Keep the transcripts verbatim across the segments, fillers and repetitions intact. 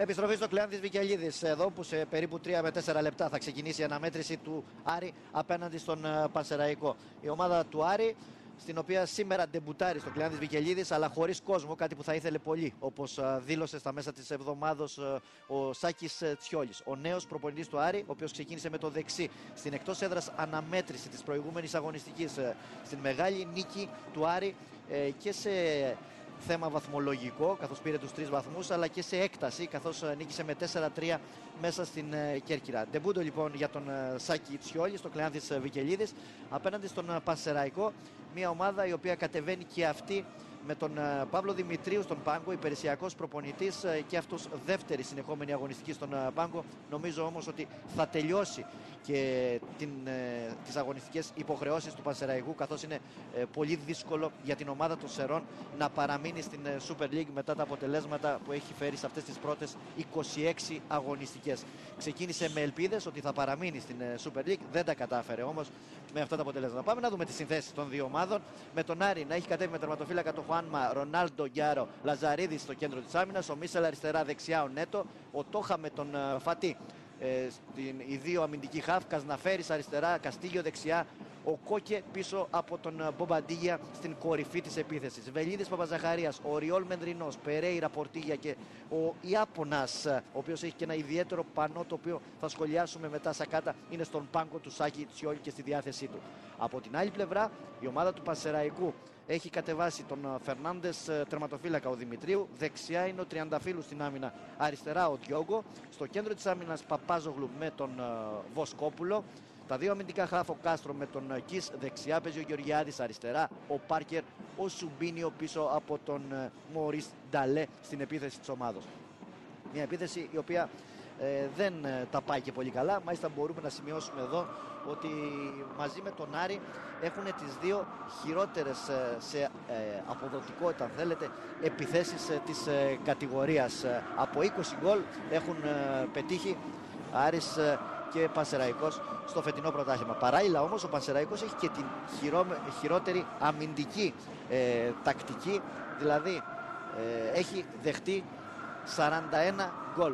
Επιστροφή στο Κλεάνθης Βικελίδης, εδώ που σε περίπου τρία με τέσσερα λεπτά θα ξεκινήσει η αναμέτρηση του Άρη απέναντι στον Πανσεραϊκό. Η ομάδα του Άρη, στην οποία σήμερα ντεμπουτάρει στο Κλεάνθης Βικελίδης, αλλά χωρίς κόσμο, κάτι που θα ήθελε πολύ, όπως δήλωσε στα μέσα της εβδομάδος ο Σάκης Τσιόλης. Ο νέος προπονητής του Άρη, ο οποίος ξεκίνησε με το δεξί στην εκτός έδρας αναμέτρηση της προηγούμενης αγωνιστικής, στην μεγάλη νίκη του Άρη και σε θέμα βαθμολογικό, καθώς πήρε τους τρεις βαθμούς, αλλά και σε έκταση, καθώς νίκησε με τέσσερα τρία μέσα στην Κέρκυρα. Ντεμπούτο λοιπόν για τον Σάκη Τσιόλη στο Κλεάνθης Βικελίδης απέναντι στον Πανσεραϊκό, μια ομάδα η οποία κατεβαίνει και αυτή με τον Παύλο Δημητρίου στον πάγκο, υπηρεσιακός προπονητής και αυτός δεύτερη συνεχόμενη αγωνιστική στον πάγκο. Νομίζω όμως ότι θα τελειώσει και την, ε, τις αγωνιστικές υποχρεώσεις του Πανσεραϊκού, καθώς είναι ε, πολύ δύσκολο για την ομάδα των Σερών να παραμείνει στην ε, Super League μετά τα αποτελέσματα που έχει φέρει σε αυτές τις πρώτες είκοσι έξι αγωνιστικές. Ξεκίνησε με ελπίδες ότι θα παραμείνει στην ε, Super League, δεν τα κατάφερε όμως με αυτά τα αποτελέσματα. Πάμε να δούμε τις συνθέσεις των δύο ομάδων. Με τον Άρη να έχει κατέβει με τερματοφύλακα το Χουάνμα, Ρονάλντο Γκιάρο, Λαζαρίδη στο κέντρο της άμυνας, ο Μίσελ αριστερά, δεξιά ο Νέτο, ο Τόχα με τον ε, Φατί. Ε, στην, οι δύο αμυντικοί χαφ, Κασναφέρης αριστερά, Καστίγιο δεξιά, ο Κόκε πίσω από τον Μπομπαντίγια στην κορυφή της επίθεσης. Βελίδης Παπαζαχαρίας, ο Ριόλ Μενδρινός, Περέιρα Πορτίγια και ο Ιάπωνας, ο οποίος έχει και ένα ιδιαίτερο πανό το οποίο θα σχολιάσουμε μετά. Σακάτα είναι στον πάγκο του Σάκη Τσιόλη και στη διάθεσή του. Από την άλλη πλευρά η ομάδα του Πανσεραϊκού έχει κατεβάσει τον Φερνάντες τερματοφύλακα ο Δημητρίου. Δεξιά είναι ο Τριανταφύλου στην άμυνα. Αριστερά ο Διόγκο. Στο κέντρο της άμυνας Παπάζογλου με τον Βοσκόπουλο. Τα δύο αμυντικά χάφ, ο Κάστρο με τον Κις. Δεξιά παίζει ο Γεωργιάδης. Αριστερά ο Πάρκερ. Ο Σουμπίνιο πίσω από τον Μωρίς Νταλέ στην επίθεση της ομάδος. Μια επίθεση η οποία ε, δεν ε, τα πάει και πολύ καλά. Μάλιστα μπορούμε να σημειώσουμε εδώ ότι μαζί με τον Άρη έχουν τις δύο χειρότερες ε, σε ε, αποδοτικότητα, αν θέλετε, επιθέσεις ε, της ε, κατηγορίας. Ε, από είκοσι γκολ έχουν ε, πετύχει Άρης ε, και Πανσεραϊκός στο φετινό πρωτάθλημα. Παράλληλα όμως ο Πανσεραϊκός έχει και την χειρό, χειρότερη αμυντική ε, τακτική, δηλαδή ε, έχει δεχτεί σαράντα ένα γκολ.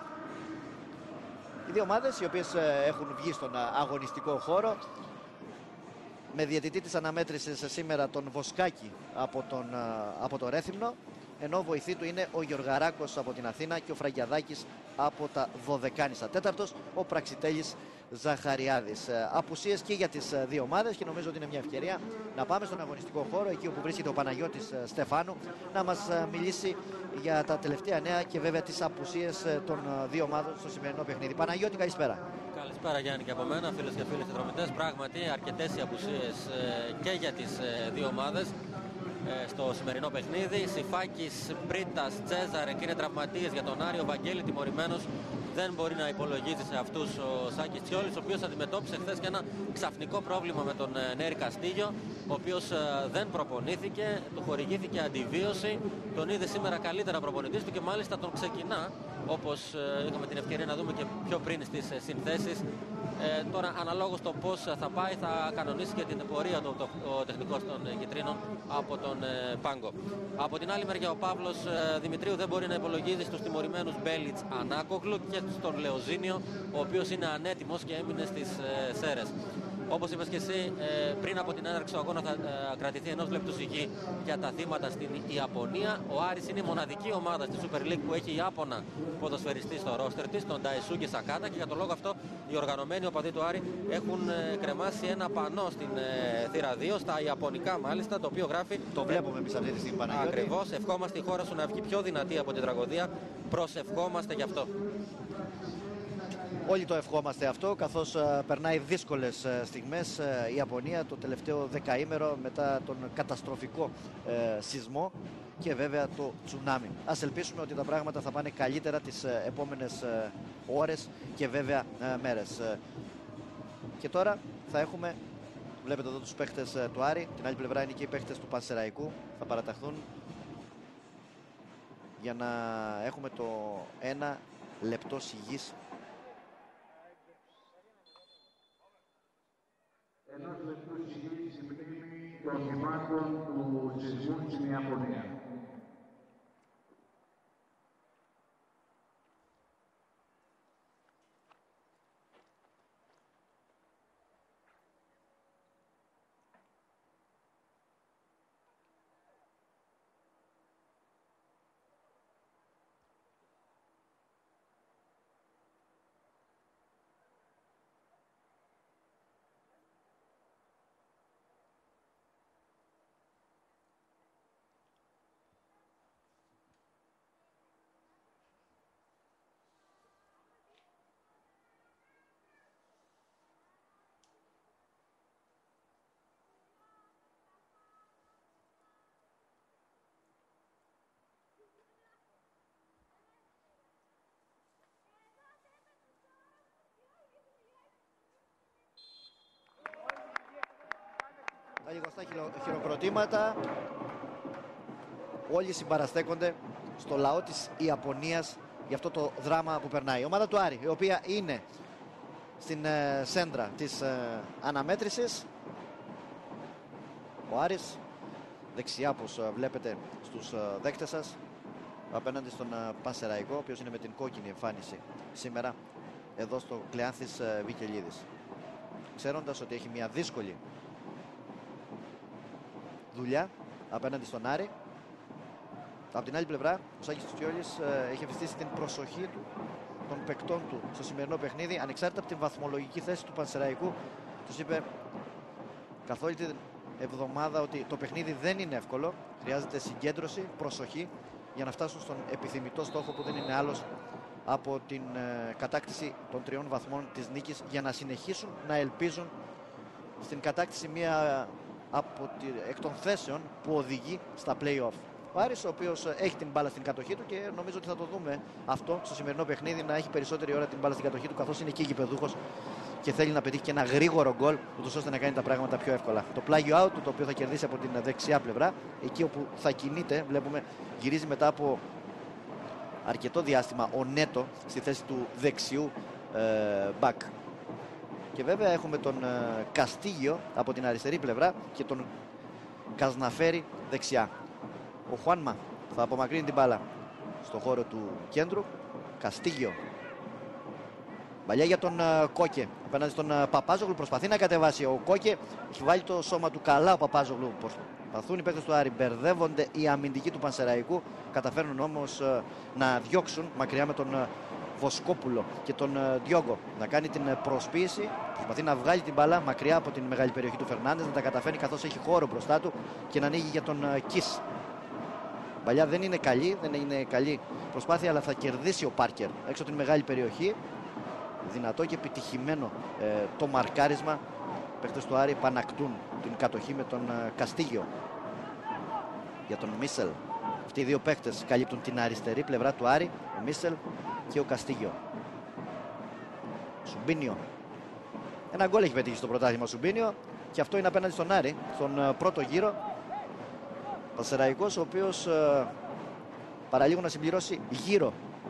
Οι δύο ομάδες οι οποίες έχουν βγει στον αγωνιστικό χώρο, με διαιτητή της αναμέτρησης σήμερα τον Βοσκάκη από τον, από το Ρέθυμνο, ενώ βοηθή του είναι ο Γιοργαράκος από την Αθήνα και ο Φραγκιαδάκης από τα Δωδεκάνησα. Τέταρτος ο Πραξιτέλης Ζαχαριάδης. Απουσίες και για τις δύο ομάδες και νομίζω ότι είναι μια ευκαιρία να πάμε στον αγωνιστικό χώρο, εκεί όπου βρίσκεται ο Παναγιώτης Στεφάνου, να μας μιλήσει για τα τελευταία νέα και βέβαια τις απουσίες των δύο ομάδων στο σημερινό παιχνίδι. Παναγιώτη, καλησπέρα. Καλησπέρα Γιάννη και από μένα, φίλες και φίλοι συνδρομητές. Πράγματι αρκετές οι απουσίες και για τις δύο ομάδες στο σημερινό παιχνίδι. Σιφάκης, Πρίτας, Τσέζαρε και είναι τραυματίες για τον Άριο. Βαγγέλη τιμωρημένος, δεν μπορεί να υπολογίζει σε αυτούς ο Σάκης Τσιόλης, ο οποίος αντιμετώπισε χθες και ένα ξαφνικό πρόβλημα με τον Νέρη Καστίγιο, ο οποίος δεν προπονήθηκε, του χορηγήθηκε αντιβίωση, τον είδε σήμερα καλύτερα προπονητής του και μάλιστα τον ξεκινά, όπως είχαμε την ευκαιρία να δούμε και πιο πριν στις συνθέσεις. Ε, τώρα αναλόγως το πώς θα πάει θα κανονίσει και την πορεία του το, ο τεχνικός των κιτρίνων από τον ε, πάγκο. Από την άλλη μεριά ο Παύλος ε, Δημητρίου δεν μπορεί να υπολογίζει στους τιμωρημένους Μπέλιτς, Ανάκογλου και στον Λεοζίνιο, ο οποίος είναι ανέτοιμος και έμεινε στις ε, Σέρες. Όπως είπες και εσύ, ε, πριν από την έναρξη του αγώνα θα ε, κρατηθεί ενός λεπτού σιγή για τα θύματα στην Ιαπωνία. Ο Άρης είναι η μοναδική ομάδα στη Super League που έχει Ιάπωνα ποδοσφαιριστή στο ρόστερ της, τον Νταϊσούγκη Σακάτα, και για τον λόγο αυτό οι οργανωμένοι οπαδοί του Άρη έχουν ε, κρεμάσει ένα πανό στην ε, θύρα δύο, στα Ιαπωνικά μάλιστα, το οποίο γράφει. Το βλέπουμε εμείς αυτή τη στιγμή, Παναγιώτη. Ακριβώς, ευχόμαστε η χώρα σου να βγει πιο δυνατή από την τραγωδία. Προσευχόμαστε γι' αυτό. Όλοι το ευχόμαστε αυτό, καθώς uh, περνάει δύσκολες uh, στιγμές uh, η Ιαπωνία το τελευταίο δεκαήμερο μετά τον καταστροφικό uh, σεισμό και βέβαια το τσουνάμι. Ας ελπίσουμε ότι τα πράγματα θα πάνε καλύτερα τις uh, επόμενες uh, ώρες και βέβαια uh, μέρες. Uh, και τώρα θα έχουμε, βλέπετε εδώ τους παίχτες uh, του Άρη, την άλλη πλευρά είναι και οι παίχτες του Πανσεραϊκού, θα παραταχθούν για να έχουμε το ένα λεπτό σιγής. Ενός λεπτού σιγή στη μνήμη των θυμάτων του σεισμού στην Ιαπωνία. λιγοστά χειροκροτήματα. Όλοι συμπαραστέκονται στο λαό της Ιαπωνίας για αυτό το δράμα που περνάει. Η ομάδα του Άρη, η οποία είναι στην ε, σέντρα της ε, αναμέτρησης. Ο Άρης δεξιά, όπως ε, βλέπετε στους ε, δέκτες σας, απέναντι στον ε, Πανσεραϊκό, ο οποίος είναι με την κόκκινη εμφάνιση σήμερα εδώ στο Κλεάνθης ε, Βικελίδης. Ξέροντας ότι έχει μια δύσκολη δουλειά απέναντι στον Άρη. Από την άλλη πλευρά, ο Σάκης Τσιόλης ε, έχει ευαισθήσει την προσοχή του, των παικτών του στο σημερινό παιχνίδι, ανεξάρτητα από την βαθμολογική θέση του Πανσεραϊκού. Τους είπε καθ' όλη την εβδομάδα ότι το παιχνίδι δεν είναι εύκολο, χρειάζεται συγκέντρωση, προσοχή για να φτάσουν στον επιθυμητό στόχο, που δεν είναι άλλος από την ε, κατάκτηση των τριών βαθμών της νίκης, για να συνεχίσουν να ελπίζουν στην κατάκτηση μία από τη, εκ των θέσεων που οδηγεί στα play-off. Ο Άρης, ο οποίος έχει την μπάλα στην κατοχή του, και νομίζω ότι θα το δούμε αυτό στο σημερινό παιχνίδι, να έχει περισσότερη ώρα την μπάλα στην κατοχή του, καθώς είναι και γηπεδούχος και θέλει να πετύχει και ένα γρήγορο γκολ, ούτως ώστε να κάνει τα πράγματα πιο εύκολα. Το πλάγιο out, το οποίο θα κερδίσει από την δεξιά πλευρά, εκεί όπου θα κινείται, βλέπουμε γυρίζει μετά από αρκετό διάστημα ο Νέτο στη θέση του δεξιού ε, back. Και βέβαια έχουμε τον ε, Καστίγιο από την αριστερή πλευρά και τον Κασναφέρη δεξιά. Ο Χουάνμα θα απομακρύνει την μπάλα στο χώρο του κέντρου. Καστίγιο. Μπαλιά για τον uh, Κόκε απέναντι στον uh, Παπάζογλου. Προσπαθεί να κατεβάσει ο Κόκε. Έχει βάλει το σώμα του καλά ο Παπάζογλου. Προσπαθούν οι παίκτες του Άρη. Μπερδεύονται οι αμυντικοί του Πανσεραϊκού. Καταφέρνουν όμως uh, να διώξουν μακριά με τον uh, Βοσκόπουλο και τον uh, Διόγκο να κάνει την uh, προσποίηση. Προσπαθεί να βγάλει την μπάλα μακριά από την μεγάλη περιοχή του Φερνάντες. Να τα καταφέρνει καθώς έχει χώρο μπροστά του και να ανοίγει για τον uh, Κις. Μπαλιά δεν είναι καλή, δεν είναι καλή προσπάθεια, αλλά θα κερδίσει ο Πάρκερ έξω από την μεγάλη περιοχή. Δυνατό και επιτυχημένο ε, το μαρκάρισμα. Οι παίκτες του Άρη επανακτούν την κατοχή με τον ε, Καστίγιο. Για τον Μίσελ. Αυτοί οι δύο παίκτες καλύπτουν την αριστερή πλευρά του Άρη, ο Μίσελ και ο Καστίγιο. Σουμπίνιο. Ένα γκολ έχει πετύχει στο πρωτάθλημα ο Σουμπίνιο, και αυτό είναι απέναντι στον Άρη, στον ε, πρώτο γύρο. Πανσεραϊκός, ο οποίος ε, παραλίγο να συμπληρώσει γύρο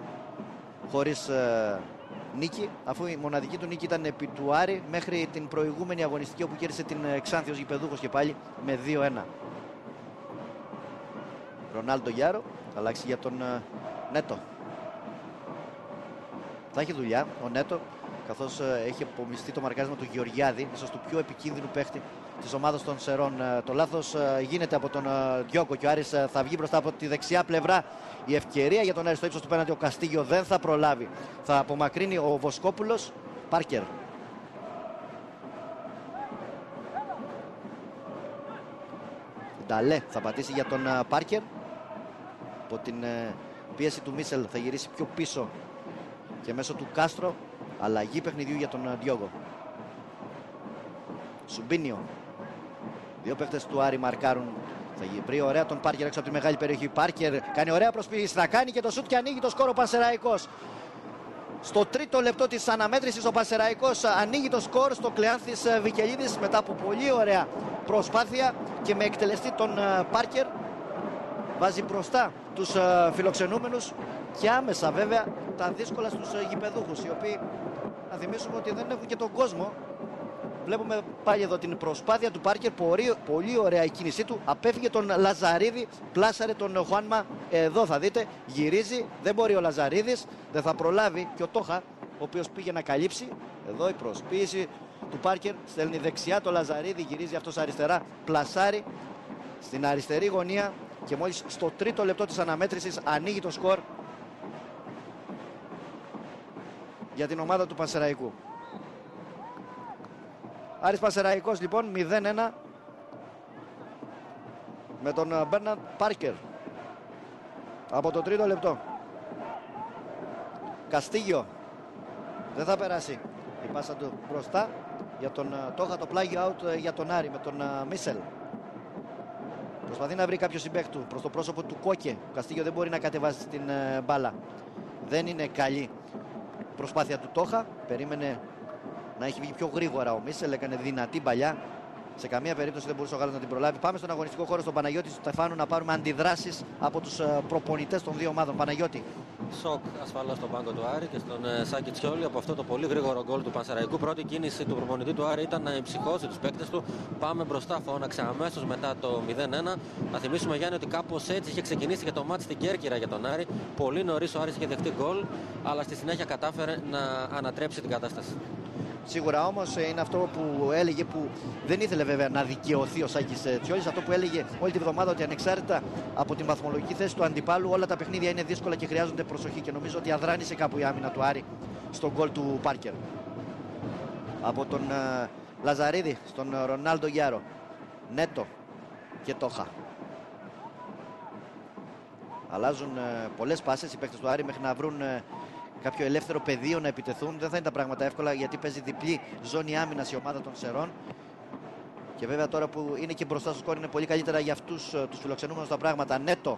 χωρίς ε, νίκη, αφού η μοναδική του νίκη ήταν επί του Άρη μέχρι την προηγούμενη αγωνιστική, όπου κέρδισε την ε, Ξάνθιος γηπεδούχος και πάλι με δύο ένα. Ρονάλντο Γιάρο θα αλλάξει για τον ε, Νέτο. Θα έχει δουλειά ο Νέτο, καθώς ε, έχει απομειστεί το μαρκάρισμα του Γεωργιάδη, ίσως του πιο επικίνδυνου παίχτη της ομάδας των Σερών. Το λάθος γίνεται από τον Διόγκο και ο Άρης θα βγει μπροστά από τη δεξιά πλευρά. Η ευκαιρία για τον Άρη στο ύψος του πέναντι, ο Καστίγιο δεν θα προλάβει. Θα απομακρύνει ο Βοσκόπουλος. Πάρκερ. Νταλέ θα πατήσει για τον Πάρκερ. Από την πίεση του Μίσελ θα γυρίσει πιο πίσω και μέσω του Κάστρο αλλαγή παιχνιδιού για τον Διόγκο. Σουμπίνιο. Δύο παίκτες του Άρη μαρκάρουν. Θα βρει ωραία τον Πάρκερ έξω από τη μεγάλη περιοχή. Πάρκερ κάνει ωραία προσποίηση. Θα κάνει και το σουτ και ανοίγει το σκορ ο Πανσεραϊκός. Στο τρίτο λεπτό της αναμέτρησης ο Πανσεραϊκός ανοίγει το σκορ στο Κλεάνθης Βικελίδης μετά από πολύ ωραία προσπάθεια και με εκτελεστή τον Πάρκερ. Βάζει μπροστά τους φιλοξενούμενους και άμεσα βέβαια τα δύσκολα στους γηπεδούχους, οι οποίοι, να θυμίσουμε ότι δεν έχουν και τον κόσμο. Βλέπουμε πάλι εδώ την προσπάθεια του Πάρκερ, πολύ, πολύ ωραία η κίνησή του. Απέφυγε τον Λαζαρίδη, πλάσαρε τον Χουάνμα. Εδώ θα δείτε, γυρίζει, δεν μπορεί ο Λαζαρίδης, δεν θα προλάβει και ο Τόχα, ο οποίος πήγε να καλύψει. Εδώ η προσποίηση του Πάρκερ, στέλνει δεξιά το Λαζαρίδη, γυρίζει αυτός αριστερά, πλασάρει στην αριστερή γωνία και μόλις στο τρίτο λεπτό της αναμέτρησης ανοίγει το σκορ για την ομάδα του Πανσεραϊκού. Άρης Πανσεραϊκός λοιπόν μηδέν ένα με τον Μπέρναρντ Πάρκερ από το τρίτο λεπτό. Καστίγιο δεν θα περάσει η πάσα του μπροστά για τον Τόχα, το πλάγιο out για τον Άρη με τον Μίσελ. Προσπαθεί να βρει κάποιο συμπαίχτη του προς το πρόσωπο του Κόκε. Ο Καστίγιο δεν μπορεί να κατεβάσει την μπάλα. Δεν είναι καλή προσπάθεια του Τόχα. Περίμενε να έχει βγει πιο γρήγορα ο Μίσελ, έκανε δυνατή παλιά Σε καμία περίπτωση δεν μπορούσε ο Γάλλος να την προλάβει. Πάμε στον αγωνιστικό χώρο στον Παναγιώτη Στεφάνου να πάρουμε αντιδράσεις από τους προπονητές των δύο ομάδων. Παναγιώτη. Σοκ ασφαλώς στον πάγκο του Άρη και στον ε, Σάκη Τσιόλη από αυτό το πολύ γρήγορο γκολ του Πανσεραϊκού. Πρώτη κίνηση του προπονητή του Άρη ήταν να εμψυχώσει τους παίκτες του. Πάμε μπροστά, φώναξε αμέσως μετά το μηδέν ένα. Να θυμίσουμε, Γιάννη, ότι κάπως έτσι είχε ξεκινήσει και το μάτς στην Κέρκυρα για τον Άρη. Πολύ νωρίς ο Άρης είχε δεχτεί γκολ, αλλά στη συνέχεια κατάφερε να ανατρέψει την κατάσταση. Σίγουρα όμως είναι αυτό που έλεγε, που δεν ήθελε βέβαια να δικαιωθεί ο Σάκης Τσιόλης, αυτό που έλεγε όλη τη βδομάδα, ότι ανεξάρτητα από τη βαθμολογική θέση του αντιπάλου όλα τα παιχνίδια είναι δύσκολα και χρειάζονται προσοχή, και νομίζω ότι αδράνησε κάπου η άμυνα του Άρη στον γκολ του Πάρκερ. Από τον uh, Λαζαρίδη στον Ρονάλντο Γιάρο, Νέτο και Τόχα. Αλλάζουν uh, πολλές πάσες οι παίκτες του Άρη μέχρι να βρουν uh, κάποιο ελεύθερο πεδίο να επιτεθούν. Δεν θα είναι τα πράγματα εύκολα, γιατί παίζει διπλή ζώνη άμυνας η ομάδα των Σερών. Και βέβαια τώρα που είναι και μπροστά στο σκορ είναι πολύ καλύτερα για αυτούς τους φιλοξενούμενους τα πράγματα. Νέτο.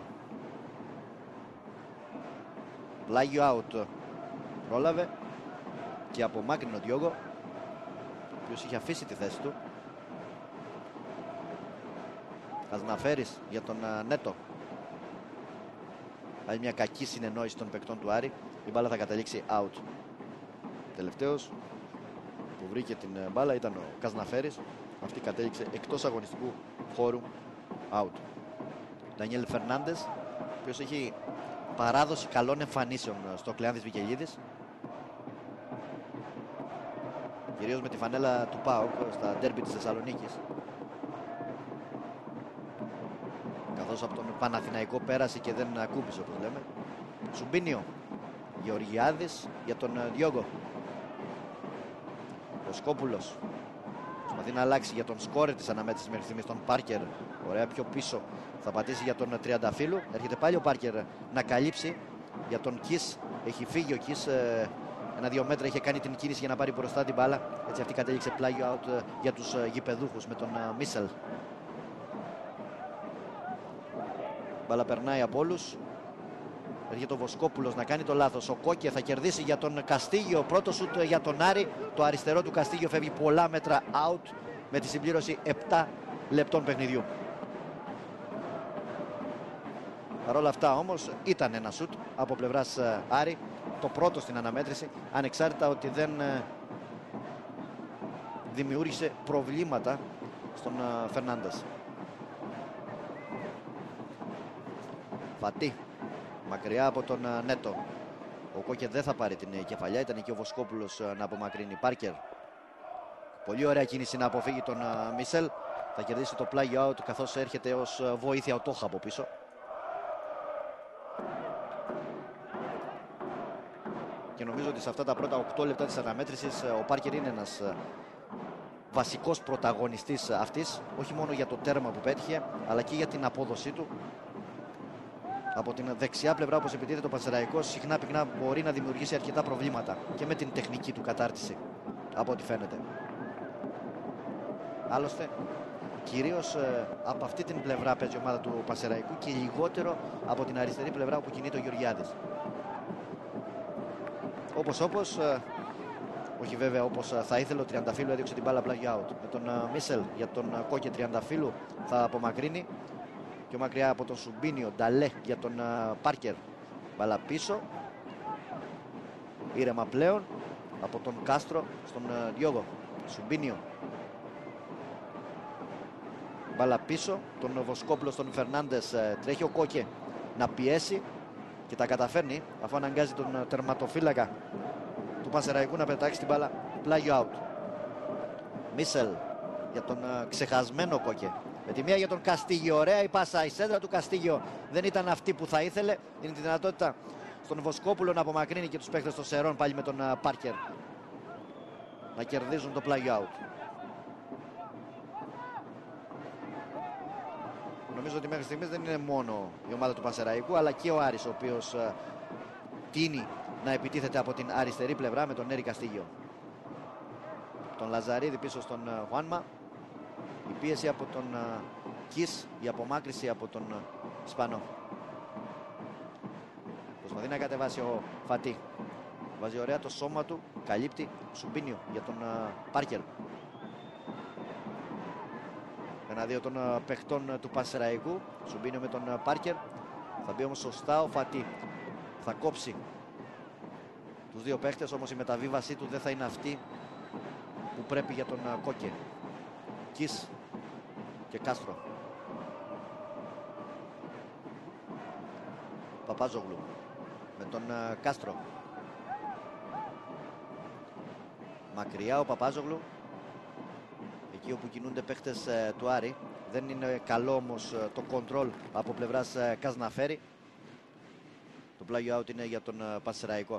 Πλάγιο out. Πρόλαβε και απομάκρυνε ο Διόγκο, ο οποίος είχε αφήσει τη θέση του. Καζναφέρης για τον Νέτο. Άλλη μια κακή συνεννόηση των παικτών του Άρη. Η μπάλα θα καταλήξει out. Τελευταίος που βρήκε την μπάλα ήταν ο Καζναφέρης. Αυτή κατέληξε εκτός αγωνιστικού χώρου, out. Ντανιέλ Φερνάντες, ο οποίος έχει παράδοση καλών εμφανίσεων στο Κλεάνθης Βικελίδης, κυρίως με τη φανέλα του ΠΑΟΚ στα ντέρμπι της Θεσσαλονίκης, καθώς από τον Παναθηναϊκό πέρασε και δεν ακούμπησε, όπως λέμε. Σουμπίνιο, Γεωργιάδης για τον Διόγκο. Ο Σκόπουλος προσπαθεί να αλλάξει για τον σκόρερ της αναμέτρησης μέχρι στιγμής, τον Πάρκερ. Ωραία, πιο πίσω θα πατήσει για τον Τριανταφύλου. Έρχεται πάλι ο Πάρκερ να καλύψει για τον Κις. Έχει φύγει ο Κις, ένα-δύο μέτρα είχε κάνει την κίνηση για να πάρει μπροστά την μπάλα. Έτσι αυτή κατέληξε πλάγιο out για τους γηπεδούχους με τον Μίσελ. Μπάλα περνάει από όλους. Έρχεται ο Βοσκόπουλος να κάνει το λάθος. Ο Κόκε θα κερδίσει για τον Καστίγιο. Πρώτο σουτ για τον Άρη. Το αριστερό του Καστίγιο φεύγει πολλά μέτρα out με τη συμπλήρωση επτά λεπτών παιχνιδιού. Παρ' όλα αυτά όμως ήταν ένα σουτ από πλευράς Άρη, το πρώτο στην αναμέτρηση, ανεξάρτητα ότι δεν δημιούργησε προβλήματα στον Φερνάντες. Φατί μακριά από τον Νέτο. Ο Κόκε δεν θα πάρει την κεφαλιά. Ήταν και ο Βοσκόπουλος να απομακρύνει. Πάρκερ. Πολύ ωραία κίνηση να αποφύγει τον Μίσελ. Θα κερδίσει το πλάγιο out, καθώς έρχεται ως βοήθεια ο Τόχα από πίσω. Και νομίζω ότι σε αυτά τα πρώτα οκτώ λεπτά της αναμέτρησης ο Πάρκερ είναι ένας βασικός πρωταγωνιστής αυτής. Όχι μόνο για το τέρμα που πέτυχε, αλλά και για την απόδοσή του. Από την δεξιά πλευρά, όπως επιτίθεται ο Πανσεραϊκός, συχνά πυκνά μπορεί να δημιουργήσει αρκετά προβλήματα και με την τεχνική του κατάρτιση, από ό,τι φαίνεται. Άλλωστε, κυρίως ε, από αυτή την πλευρά παίζει η ομάδα του Πανσεραϊκού και λιγότερο από την αριστερή πλευρά όπου κινείται ο Γεωργιάδης. Όπως όπως, ε, όχι βέβαια όπως θα ήθελε, ο Τριανταφύλου έδιωξε την μπάλα πλάγιο out. Με τον ε, Μίσελ για τον ε, Κόκε. Τριανταφύλου θα απομακρύνει. Πιο μακριά από τον Σουμπίνιο, Νταλέ για τον uh, Πάρκερ. Μπάλα πίσω. Ήρεμα πλέον από τον Κάστρο στον uh, Διόγκο. Σουμπίνιο. Μπάλα πίσω. Τον Βοσκόπουλο στον Φερνάντες. Uh, τρέχει ο Κόκε να πιέσει και τα καταφέρνει, αφού αναγκάζει τον uh, τερματοφύλακα του Πανσεραϊκού να πετάξει την μπάλα πλάγιο out. Μίσελ για τον uh, ξεχασμένο Κόκε. Με τη μία για τον Καστίγιο. Ωραία η πάσα. Η σέντρα του Καστίγιο δεν ήταν αυτή που θα ήθελε. Είναι τη δυνατότητα στον Βοσκόπουλο να απομακρύνει και τους παίκτες των Σερών πάλι με τον uh, Πάρκερ να κερδίζουν το πλάγιο out. Νομίζω ότι μέχρι στιγμής δεν είναι μόνο η ομάδα του Πανσεραϊκού, αλλά και ο Άρης, ο οποίος uh, τείνει να επιτίθεται από την αριστερή πλευρά με τον Νέρη Καστίγιο. Τον Λαζαρίδη πίσω στον uh, Χουάνμα. Η πίεση από τον uh, Κις, η απομάκρυση από τον uh, Ισπανό. Προσπαθεί να κατεβάσει ο Φατί. Βάζει ωραία το σώμα του, καλύπτει. Σουμπίνιο για τον uh, Πάρκερ. εναντίον των παιχτών του Πανσεραϊκού. Σουμπίνιο με τον Πάρκερ. Θα μπει όμως σωστά ο Φατί. Θα κόψει τους δύο παίχτες, όμως η μεταβίβασή του δεν θα είναι αυτή που πρέπει για τον Κόκε. Κις και Κάστρο. Παπάζογλου με τον Κάστρο. Μακριά ο Παπάζογλου, εκεί όπου κινούνται παίχτες ε, του Άρη. Δεν είναι καλό όμως ε, το κοντρόλ από πλευράς ε, Καζναφέρη. Το πλάγιο out είναι για τον ε, Πανσεραϊκό.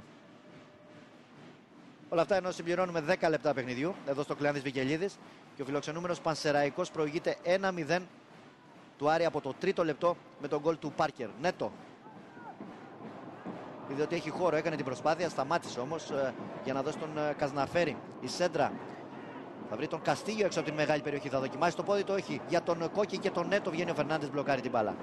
Όλα αυτά ενώ συμπληρώνουμε δέκα λεπτά παιχνιδιού εδώ στο Κλεάνθης Βικελίδης και ο φιλοξενούμενος Πανσεραϊκός προηγείται ένα μηδέν του Άρη από το τρίτο λεπτό με τον γκολ του Πάρκερ. Νέτο. Είδε ότι έχει χώρο, έκανε την προσπάθεια, σταμάτησε όμως ε, για να δώσει τον ε, Καζναφέρη. Η σέντρα θα βρει τον Καστίγιο έξω από την μεγάλη περιοχή, θα δοκιμάσει το πόδι, το όχι. Για τον ε, Κόκκι και τον Νέτο βγαίνει ο Φερνάντες, μπλοκάρει την μπάλα.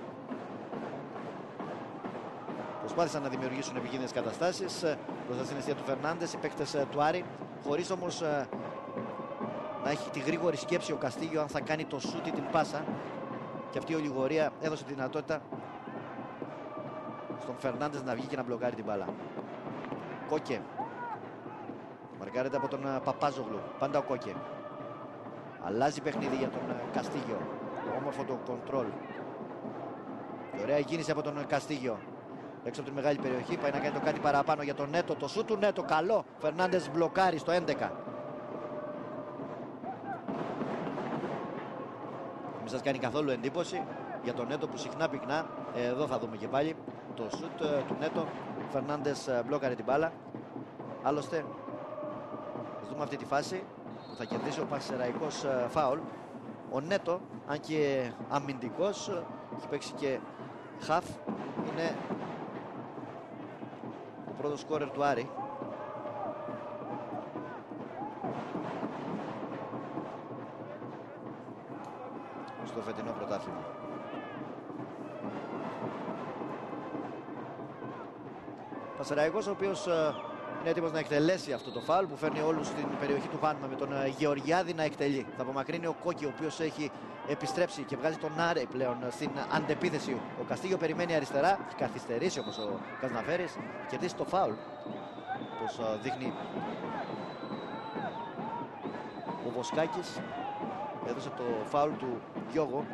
Προσπάθησαν να δημιουργήσουν επικίνδυνες καταστάσεις ε, μπροστά στην αιστεία του Φερνάντες οι παίκτες ε, του Άρη, χωρίς όμως ε, να έχει τη γρήγορη σκέψη ο Καστίγιο αν θα κάνει το σούτ ή την πάσα. Και αυτή η ολιγορία έδωσε τη δυνατότητα στον Φερνάντες να βγει και να μπλοκάρει την μπάλα. Κόκε. Μαρκάρεται από τον Παπάζογλου. Πάντα ο Κόκε. Αλλάζει παιχνίδι για τον Καστίγιο. Το όμορφο το κοντρόλ. Και ωραία η κίνηση από τον Καστίγιο. Έξω από την μεγάλη περιοχή. Πάει να κάνει το κάτι παραπάνω για τον Νέτο. Το σούτ του Νέτο. Καλό. Φερνάντες μπλοκάρει στο έντεκα. Μην σας κάνει καθόλου εντύπωση για τον Νέτο που συχνά πυκνά. Εδώ θα δούμε και πάλι το σούτ του Νέτο. Φερνάντες μπλόκαρε την μπάλα. Άλλωστε, ας δούμε αυτή τη φάση που θα κερδίσει ο Πανσεραϊκός φάουλ. Ο Νέτο, αν και αμυντικός, έχει παίξει και χαφ, είναι ο πρώτος σκόρερ του Άρη. Στο φετινό πρωτάθλημα. Πανσεραϊκός, ο οποίος ε, είναι έτοιμος να εκτελέσει αυτό το φάουλ που φέρνει όλους στην περιοχή του Χάνμα με τον ε, Γεωργιάδη να εκτελεί. Θα απομακρύνει ο Κόκκι, ο οποίος έχει επιστρέψει και βγάζει τον Άρε πλέον στην αντεπίθεση. Ο Καστίγιο περιμένει αριστερά, έχει καθυστερήσει όμως ο Καζναφέρης, κερδίσει το φάουλ, όπως ε, δείχνει ο Βοσκάκης. Έδωσε το φάουλ του Γιώγο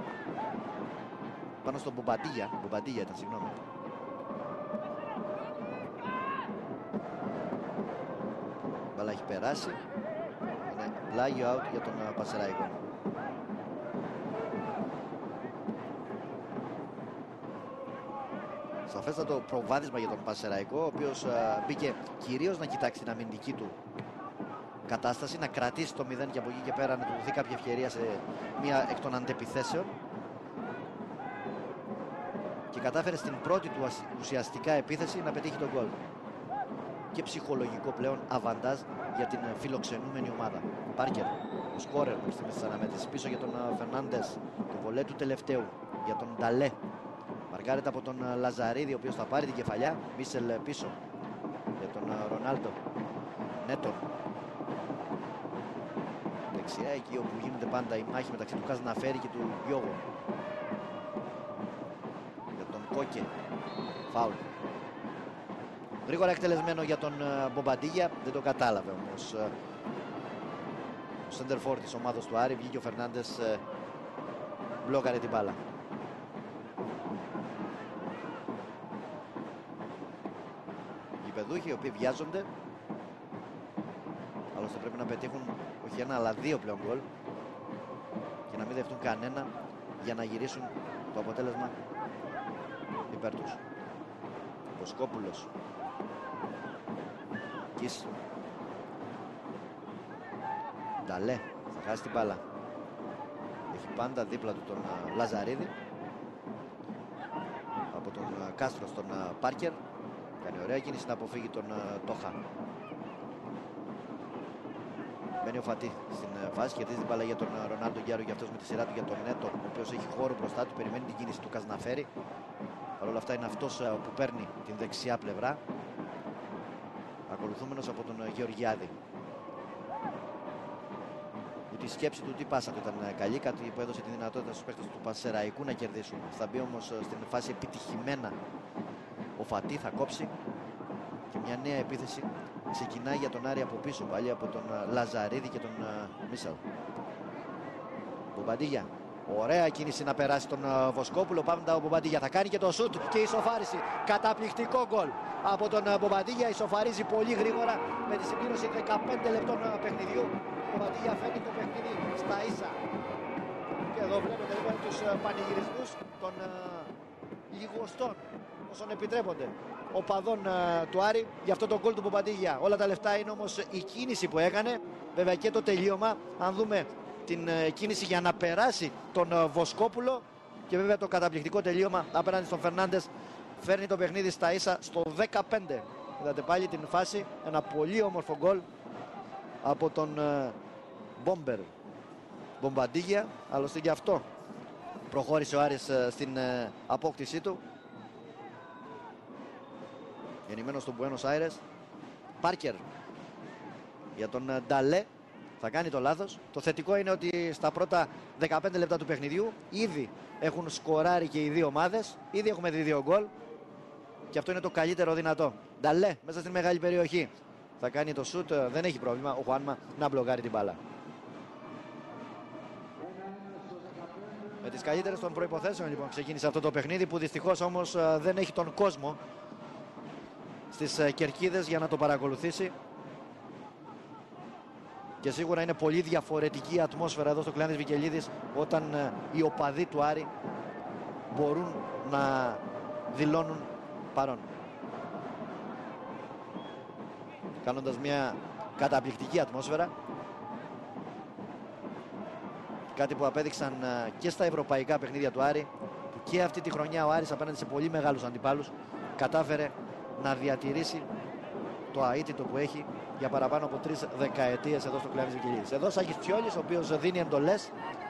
πάνω στον Μπομπαντίγια. Μπομπαντίγια ήταν, συγγνώμη. Μπαλά έχει περάσει. Είναι πλάγιο out για τον Πανσεραϊκό. Σαφέστατο προβάδισμα για τον Πανσεραϊκό, ο οποίος uh, μπήκε κυρίως να κοιτάξει την αμυντική του κατάσταση, να κρατήσει το μηδέν και από εκεί και πέρα να του δοθεί κάποια ευκαιρία σε μία εκ των αντεπιθέσεων. Και κατάφερε στην πρώτη του ουσιαστικά επίθεση να πετύχει τον γκολ. Και ψυχολογικό πλέον αβαντάζ για την φιλοξενούμενη ομάδα. Πάρκερ, ο σκόρερ που στιγμή της αναμέτρησης, πίσω για τον Φερνάντες. Το βολέ του τελευταίου για τον Νταλέ. Μαρκάρεται από τον Λαζαρίδη, ο οποίος θα πάρει την κεφαλιά. Μίσελ πίσω για τον Ρονάλντο. Νέτο. Δεξιά, εκεί όπου γίνεται πάντα η μάχη μεταξύ του Καζναφέρη και του Γιώγο. Για τον Κόκε. Φάουλ. Γρήγορα εκτελεσμένο για τον Μπομπαντίγια. Δεν το κατάλαβε όμως ο σέντερφορ της ομάδας του Άρη. Βγήκε ο Φερνάντες, μπλόκαρε την μπάλα. Οι παιδούχοι οι οποίοι βιάζονται, άλλωστε πρέπει να πετύχουν όχι ένα αλλά δύο πλέον γκολ και να μην δεχτούν κανένα για να γυρίσουν το αποτέλεσμα υπέρ τους. Βοσκόπουλος. Κις. Νταλέ. Θα χάσει την μπάλα. Έχει πάντα δίπλα του τον uh, Λαζαρίδη. Από τον uh, Κάστρο στον uh, Πάρκερ. Κάνει ωραία κίνηση να αποφύγει τον uh, Τόχα. Μπαίνει ο Φατί στην uh, φάση. Κερδίζει την μπάλα για τον uh, Ρονάλντο Γκιάρο και αυτός με τη σειρά του για τον Νέτο, ο οποίος έχει χώρο μπροστά του. Περιμένει την κίνηση του Καζναφέρη. Παρ' όλα αυτά είναι αυτός uh, που παίρνει την δεξιά πλευρά, ακολουθούμενος από τον uh, Γεωργιάδη. που τη σκέψη του τι πάσα του ήταν καλή, κάτι που έδωσε τη δυνατότητα στους παίκτες του Πανσεραϊκού να κερδίσουν. Θα μπει όμως στην φάση επιτυχημένα ο Φατί, θα κόψει και μια νέα επίθεση ξεκινάει για τον Άρη από πίσω, πάλι από τον Λαζαρίδη και τον Μίσελ. Μπομπαντίγια, ωραία κίνηση να περάσει τον Βοσκόπουλο. Πάντα ο Μπομπαντίγια θα κάνει και το σουτ και η ισοφάριση. Καταπληκτικό γκολ από τον Μπομπαντίγια. Ισοφαρίζει πολύ γρήγορα με τη συμπλήρωση δεκαπέντε λεπτών παιχνιδιού. Ο Μπομπαντίγια φέρνει το παιχνίδι στα ίσα. Και εδώ βλέπετε λοιπόν τους πανηγυρισμούς των λιγοστών όσων επιτρέπονται οπαδών uh, του Άρη για αυτό το γκολ του Μπομπαντίγια. Όλα τα λεφτά είναι όμως η κίνηση που έκανε, βέβαια και το τελείωμα. Αν δούμε την uh, κίνηση για να περάσει τον uh, Βοσκόπουλο και βέβαια το καταπληκτικό τελείωμα απέναντι στον Φερνάντες, φέρνει το παιχνίδι στα ίσα στο δεκαπέντε. Είδατε πάλι την φάση, ένα πολύ όμορφο γκολ από τον uh, Μπόμπερ Μπομπαντίγια. Άλλωστε και αυτό προχώρησε ο Άρης uh, στην uh, απόκτησή του. Γεννημένος στο Μπουένος Άιρες. Πάρκερ για τον Νταλέ, θα κάνει το λάθος. Το θετικό είναι ότι στα πρώτα δεκαπέντε λεπτά του παιχνιδιού ήδη έχουν σκοράρει και οι δύο ομάδες. Ήδη έχουμε δει δύο γκολ και αυτό είναι το καλύτερο δυνατό. Νταλέ μέσα στην μεγάλη περιοχή θα κάνει το σουτ, δεν έχει πρόβλημα ο Χουάνμα να μπλοκάρει την μπάλα. Με τις καλύτερες των προϋποθέσεων λοιπόν ξεκίνησε αυτό το παιχνίδι, που δυστυχώς όμως δεν έχει τον κόσμο στις κερκίδες για να το παρακολουθήσει. Και σίγουρα είναι πολύ διαφορετική η ατμόσφαιρα εδώ στο Κλεάνθης Βικελίδης όταν οι οπαδοί του Άρη μπορούν να δηλώνουν παρόν, κάνοντας μια καταπληκτική ατμόσφαιρα. Κάτι που απέδειξαν και στα ευρωπαϊκά παιχνίδια του Άρη, που και αυτή τη χρονιά ο Άρης απέναντι σε πολύ μεγάλους αντιπάλους κατάφερε να διατηρήσει το αίτητο που έχει για παραπάνω από τρεις δεκαετίες εδώ στο Κλεάνθης Βικελίδης. Εδώ Σάκης Τσιόλης, ο οποίος δίνει εντολές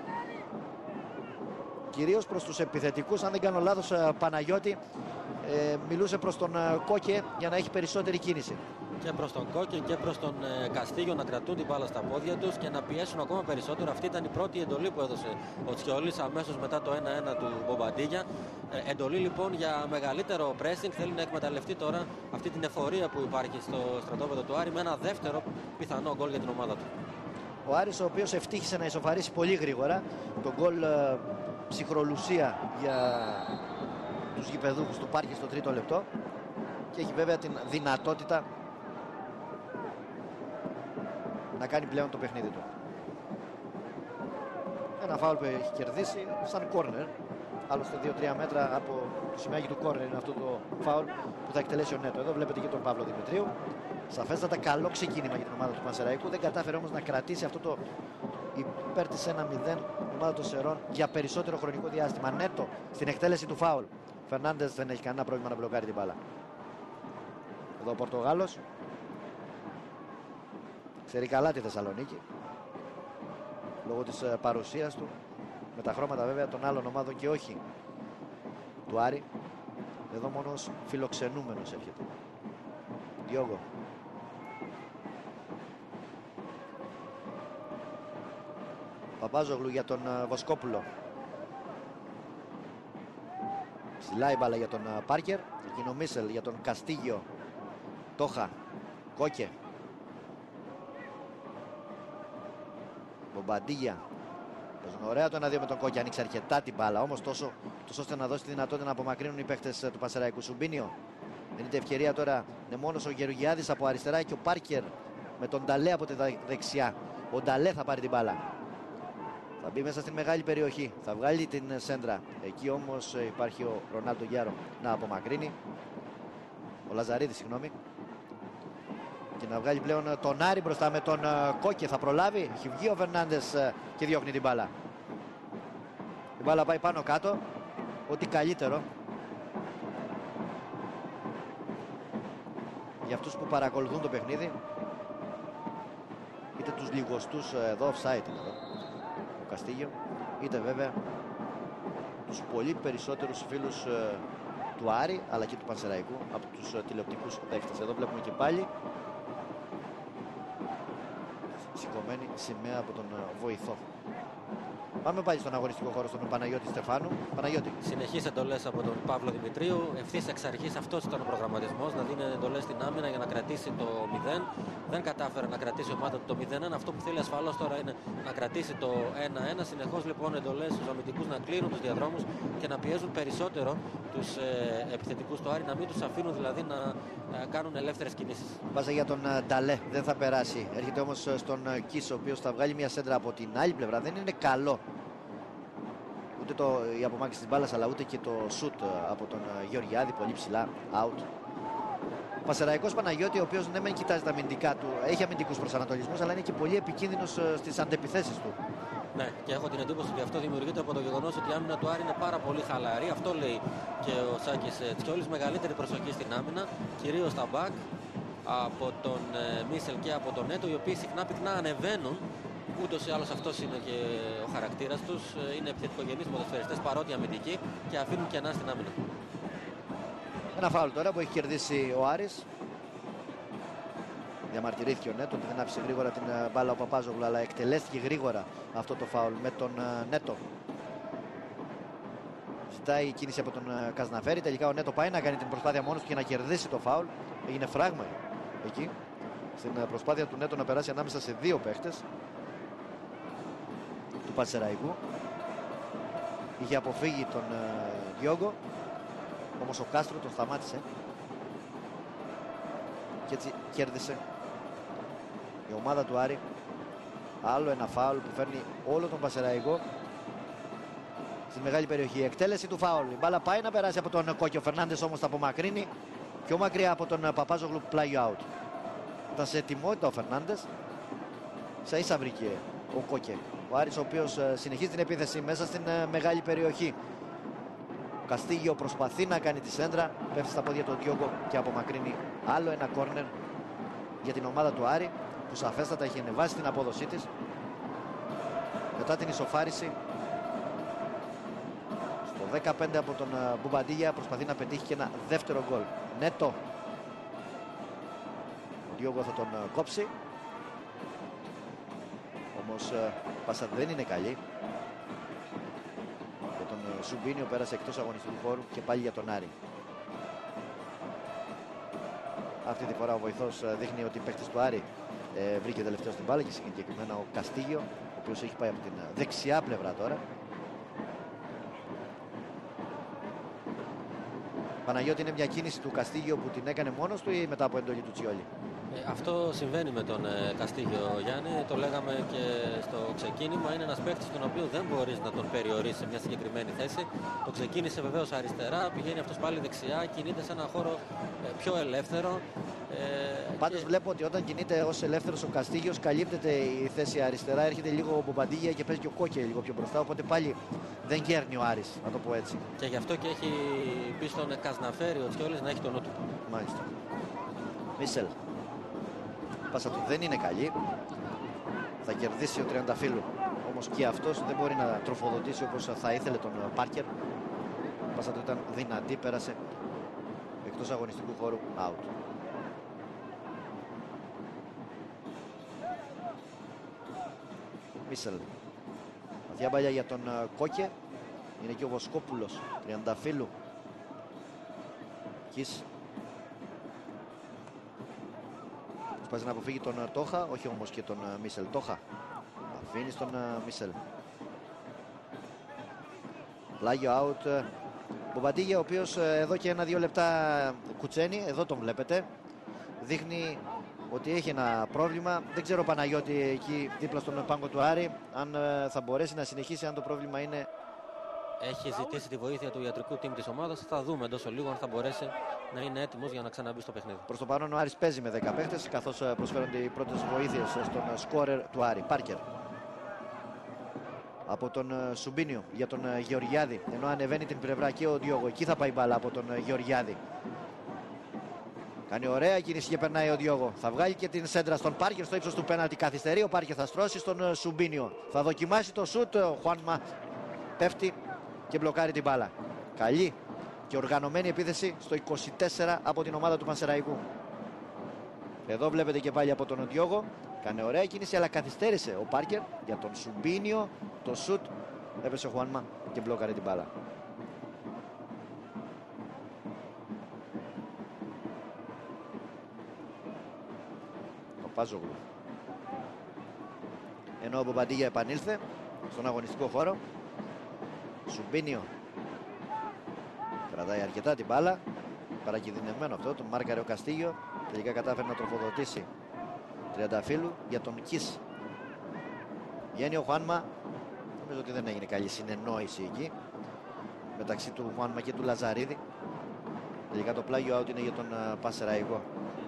κυρίως προς τους επιθετικούς. Αν δεν κάνω λάθος, Παναγιώτη ε, μιλούσε προς τον Κόκε για να έχει περισσότερη κίνηση. Και προς τον Κόκε και προς τον ε, Καστίγιο να κρατούν την μπάλα στα πόδια τους και να πιέσουν ακόμα περισσότερο. Αυτή ήταν η πρώτη εντολή που έδωσε ο Τσιόλης αμέσως μετά το ένα ένα του Μπομπαντίγια. Ε, εντολή λοιπόν για μεγαλύτερο pressing. Θέλει να εκμεταλλευτεί τώρα αυτή την εφορία που υπάρχει στο στρατόπεδο του Άρη με ένα δεύτερο πιθανό γκολ για την ομάδα του. Ο Άρης, ο οποίος ευτύχησε να ισοφαρίσει πολύ γρήγορα. Το γκολ ε, ψυχρολουσία για τους γηπεδούχους του Πάρκη στο τρίτο λεπτό και έχει βέβαια την δυνατότητα να κάνει πλέον το παιχνίδι του. Ένα φάουλ που έχει κερδίσει σαν κόρνερ. Άλλωστε δύο τρία μέτρα από το σημείο του κόρνερ είναι αυτό το φάουλ που θα εκτελέσει ο Νέτο. Εδώ βλέπετε και τον Παύλο Δημητρίου. Σαφέστατα καλό ξεκίνημα για την ομάδα του Πανσεραϊκού. Δεν κατάφερε όμως να κρατήσει αυτό το υπέρ της ένα μηδέν η ομάδα των Σερών για περισσότερο χρονικό διάστημα. Νέτο στην εκτέλεση του φάουλ. Φερνάντες δεν έχει κανένα πρόβλημα να μπλοκάρει την μπάλα. Εδώ ο Πορτογάλος ξέρει καλά τη Θεσσαλονίκη λόγω της παρουσίας του, με τα χρώματα βέβαια των άλλων ομάδων και όχι του Άρη. Εδώ μόνος φιλοξενούμενος έρχεται. Διόγκο. Παπάζογλου για τον Βοσκόπουλο. Ψηλά η μπάλα για τον Πάρκερ. Εκείνο Μίσελ για τον Καστίγιο. Τόχα. Κόκε. Μπομπαντίγια. Παίζουν ωραία το ένα δύο με τον Κόκε. Ανοίξει αρκετά την μπάλα. Όμως τόσο, τόσο ώστε να δώσει τη δυνατότητα να απομακρύνουν οι παίχτες του Πανσεραϊκού. Σουμπίνιο. Δίνεται ευκαιρία τώρα. Είναι μόνος ο Γεωργιάδης από αριστερά και ο Πάρκερ με τον Νταλέ από τη δεξιά. Ο Νταλέ θα πάρει την μπάλα. Θα μπει μέσα στην μεγάλη περιοχή. Θα βγάλει την σέντρα. Εκεί όμως υπάρχει ο Ρονάλντο Γιάρο να απομακρύνει. Ο Λαζαρίδης, συγγνώμη. Και να βγάλει πλέον τον Άρη μπροστά με τον Κόκε. Θα προλάβει. Έχει βγει ο Φερνάντες και διώχνει την μπάλα. Η μπάλα πάει πάνω κάτω. Ό,τι καλύτερο για αυτούς που παρακολουθούν το παιχνίδι. Είτε τους λιγοστούς εδώ offside εδώ, ο Καστίγιο, είτε βέβαια τους πολύ περισσότερους φίλους ε, του Άρη αλλά και του Πανσεραϊκού από τους ε, τηλεοπτικούς δέχτες. Εδώ βλέπουμε και πάλι σηκωμένη σημαία από τον βοηθό. Πάμε πάλι στον αγωνιστικό χώρο, στον Παναγιώτη Στεφάνου. Παναγιώτη. Συνεχείς εντολές από τον Παύλο Δημητρίου. Ευθύς εξ αρχής αυτός ήταν ο προγραμματισμός, να δίνει εντολές στην άμυνα για να κρατήσει το μηδέν. Δεν κατάφερε να κρατήσει η ομάδα του το μηδέν ένα. Αυτό που θέλει ασφαλώς τώρα είναι να κρατήσει το ένα ένα. Συνεχώς λοιπόν εντολές στους αμυντικούς να κλείνουν τους διαδρόμους και να πιέζουν περισσότερο τους ε, επιθετικούς του Άρη, να μην τους αφήνουν δηλαδή να ε, κάνουν ελεύθερες κινήσεις. Βάζα για τον Νταλέ, δεν θα περάσει. Έρχεται όμως στον Κίσο, ο οποίος θα βγάλει μια σέντρα από την άλλη πλευρά. Δεν είναι καλό ούτε το, η απομάκρυνση της μπάλας, αλλά ούτε και το σουτ από τον Γεωργιάδη, πολύ ψηλά, out. Ο Πασεραϊκός Παναγιώτη, ο οποίος ναι μεν κοιτάζει τα αμυντικά του, έχει αμυντικούς προσανατολισμούς, αλλά είναι και πολύ επικίνδυνος στις αντεπιθέσεις του. Ναι, και έχω την εντύπωση ότι αυτό δημιουργείται από το γεγονός ότι η άμυνα του Άρη είναι πάρα πολύ χαλαρή. Αυτό λέει και ο Σάκης Τσιόλης. Μεγαλύτερη προσοχή στην άμυνα, κυρίως στα μπακ, από τον Μίσελ και από τον Νέτο, οι οποίοι συχνά πυκνά ανεβαίνουν. Ούτως ή άλλως αυτός είναι και ο χαρακτήρας τους. Είναι επιθετικογενείς ποδοσφαιριστές, παρότι αμυντικοί, και αφήνουν κενά στην άμυνα. Ένα φάουλ τώρα που έχει κερδίσει ο Άρης. Διαμαρτυρήθηκε ο Νέτο ότι δεν άφησε γρήγορα την μπάλα ο Παπάζογλου, αλλά εκτελέστηκε γρήγορα αυτό το φάουλ με τον Νέτο. Ζητάει κίνηση από τον Καζναφέρη. Τελικά ο Νέτο πάει να κάνει την προσπάθεια μόνος του και να κερδίσει το φάουλ. Έγινε φράγμα εκεί στην προσπάθεια του Νέτο να περάσει ανάμεσα σε δύο παίχτες του Πανσεραϊκού. Είχε αποφύγει τον Διόγκο, όμως ο Κάστρο τον σταμάτησε και έτσι κέρδισε η ομάδα του Άρη. Άλλο ένα φάουλ που φέρνει όλο τον Πανσεραϊκό στη μεγάλη περιοχή. Εκτέλεση του φάουλ. Η μπάλα πάει να περάσει από τον Κόκκι. Ο Φερνάντες όμως τα απομακρύνει πιο μακριά από τον Παπάζογλου, πλάγιο out. Ήταν σε ετοιμότητα ο Φερνάντες. Σα ίσα βρήκε ο Κόκκι. Ο Άρης, ο οποίος συνεχίζει την επίθεση μέσα στην μεγάλη περιοχή. Ο Καστίγιο προσπαθεί να κάνει τη σέντρα, πέφτει στα πόδια του Διόγκο και απομακρύνει άλλο ένα κόρνερ για την ομάδα του Άρη, που σαφέστατα έχει ανεβάσει την απόδοσή της μετά την ισοφάριση στο δεκαπέντε από τον Μπουμπαντίγια. Προσπαθεί να πετύχει και ένα δεύτερο γκολ. Νέτο. Ο Διόγκο θα τον κόψει, όμως η πάσα δεν είναι καλή. Για τον Σουμπίνιο, πέρασε εκτός αγωνιστικού χώρου και πάλι για τον Άρη. Αυτή τη φορά ο βοηθός δείχνει ότι οι παίκτες του Άρη ε, βρήκε τελευταίο στην μπάλα, και συγκεκριμένα ο Καστίγιο, ο οποίος έχει πάει από την δεξιά πλευρά τώρα. Παναγιώτη, είναι μια κίνηση του Καστίγιο που την έκανε μόνος του ή μετά από εντολή του Τσιόλη? Ε, αυτό συμβαίνει με τον ε, Καστίγιο, Γιάννη. Το λέγαμε και στο ξεκίνημα. Είναι ένας παίκτης τον οποίο δεν μπορείς να τον περιορίσεις σε μια συγκεκριμένη θέση. Το ξεκίνησε βεβαίως αριστερά, πηγαίνει αυτός πάλι δεξιά, κινείται σε έναν χώρο ε, πιο ελεύθερο. Ε, Πάντως και... βλέπω ότι όταν κινείται ως ελεύθερος ο Καστίγιος, καλύπτεται η θέση αριστερά, έρχεται λίγο ο Μπομπαντίγια και παίζει και ο Κόκκι λίγο πιο μπροστά, οπότε πάλι δεν κέρνει ο Άρης, να το πω έτσι. Και γι' αυτό και έχει πει στον Καζναφέρη ο Τσιόλης να έχει το νου του. Μάλιστα. Μίσελ. Η πάσα του δεν είναι καλή. Θα κερδίσει ο Τριανταφύλου. Όμως και αυτός δεν μπορεί να τροφοδοτήσει όπως θα ήθελε τον Πάρκερ. Η πάσα του ήταν δυνατή, πέρασε εκτός αγωνιστικού χώρου, out. Μίσελ. Βαθιά μπαλιά για τον Κόκκε. Είναι και ο Βοσκόπουλος. Τριανταφύλου. Κις. Προσπαθεί να αποφύγει τον Τόχα, όχι όμως και τον Μίσελ. Τόχα. Αφήνει στον Μίσελ. Πλάγιο out. Μπομπαντίγια, ο οποίος εδώ και ένα-δύο λεπτά κουτσένει. Εδώ τον βλέπετε. Δείχνει ότι έχει ένα πρόβλημα. Δεν ξέρω, Παναγιώτη, εκεί δίπλα στον πάγκο του Άρη, αν θα μπορέσει να συνεχίσει, αν το πρόβλημα είναι... Έχει ζητήσει τη βοήθεια του ιατρικού team της ομάδας. Θα δούμε εντός λίγο αν θα μπορέσει να είναι έτοιμος για να ξαναμπεί στο παιχνίδι. Προς το παρόν ο Άρης παίζει με δέκα παίχτες, καθώς προσφέρονται οι πρώτες βοήθειες στον σκόρερ του Άρη. Πάρκερ. Από τον Σουμπίνιο για τον Γεωργιάδη, ενώ ανεβαίνει την πλευρά και ο Διόγκο. Εκεί θα πάει μπάλα από τον Γεωργιάδη. Κάνει ωραία κίνηση και περνάει ο Διόγκο. Θα βγάλει και την σέντρα στον Πάρκερ στο ύψος του πέναλτι. Καθυστερεί ο Πάρκερ, θα στρώσει στον Σουμπίνιο. Θα δοκιμάσει το σούτ. Ο Χουάνμα πέφτει και μπλοκάρει την μπάλα. Καλή και οργανωμένη επίθεση στο είκοσι τέσσερα από την ομάδα του Πανσεραϊκού. Εδώ βλέπετε και πάλι από τον Διόγο. Κάνε ωραία κίνηση, αλλά καθυστέρησε ο Πάρκερ για τον Σουμπίνιο. Το σουτ έπεσε ο Χουάνμα και μπλόκαρε την μπάλα. Παπάζογλου. Ενώ ο Μπομπαντίγια επανήλθε στον αγωνιστικό χώρο. Σουμπίνιο κρατάει αρκετά την μπάλα. Παρακινδυνευμένο αυτό, τον μάρκαρε ο Καστίγιο. Τελικά κατάφερε να τροφοδοτήσει Τριανταφύλου για τον Κις. Βγαίνει ο Χουάνμα. Νομίζω ότι δεν έγινε καλή συνεννόηση εκεί μεταξύ του Χουάνμα και του Λαζαρίδη. Τελικά το πλάγιο out είναι για τον Πανσεραϊκό.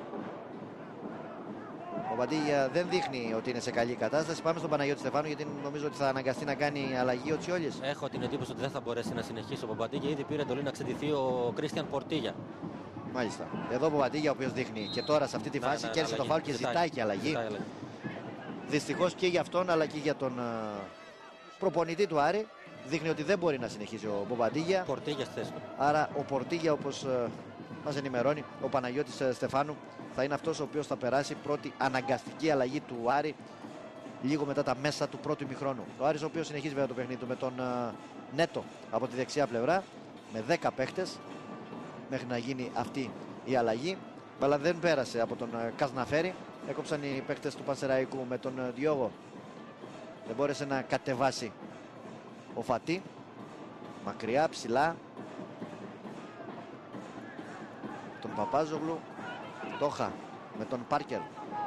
Ο Μπαντίγια δεν δείχνει ότι είναι σε καλή κατάσταση. Πάμε στον Παναγιώτη Στεφάνου, γιατί νομίζω ότι θα αναγκαστεί να κάνει αλλαγή ο Τσιόλης. Έχω την εντύπωση ότι δεν θα μπορέσει να συνεχίσει ο Μπαντίγια. Ήδη πήρε εντολή να ξεντηθεί ο Κρίστιαν Πορτίγια. Μάλιστα. Εδώ ο Μπαντίγια, ο οποίος δείχνει και τώρα σε αυτή τη φάση, κέρδισε το φάουλ και ζητάει, ζητάει και αλλαγή. αλλαγή. Δυστυχώς και για αυτόν αλλά και για τον uh, προπονητή του Άρη. Δείχνει ότι δεν μπορεί να συνεχίσει ο Μπαντίγια. Πορτίγια στη θέση του. Άρα ο Πορτίγια, όπως uh, μας ενημερώνει ο Παναγιώτης uh, Στεφάνου, θα είναι αυτός ο οποίος θα περάσει πρώτη αναγκαστική αλλαγή του Άρη λίγο μετά τα μέσα του πρώτου ημιχρόνου. Ο Άρης, ο οποίος συνεχίζει βέβαια το παιχνίδι του με τον uh, Νέτο από τη δεξιά πλευρά με δέκα παίχτες μέχρι να γίνει αυτή η αλλαγή. Αλλά δεν πέρασε από τον uh, Κασναφέρη. Έκοψαν οι παίχτες του Πανσεραϊκού με τον uh, Διόγο. Δεν μπόρεσε να κατεβάσει ο Φατί. Μακριά, ψηλά. Τον Παπάζογλου. Τόχα με τον Πάρκερ.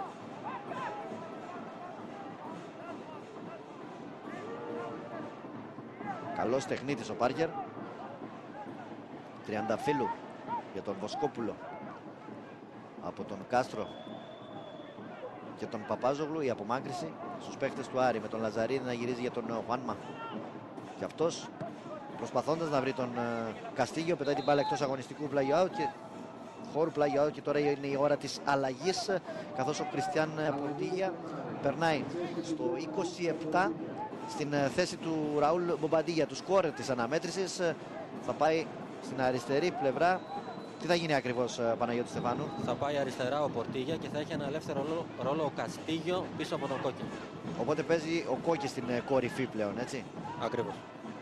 Καλός τεχνίτης ο Πάρκερ. Τριανταφύλου για τον Βοσκόπουλο από τον Κάστρο και τον Παπάζογλου. Η απομάκρυση στους παίκτες του Άρη με τον Λαζαρίδη να γυρίζει για τον Χουάνμα. Και αυτός προσπαθώντας να βρει τον Καστίγιο, πετάει την μπάλα εκτός αγωνιστικού πλάγιο out και χώρου πλάγιο out, και τώρα είναι η ώρα της αλλαγής, καθώς ο Κριστιαν Πορτίγια περνάει στο είκοσι επτά στην θέση του Ραούλ Μπομπαντίγια, του σκόρερ της αναμέτρησης. Θα πάει στην αριστερή πλευρά. Τι θα γίνει ακριβώς, Παναγιώτη Στεφάνου? Θα πάει αριστερά ο Πορτίγια και θα έχει ένα ελεύθερο ρόλο, ρόλο ο Καστίγιο πίσω από τον Κόκκι. Οπότε παίζει ο Κόκκι στην κορυφή πλέον, έτσι? Ακριβώς.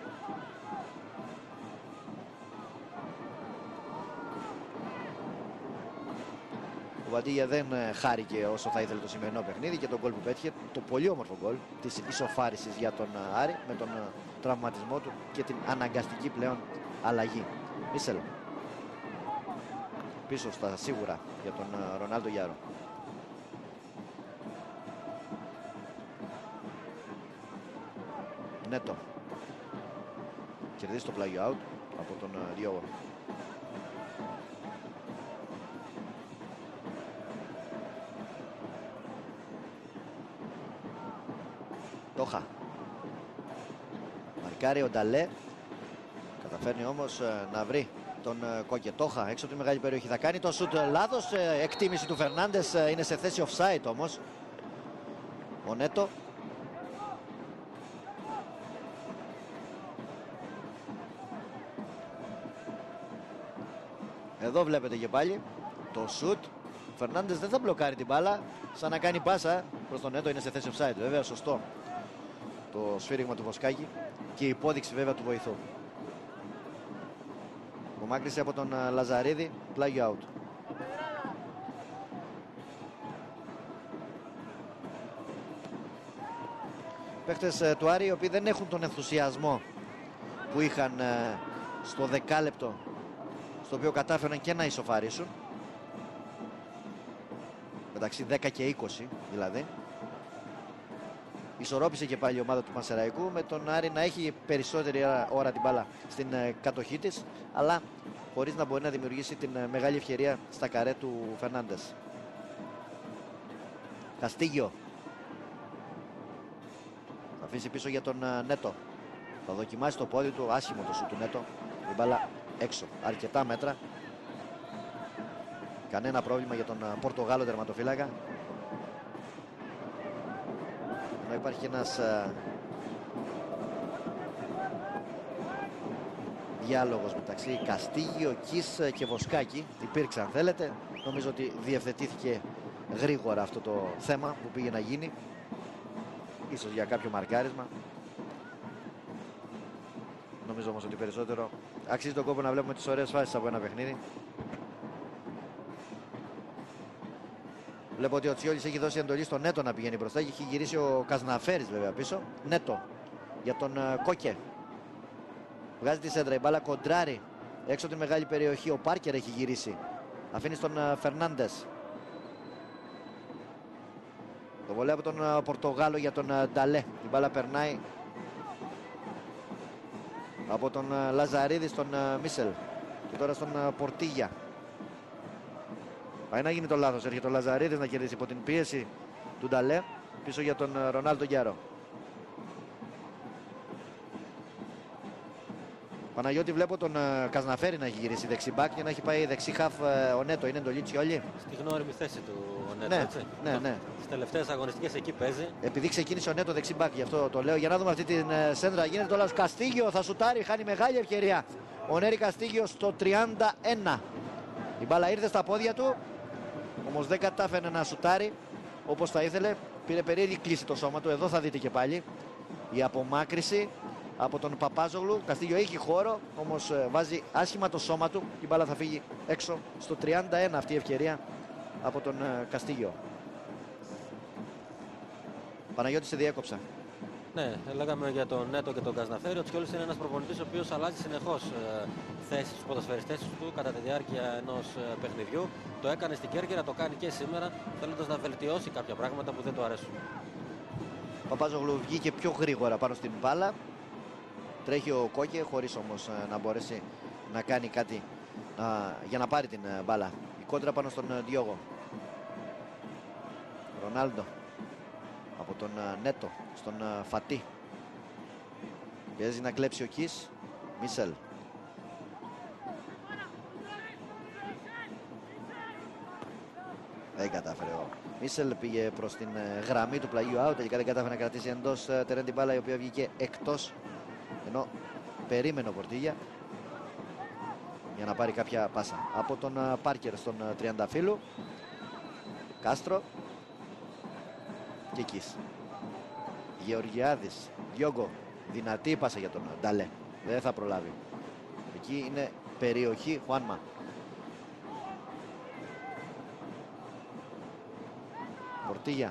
Ο Μπαντίγια δεν χάρηκε όσο θα ήθελε το σημερινό παιχνίδι και τον γκολ που πέτυχε, το πολύ όμορφο γκολ της ισοφάρισης για τον Άρη με τον τραυματισμό του και την αναγκαστική πλέον αλλαγή. Μίσελ πίσω στα σίγουρα για τον Ρονάλντο Γιάρο. Νέτο κερδίζει το πλάγιο out από τον Διόγο. Τόχα. Μαρκάρει ο Νταλέ. Καταφέρνει όμως να βρει τον Κόκκι. Τόχα έξω από τη μεγάλη περιοχή. Θα κάνει το σουτ λάθος. Εκτίμηση του Φερνάντες. Είναι σε θέση offside όμως ο Νέτο. Εδώ βλέπετε και πάλι το σουτ. Ο Φερνάντες δεν θα μπλοκάρει την μπάλα. Σαν να κάνει πάσα προς τον Νέτο. Είναι σε θέση offside. Βέβαια σωστό το σφύριγμα του Βοσκάκη και η υπόδειξη βέβαια του βοηθού. Απομάκρυση από τον Λαζαρίδη, πλάγιο out. Παίχτες του Άρη οι οποίοι δεν έχουν τον ενθουσιασμό που είχαν στο δεκάλεπτο στο οποίο κατάφεραν και να ισοφαρίσουν, μεταξύ δέκα και είκοσι δηλαδή. Ισορρόπησε και πάλι η ομάδα του Πανσεραϊκού με τον Άρη να έχει περισσότερη ώρα την μπάλα στην κατοχή της, αλλά χωρίς να μπορεί να δημιουργήσει την μεγάλη ευκαιρία στα καρέ του Φερνάντες. Καστίγιο θα αφήσει πίσω για τον Νέτο. Θα δοκιμάσει το πόδι του, άσχημο το σου του Νέτο. Η μπάλα έξω, αρκετά μέτρα. Κανένα πρόβλημα για τον Πορτογάλο τερματοφύλακα. Να υπάρχει ένας uh, διάλογος μεταξύ Καστίγιο, Κις και Βοσκάκη. Υπήρξε αν θέλετε. Νομίζω ότι διευθετήθηκε γρήγορα αυτό το θέμα που πήγε να γίνει. Ίσως για κάποιο μαρκάρισμα. Νομίζω όμως ότι περισσότερο αξίζει τον κόπο να βλέπουμε τις ωραίες φάσεις από ένα παιχνίδι. Βλέπω ότι ο Τσιόλης έχει δώσει εντολή στον Νέτο να πηγαίνει μπροστά και έχει γυρίσει ο Κασναφέρης βέβαια πίσω. Νέτο για τον uh, Κόκε. Βγάζει τη σέντρα, η μπάλα κοντράρει έξω από τη μεγάλη περιοχή. Ο Πάρκερ έχει γυρίσει. Αφήνει στον uh, Φερνάντες. Το βολέ από τον uh, Πορτογάλο για τον uh, Νταλέ. Η μπάλα περνάει από τον uh, Λαζαρίδη στον uh, Μίσελ. Και τώρα στον uh, Πορτίγια. Πάει να γίνει το λάθος. Έρχεται ο Λαζαρίδης να κερδίσει υπό την πίεση του Νταλέ. Πίσω για τον uh, Ρονάλντο Γκιάρο. Παναγιώτη, βλέπω τον uh, Κασναφέρη να έχει γυρίσει δεξιμπάκ και να έχει πάει δεξί χαφ uh, ο Νέτο. Είναι εντολή Τσιόλη. Στη γνώριμη θέση του ο Νέτο, ναι, έτσι. Ναι, ναι. Στις τελευταίες αγωνιστικές εκεί παίζει. Επειδή ξεκίνησε ο Νέτο δεξιμπάκ, γι' αυτό το λέω. Για να δούμε αυτή την uh, σέντρα. Γίνεται τώρα Καστίγιο, θα σουτάρει, χάνει μεγάλη ευκαιρία. Ο Νέρη Καστίγιο στο τριάντα ένα. Η μπάλα ήρθε στα πόδια του, όμως δεν κατάφερε να σουτάρει όπως θα ήθελε. Πήρε περίεργη κλίση το σώμα του. Εδώ θα δείτε και πάλι η απομάκρυση από τον Παπάζογλου. Καστίγιο έχει χώρο, όμως βάζει άσχημα το σώμα του. Η μπάλα θα φύγει έξω στο τριάντα ένα αυτή η ευκαιρία από τον Καστίγιο. Παναγιώτη, σε διέκοψα. Ναι, λέγαμε για τον Νέτο και τον Κασναφέρη. Ο Τσιόλης είναι ένας προπονητής ο οποίος αλλάζει συνεχώς ε, θέσεις στους ποδοσφαιριστές του κατά τη διάρκεια ενός ε, παιχνιδιού. Το έκανε στην Κέρκυρα, το κάνει και σήμερα, θέλοντας να βελτιώσει κάποια πράγματα που δεν του αρέσουν. Παπάζογλου βγήκε πιο γρήγορα πάνω στην μπάλα. Τρέχει ο Κόκε, χωρίς όμως ε, να μπορέσει να κάνει κάτι ε, για να πάρει την ε, μπάλα. Η κόντρα πάνω στον ε, Διόγο. Ρονάλντο από τον uh, Νέτο στον uh, Φατί. Πιέζει να κλέψει ο Κις. Μίσελ. Δεν κατάφερε ο Μίσελ. Πήγε προς την uh, γραμμή του πλαγίου out. Τελικά δεν κατάφερε να κρατήσει εντός uh, τερέν την μπάλα, η οποία βγήκε εκτός. Ενώ περίμενε ο Πορτίγια για να πάρει κάποια πάσα. Από τον uh, Πάρκερ στον uh, Τριανταφύλου. Κάστρο. Και Κις. Γεωργιάδης. Διόγκο. Δυνατή πάσα για τον Νταλέ. Δεν θα προλάβει. Εκεί είναι περιοχή Χουάνμα. Πορτίγια.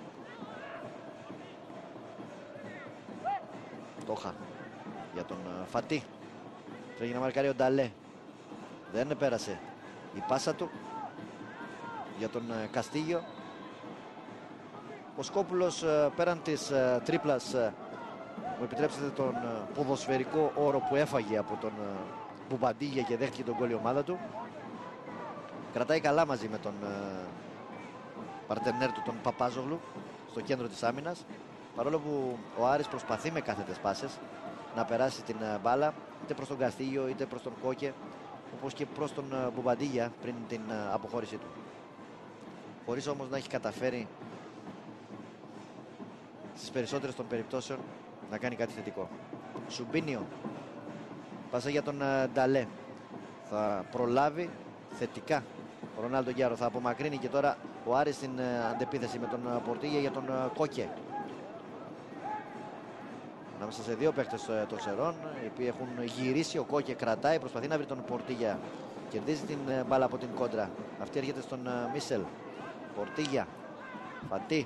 Τόχα. Για τον Φατί. Τρέχει να μαρκάρει ο Νταλέ. Δεν πέρασε η πάσα του για τον Καστίγιο. Ο Σκόπουλος, πέραν της τρίπλας, μου επιτρέψετε τον ποδοσφαιρικό όρο που έφαγε από τον Μπουμπαντίγια και δέχτηκε τον γκολ η ομάδα του, κρατάει καλά μαζί με τον παρτενέρ του, τον Παπάζογλου, στο κέντρο της άμυνας, παρόλο που ο Άρης προσπαθεί με κάθετες πάσες να περάσει την μπάλα είτε προς τον Καστίγιο είτε προς τον Κόκε, όπως και προς τον Μπουμπαντίγια πριν την αποχώρησή του, χωρίς όμως να έχει καταφέρει στις περισσότερες των περιπτώσεων να κάνει κάτι θετικό. Σουμπίνιο. Πάσα για τον uh, Νταλέ. Θα προλάβει θετικά ο Ρονάλντο Γκιάρο. Θα απομακρύνει και τώρα ο Άρης στην uh, αντεπίθεση με τον uh, Πορτίγια για τον uh, Κόκε. Ανάμεσα σε δύο παίκτες uh, των Σερών, οι οποίοι έχουν γυρίσει. Ο Κόκε κρατάει, προσπαθεί να βρει τον Πορτίγια. Κερδίζει την uh, μπάλα από την κόντρα. Αυτή έρχεται στον uh, Μίσελ. Πορτίγια. Φατί.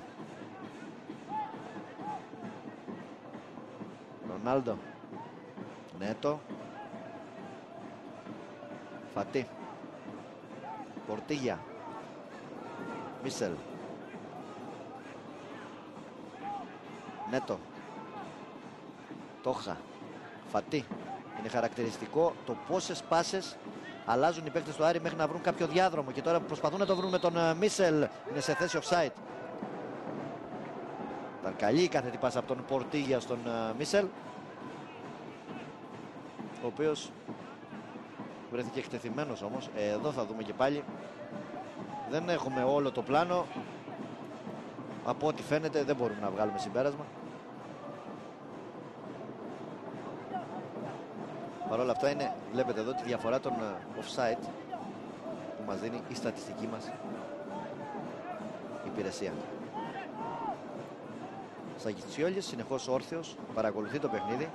Ρονάλντο. Νέτο. Φατί. Πορτίγια. Μίσελ. Νέτο. Τόχα. Φατί. Είναι χαρακτηριστικό το πόσες πάσες αλλάζουν οι παίκτες του Άρη μέχρι να βρουν κάποιο διάδρομο, και τώρα προσπαθούν να το βρουν με τον Μίσελ. Είναι σε θέση offside. Ήταν καλή η κάθετη πάσα από τον Πορτίγια στον Μίσελ, ο οποίος βρέθηκε εκτεθειμένος όμως. Ε, εδώ θα δούμε και πάλι. Δεν έχουμε όλο το πλάνο. Από ό,τι φαίνεται δεν μπορούμε να βγάλουμε συμπέρασμα. Παρ' όλα αυτά είναι, βλέπετε εδώ τη διαφορά των offside που μας δίνει η στατιστική μας. υπηρεσία. Σαγιτσιόλης συνεχώς όρθιος, παρακολουθεί το παιχνίδι.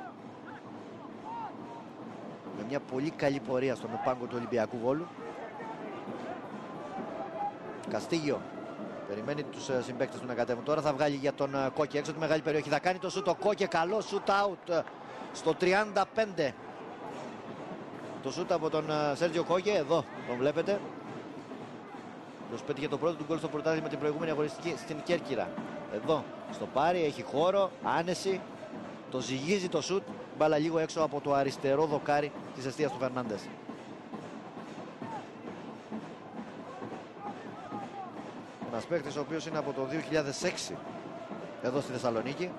Με μια πολύ καλή πορεία στον πάγκο του Ολυμπιακού Βόλου. Καστίγιο περιμένει τους συμπαίκτες του να κατέβουν. Τώρα θα βγάλει για τον Κόκε έξω τη μεγάλη περιοχή. Θα κάνει το σουτ ο Κόκε. Καλό σουτ out στο τριάντα πέντε. Το σουτ από τον Σέρτζιο Κόκε. Εδώ τον βλέπετε. Τους πέτυχε το πρώτο του γκολ στο πρωτάθλημα με την προηγούμενη αγωνιστική στην Κέρκυρα. Εδώ στο πάρει, έχει χώρο, άνεση. Το ζυγίζει το σουτ. Μπάλα λίγο έξω από το αριστερό δοκάρι της εστίας του Φερνάντες. Ένας παίκτης ο οποίος είναι από το δύο χιλιάδες έξι εδώ στη Θεσσαλονίκη.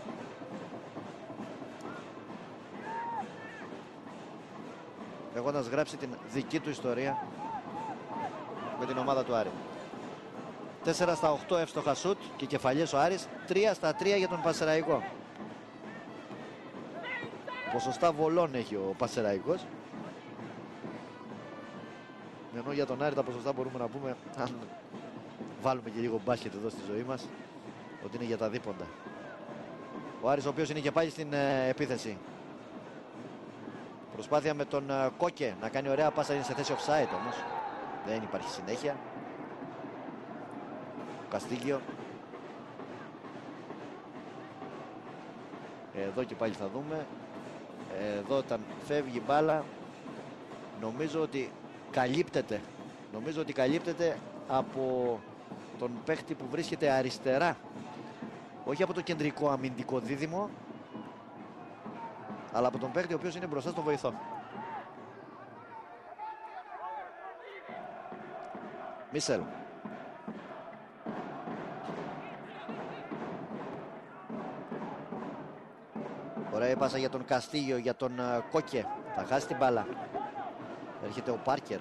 Έχοντας γράψει την δική του ιστορία με την ομάδα του Άρη. τέσσερα στα οκτώ εύστοχα σουτ και κεφαλιές ο Άρης. τρία στα τρία για τον Πανσεραϊκό. Ποσοστά βολών έχει ο Πανσεραϊκός. Ενώ για τον Άρη τα ποσοστά μπορούμε να πούμε, αν βάλουμε και λίγο μπάσκετ εδώ στη ζωή μας, ότι είναι για τα δίποντα. Ο Άρης ο οποίος είναι και πάλι στην ε, επίθεση. Προσπάθεια με τον ε, Κόκε να κάνει ωραία πάσα, είναι σε θέση offside όμως. Δεν υπάρχει συνέχεια. Καστίγιο. Εδώ και πάλι θα δούμε. Εδώ όταν φεύγει η μπάλα, νομίζω ότι καλύπτεται. Νομίζω ότι καλύπτεται από τον παίχτη που βρίσκεται αριστερά. Όχι από το κεντρικό αμυντικό δίδυμο, αλλά από τον παίχτη ο οποίος είναι μπροστά στο βοηθό. Μίσελ. Ωραία η πάσα για τον Καστίγιο, για τον uh, Κόκε. Θα χάσει την μπάλα. Έρχεται ο Πάρκερ.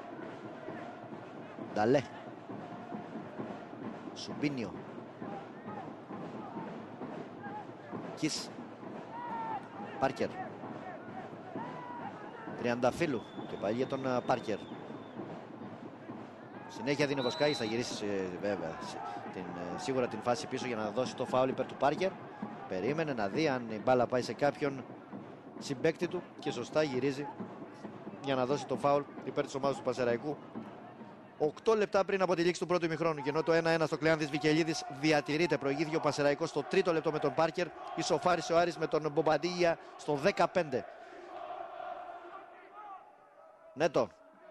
Νταλέ. Σουμπίνιο. Κις. Πάρκερ. Τριανταφύλου. Και πάλι για τον uh, Πάρκερ. Συνέχεια δίνει ο Βοσκάκης, θα γυρίσει βέβαια την, σίγουρα την φάση πίσω για να δώσει το φάουλ υπέρ του Πάρκερ. Περίμενε να δει αν η μπάλα πάει σε κάποιον συμπαίκτη του και σωστά γυρίζει για να δώσει το φάουλ υπέρ της ομάδας του Πανσεραϊκού. οκτώ λεπτά πριν από τη λήξη του πρώτου ημιχρόνου, και ενώ το ένα ένα στο Κλεάνθης Βικελίδης διατηρείται, προηγήθηκε ο Πανσεραϊκός στο τρίτο λεπτό με τον Πάρκερ, ισοφάρισε ο Άρης με τον Μπομπαντίγια στο δεκαπέντε. Νέτο.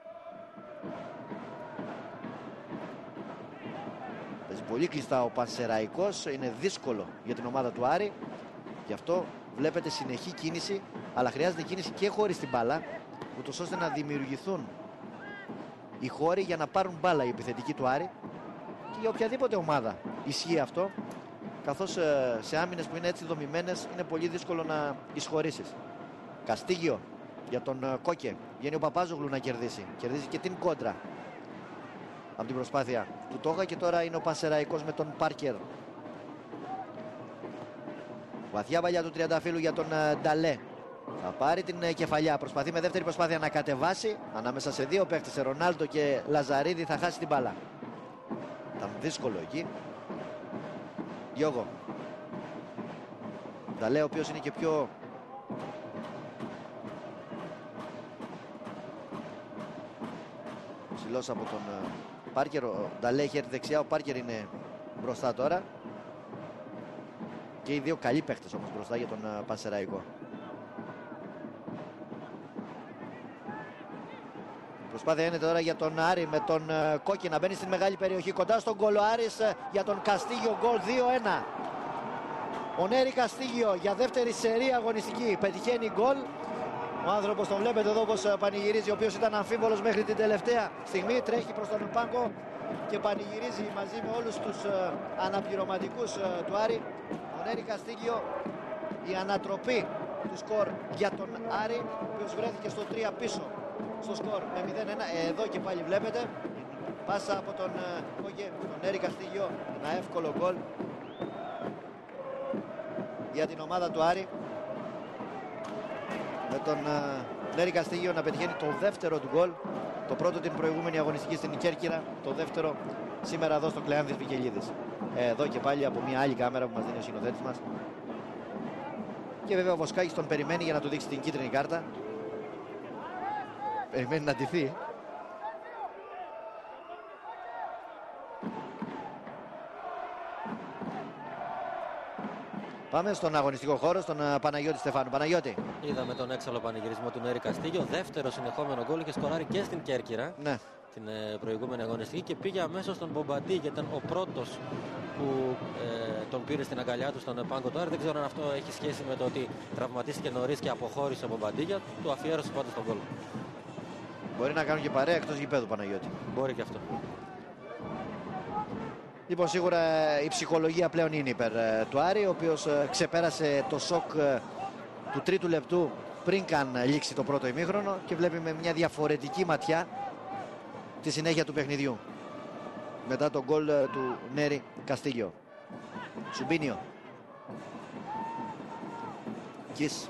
Παίζει πολύ κλειστά ο Πανσεραϊκός, είναι δύσκολο για την ομάδα του Άρη. Γι' αυτό βλέπετε συνεχή κίνηση, αλλά χρειάζεται κίνηση και χωρίς την μπάλα, ούτως ώστε να δημιουργηθούν οι χώροι για να πάρουν μπάλα οι επιθετικοί του Άρη. Και για οποιαδήποτε ομάδα ισχύει αυτό, καθώς σε άμυνες που είναι έτσι δομημένες είναι πολύ δύσκολο να εισχωρήσεις. Καστίγιο για τον Κόκε. Βγαίνει ο Παπάζογλου να κερδίσει. Κερδίζει και την κόντρα από την προσπάθεια του Τόγα, και τώρα είναι ο Πανσεραϊκός με τον Πάρκερ. Βαθιά παλιά του Τριανταφύλου για τον Νταλέ. Θα πάρει την κεφαλιά. Προσπαθεί με δεύτερη προσπάθεια να κατεβάσει ανάμεσα σε δύο παίχτες, σε Ρονάλντο και Λαζαρίδη. Θα χάσει την μπάλα. Ήταν δύσκολο εκεί. Διόγο. Νταλέ, ο οποίος είναι και πιο ψηλός από τον Πάρκερ. Ο Νταλέ έχει έρθει δεξιά, ο Πάρκερ είναι μπροστά τώρα. Και οι δύο καλοί παίχτες όμως μπροστά για τον Πανσεραϊκό. Προσπάθεια είναι τώρα για τον Άρη με τον Κόκκι να μπαίνει στην μεγάλη περιοχή κοντά στον γκολ. Ο Άρης για τον Καστίγιο, γκολ δύο ένα. Ο Νέρη Καστίγιο για δεύτερη σερία αγωνιστική πετυχαίνει γκολ. Ο άνθρωπος τον βλέπετε εδώ πως πανηγυρίζει, ο οποίος ήταν αμφίβολος μέχρι την τελευταία στιγμή. Τρέχει προς τον πάγκο και πανηγυρίζει μαζί με όλους τους αναπληρωματικούς του Άρη. Ο Νέρη Καστίγιο, η ανατροπή του σκορ για τον Άρη, ο οποίος βρέθηκε στο τρία πίσω στο σκορ με μηδέν ένα. Εδώ και πάλι βλέπετε πάσα από τον Κόγκε, τον Νέρη Καστίγιο, ένα εύκολο γκολ για την ομάδα του Άρη, με τον Νέρη Καστίγιο να πετυχαίνει το δεύτερο του γκολ. Το πρώτο την προηγούμενη αγωνιστική στην Κέρκυρα, το δεύτερο σήμερα εδώ στο Κλεάνθης Βικελίδης. Εδώ και πάλι από μια άλλη κάμερα που μας δίνει ο σκηνοθέτης μας. Και βέβαια ο Βοσκάκης τον περιμένει για να του δείξει την κίτρινη κάρτα. Περιμένει να ντυθεί. Πάμε στον αγωνιστικό χώρο, στον Παναγιώτη Στεφάνου. Παναγιώτη. Είδαμε τον έξαλλο πανηγυρισμό του Νέρη Καστίγιο. Δεύτερο συνεχόμενο γκολ, είχε σκοράρει και στην Κέρκυρα. Ναι. Την ε, προηγούμενη αγωνιστική και πήγε αμέσως στον Μπομπαντή, γιατί ήταν ο πρώτος που ε, τον πήρε στην αγκαλιά του στον πάγκο του Άρη. Δεν ξέρω αν αυτό έχει σχέση με το ότι τραυματίστηκε νωρίς και αποχώρησε ο Μπομπαντή. Του αφιέρωσε πάντα στον γκολ. Μπορεί να κάνουν και παρέα εκτός γηπέδου, Παναγιώτη. Μπορεί και αυτό. Λοιπόν, σίγουρα η ψυχολογία πλέον είναι υπέρ ε, του Άρη, ο οποίος ε, ξεπέρασε το σοκ ε, του τρίτου λεπτού πριν καν λήξει το πρώτο ημίχρονο και βλέπει με μια διαφορετική ματιά τη συνέχεια του παιχνιδιού. Μετά τον γκολ ε, του Νέρη Καστίγιο. Σουμπίνιο. Κις.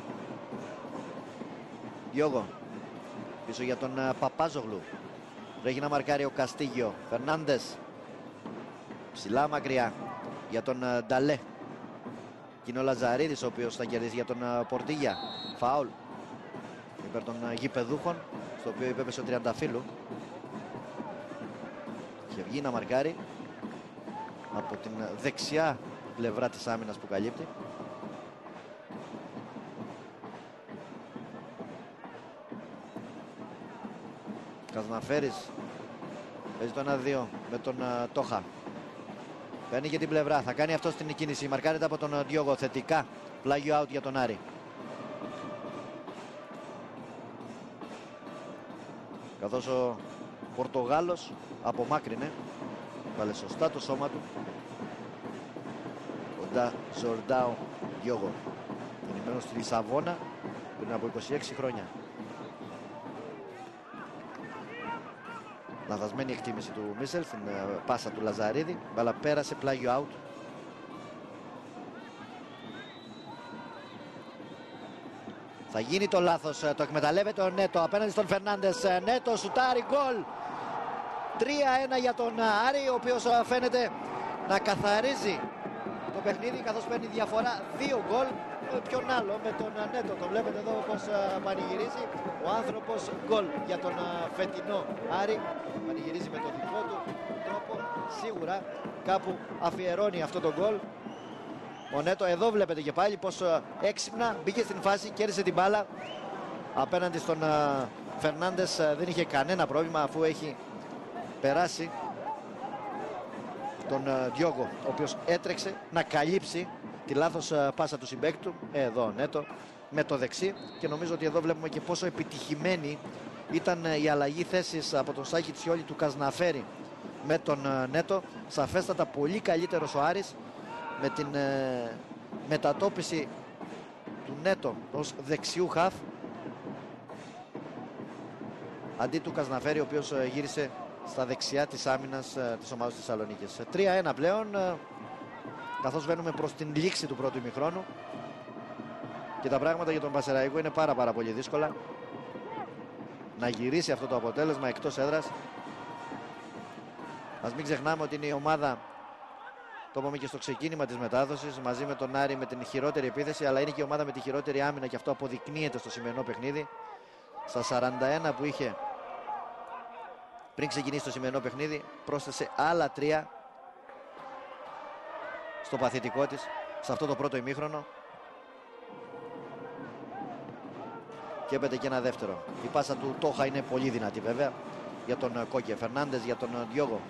Διόγο. Πίσω για τον ε, Παπάζογλου. Βρέχει να μαρκάρει ο Καστίγιο. Φερνάντες. Ψηλά μακριά για τον uh, Νταλέ. Και είναι ο Λαζαρίδης ο οποίος θα κερδίσει για τον uh, Πορτίγια. Φάουλ υπέρ των uh, γηπεδούχων, στο οποίο υπέπεσε ο Τριανταφύλου. Και βγει να μαρκάρει από την uh, δεξιά πλευρά της άμυνας που καλύπτει. Καζναφέρης παίζει το ένα δύο με τον uh, Τόχα. Παίρνει και την πλευρά. Θα κάνει αυτό στην κίνηση. Μαρκάρεται από τον Διόγο. Θετικά. Πλάγιο out για τον Άρη. Καθώς ο Πορτογάλος απομάκρυνε. Βάλε σωστά το σώμα του. Κοντά Ζορντάο Διόγο. Γεννημένος στη Λισαβόνα πριν από είκοσι έξι χρόνια. Λαθασμένη εκτίμηση του Μίσελ στην uh, πάσα του Λαζαρίδη. Μπαλά πέρασε, πλάγιο out. Θα γίνει το λάθος, το εκμεταλλεύεται ο Νέτο απέναντι στον Φερνάντες. Νέτο σουτάρει, γκολ. τρία ένα για τον Άρη, ο οποίος φαίνεται να καθαρίζει το παιχνίδι καθώς παίρνει διαφορά δύο γκολ. Ποιον άλλο, με τον Νέτο. Το βλέπετε εδώ πως πανηγυρίζει ο άνθρωπος. Γκολ για τον φετινό Άρη. Πανηγυρίζει με τον δικό του τρόπο. Σίγουρα κάπου αφιερώνει αυτό το γκολ ο Νέτο. Εδώ βλέπετε και πάλι πως έξυπνα μπήκε στην φάση, κέρδισε την μπάλα απέναντι στον Φερνάντες. Δεν είχε κανένα πρόβλημα αφού έχει περάσει τον Διόγο, ο οποίος έτρεξε να καλύψει τη λάθος πάσα του συμπαίκτου του. Εδώ Νέτο με το δεξί, και νομίζω ότι εδώ βλέπουμε και πόσο επιτυχημένη ήταν η αλλαγή θέσης από τον Σάκη Τσιόλη του Καζναφέρη με τον Νέτο. Σαφέστατα πολύ καλύτερος ο Άρης με την ε, μετατόπιση του Νέτο ως δεξιού χαφ αντί του Καζναφέρη, ο οποίος ε, γύρισε στα δεξιά της άμυνας ε, της ομάδας της Θεσσαλονίκης. τρία ένα πλέον, ε, καθώς βαίνουμε προς την λήξη του πρώτου ημιχρόνου και τα πράγματα για τον Πασεραϊκό είναι πάρα πάρα πολύ δύσκολα. Να γυρίσει αυτό το αποτέλεσμα εκτός έδρας. Ας μην ξεχνάμε ότι είναι η ομάδα, το είπαμε και στο ξεκίνημα της μετάδοσης, μαζί με τον Άρη με την χειρότερη επίθεση, αλλά είναι και η ομάδα με τη χειρότερη άμυνα, και αυτό αποδεικνύεται στο σημερινό παιχνίδι. Στα σαράντα ένα που είχε πριν ξεκινήσει το σημερινό παιχνίδι, πρόσθεσε άλλα τρία στο παθητικό της σε αυτό το πρώτο ημίχρονο. Και έπεται και ένα δεύτερο. Η πάσα του Τόχα είναι πολύ δυνατή βέβαια για τον Κόκε. Φερνάντες για τον Διόγο.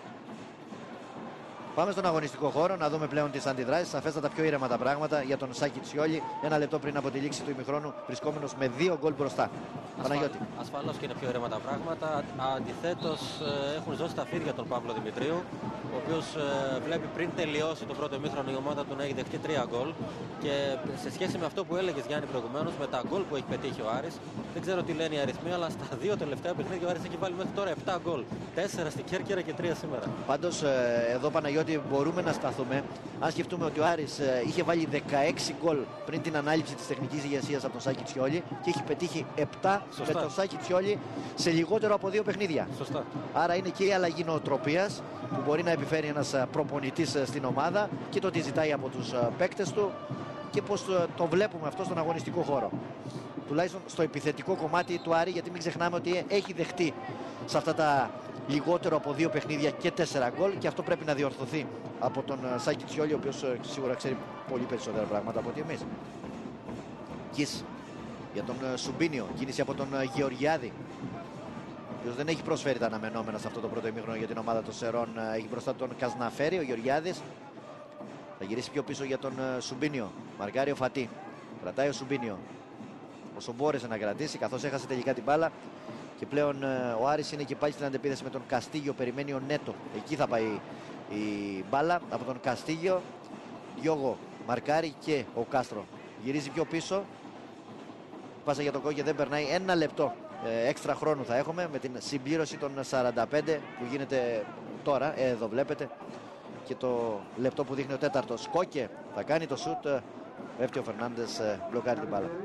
Πάμε στον αγωνιστικό χώρο να δούμε πλέον τις αντιδράσεις. Σαφέστατα πιο ήρεμα τα πράγματα για τον Σάκη Τσιόλη. Ένα λεπτό πριν από τη λήξη του ημιχρόνου, βρισκόμενος με δύο γκολ μπροστά. Ασφα... Παναγιώτη. Ασφαλώς και είναι πιο ήρεμα τα πράγματα. Αντιθέτως έχουν ζώσει τα φίδια τον Παύλο Δημητρίου, ο οποίος βλέπει πριν τελειώσει το πρώτο ημίχρονο η ομάδα του να έχει δεχτεί τρία γκολ. Και σε σχέση με αυτό που έλεγες, Γιάννη, προηγουμένως, με τα γκολ που έχει πετύχει ο Άρης, Δεν ξέρω τι λένε οι αριθμοί, αλλά στα δύο τελευταία παιχνίδια ο Άρης έχει βάλει μέχρι τώρα επτά γκολ. τέσσερα στην Κέρκυρα και τρία σήμερα. Πάντως εδώ, Παναγιώτη, μπορούμε να σταθούμε. Αν σκεφτούμε ότι ο Άρης είχε βάλει δεκαέξι γκολ πριν την ανάληψη της τεχνικής ηγεσίας από τον Σάκη Τσιόλη και έχει πετύχει επτά Σωστά. με τον Σάκη Τσιόλη σε λιγότερο από δύο παιχνίδια. Σωστά. Άρα είναι και η αλλαγή νοοτροπίας που μπορεί να επιφέρει ένας προπονητής στην ομάδα και το τι ζητάει από τους παίκτες του και πώς το βλέπουμε αυτό στον αγωνιστικό χώρο. Τουλάχιστον στο επιθετικό κομμάτι του Άρη, γιατί μην ξεχνάμε ότι έχει δεχτεί σε αυτά τα λιγότερο από δύο παιχνίδια και τέσσερα γκολ και αυτό πρέπει να διορθωθεί από τον Σάκη Τσιόλη, ο οποίος σίγουρα ξέρει πολύ περισσότερα πράγματα από ότι εμείς. Κις για τον Σουμπίνιο, κίνηση από τον Γεωργιάδη, ο οποίος δεν έχει προσφέρει τα αναμενόμενα σε αυτό το πρώτο ημίχρονο για την ομάδα των Σερών. Έχει μπροστά τον Κασναφέρη, ο Γεωργιάδης θα γυρίσει πιο πίσω για τον Σουμπίνιο. Μαρκάρει ο Φατί, κρατάει ο Σουμπίνιο όσο μπόρεσε να κρατήσει, καθώς έχασε τελικά την μπάλα. Και πλέον ο Άρης είναι και πάλι στην αντεπίθεση με τον Καστίγιο. Περιμένει ο Νέτο. Εκεί θα πάει η μπάλα από τον Καστίγιο. Διόγο μαρκάρει και ο Κάστρο γυρίζει πιο πίσω. Πάσα για τον Κόκκε δεν περνάει. Ένα λεπτό ε, έξτρα χρόνου θα έχουμε με την συμπλήρωση των σαράντα πέντε που γίνεται τώρα. Ε, εδώ βλέπετε και το λεπτό που δείχνει ο τέταρτος. Κόκκε θα κάνει το σουτ. Πέφτει ο Φερνάντες, ε, μπλοκάρει την μπάλα.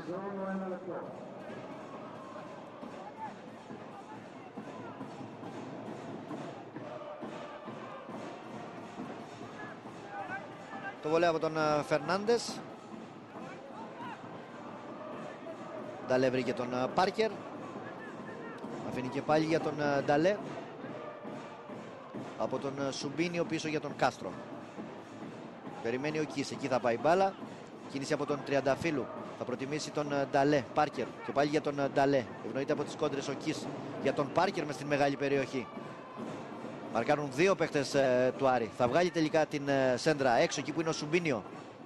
Το βολέ από τον Φερνάντες. Νταλέ βρήκε τον Πάρκερ. Αφήνει και πάλι για τον Νταλέ. Από τον Σουμπίνιο πίσω για τον Κάστρο. Περιμένει ο Κις, εκεί θα πάει μπάλα. Κίνηση από τον Τριανταφύλου. Θα προτιμήσει τον Νταλέ. Πάρκερ και πάλι για τον Νταλέ. Ευνοείται από τις κόντρες ο Κις για τον Πάρκερ μες στην μεγάλη περιοχή. Μαρκάρουν δύο παίχτες ε, του Άρη. Θα βγάλει τελικά την ε, σέντρα έξω εκεί που είναι ο Σουμπίνιο.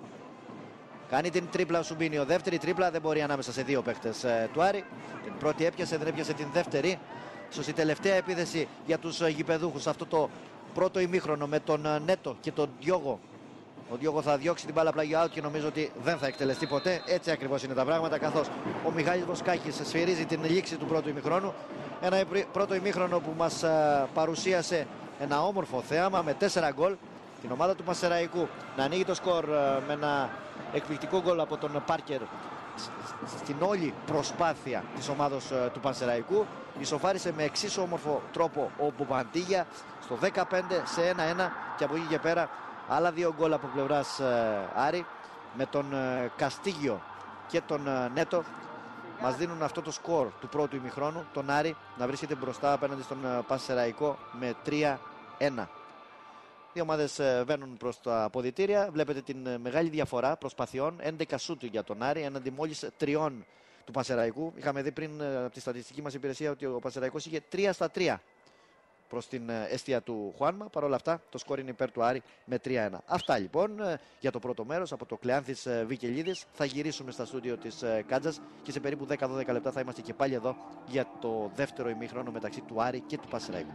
Κάνει την τρίπλα ο Σουμπίνιο. Δεύτερη τρίπλα δεν μπορεί ανάμεσα σε δύο παίχτες ε, του Άρη. Την πρώτη έπιασε, δεν έπιασε την δεύτερη. Ίσως η τελευταία επίθεση για τους ε, γηπεδούχους. Αυτό το πρώτο ημίχρονο με τον ε, Νέτο και τον Διόγο. Ο Διόγο θα διώξει την μπάλα πλάγιο out και νομίζω ότι δεν θα εκτελεστεί ποτέ. Έτσι ακριβώς είναι τα πράγματα, καθώς ο Μιχάλης Βοσκάκης σφυρίζει την λήξη του πρώτου ημιχρόνου. Ένα πρώτο ημίχρονο που μας ε, παρουσίασε ένα όμορφο θέαμα με τέσσερα γκολ. Την ομάδα του Πασεραϊκού να ανοίγει το σκορ ε, με ένα εκπληκτικό γκολ από τον Πάρκερ στην όλη προσπάθεια της ομάδος ε, του Πασεραϊκού. Ισοφάρισε με εξίσου όμορφο τρόπο ο Μπουπαντίγια στο δεκαπέντε σε ένα ένα και από εκεί και πέρα άλλα δύο γκολ από πλευράς ε, Άρη με τον ε, Καστίγιο και τον ε, Νέτο. Μας δίνουν αυτό το σκορ του πρώτου ημιχρόνου, τον Άρη να βρίσκεται μπροστά απέναντι στον Πασεραϊκό με τρία ένα. Οι ομάδες βαίνουν προς τα αποδυτήρια. Βλέπετε την μεγάλη διαφορά προσπαθειών. έντεκα σούτ για τον Άρη έναντι μόλις τριών του Πασεραϊκού. Είχαμε δει πριν από τη στατιστική μας υπηρεσία ότι ο Πασεραϊκός είχε τρία στα τρία προς την εστία του Χουάνμα. Παρ' όλα αυτά το σκορ είναι υπέρ του Άρη με τρία ένα. Αυτά λοιπόν για το πρώτο μέρος από το Κλεάνθης Βικελίδης. Θα γυρίσουμε στα στούντιο της Κάντζας και σε περίπου δέκα δώδεκα λεπτά θα είμαστε και πάλι εδώ για το δεύτερο ημίχρονο μεταξύ του Άρη και του Πασεραϊκού.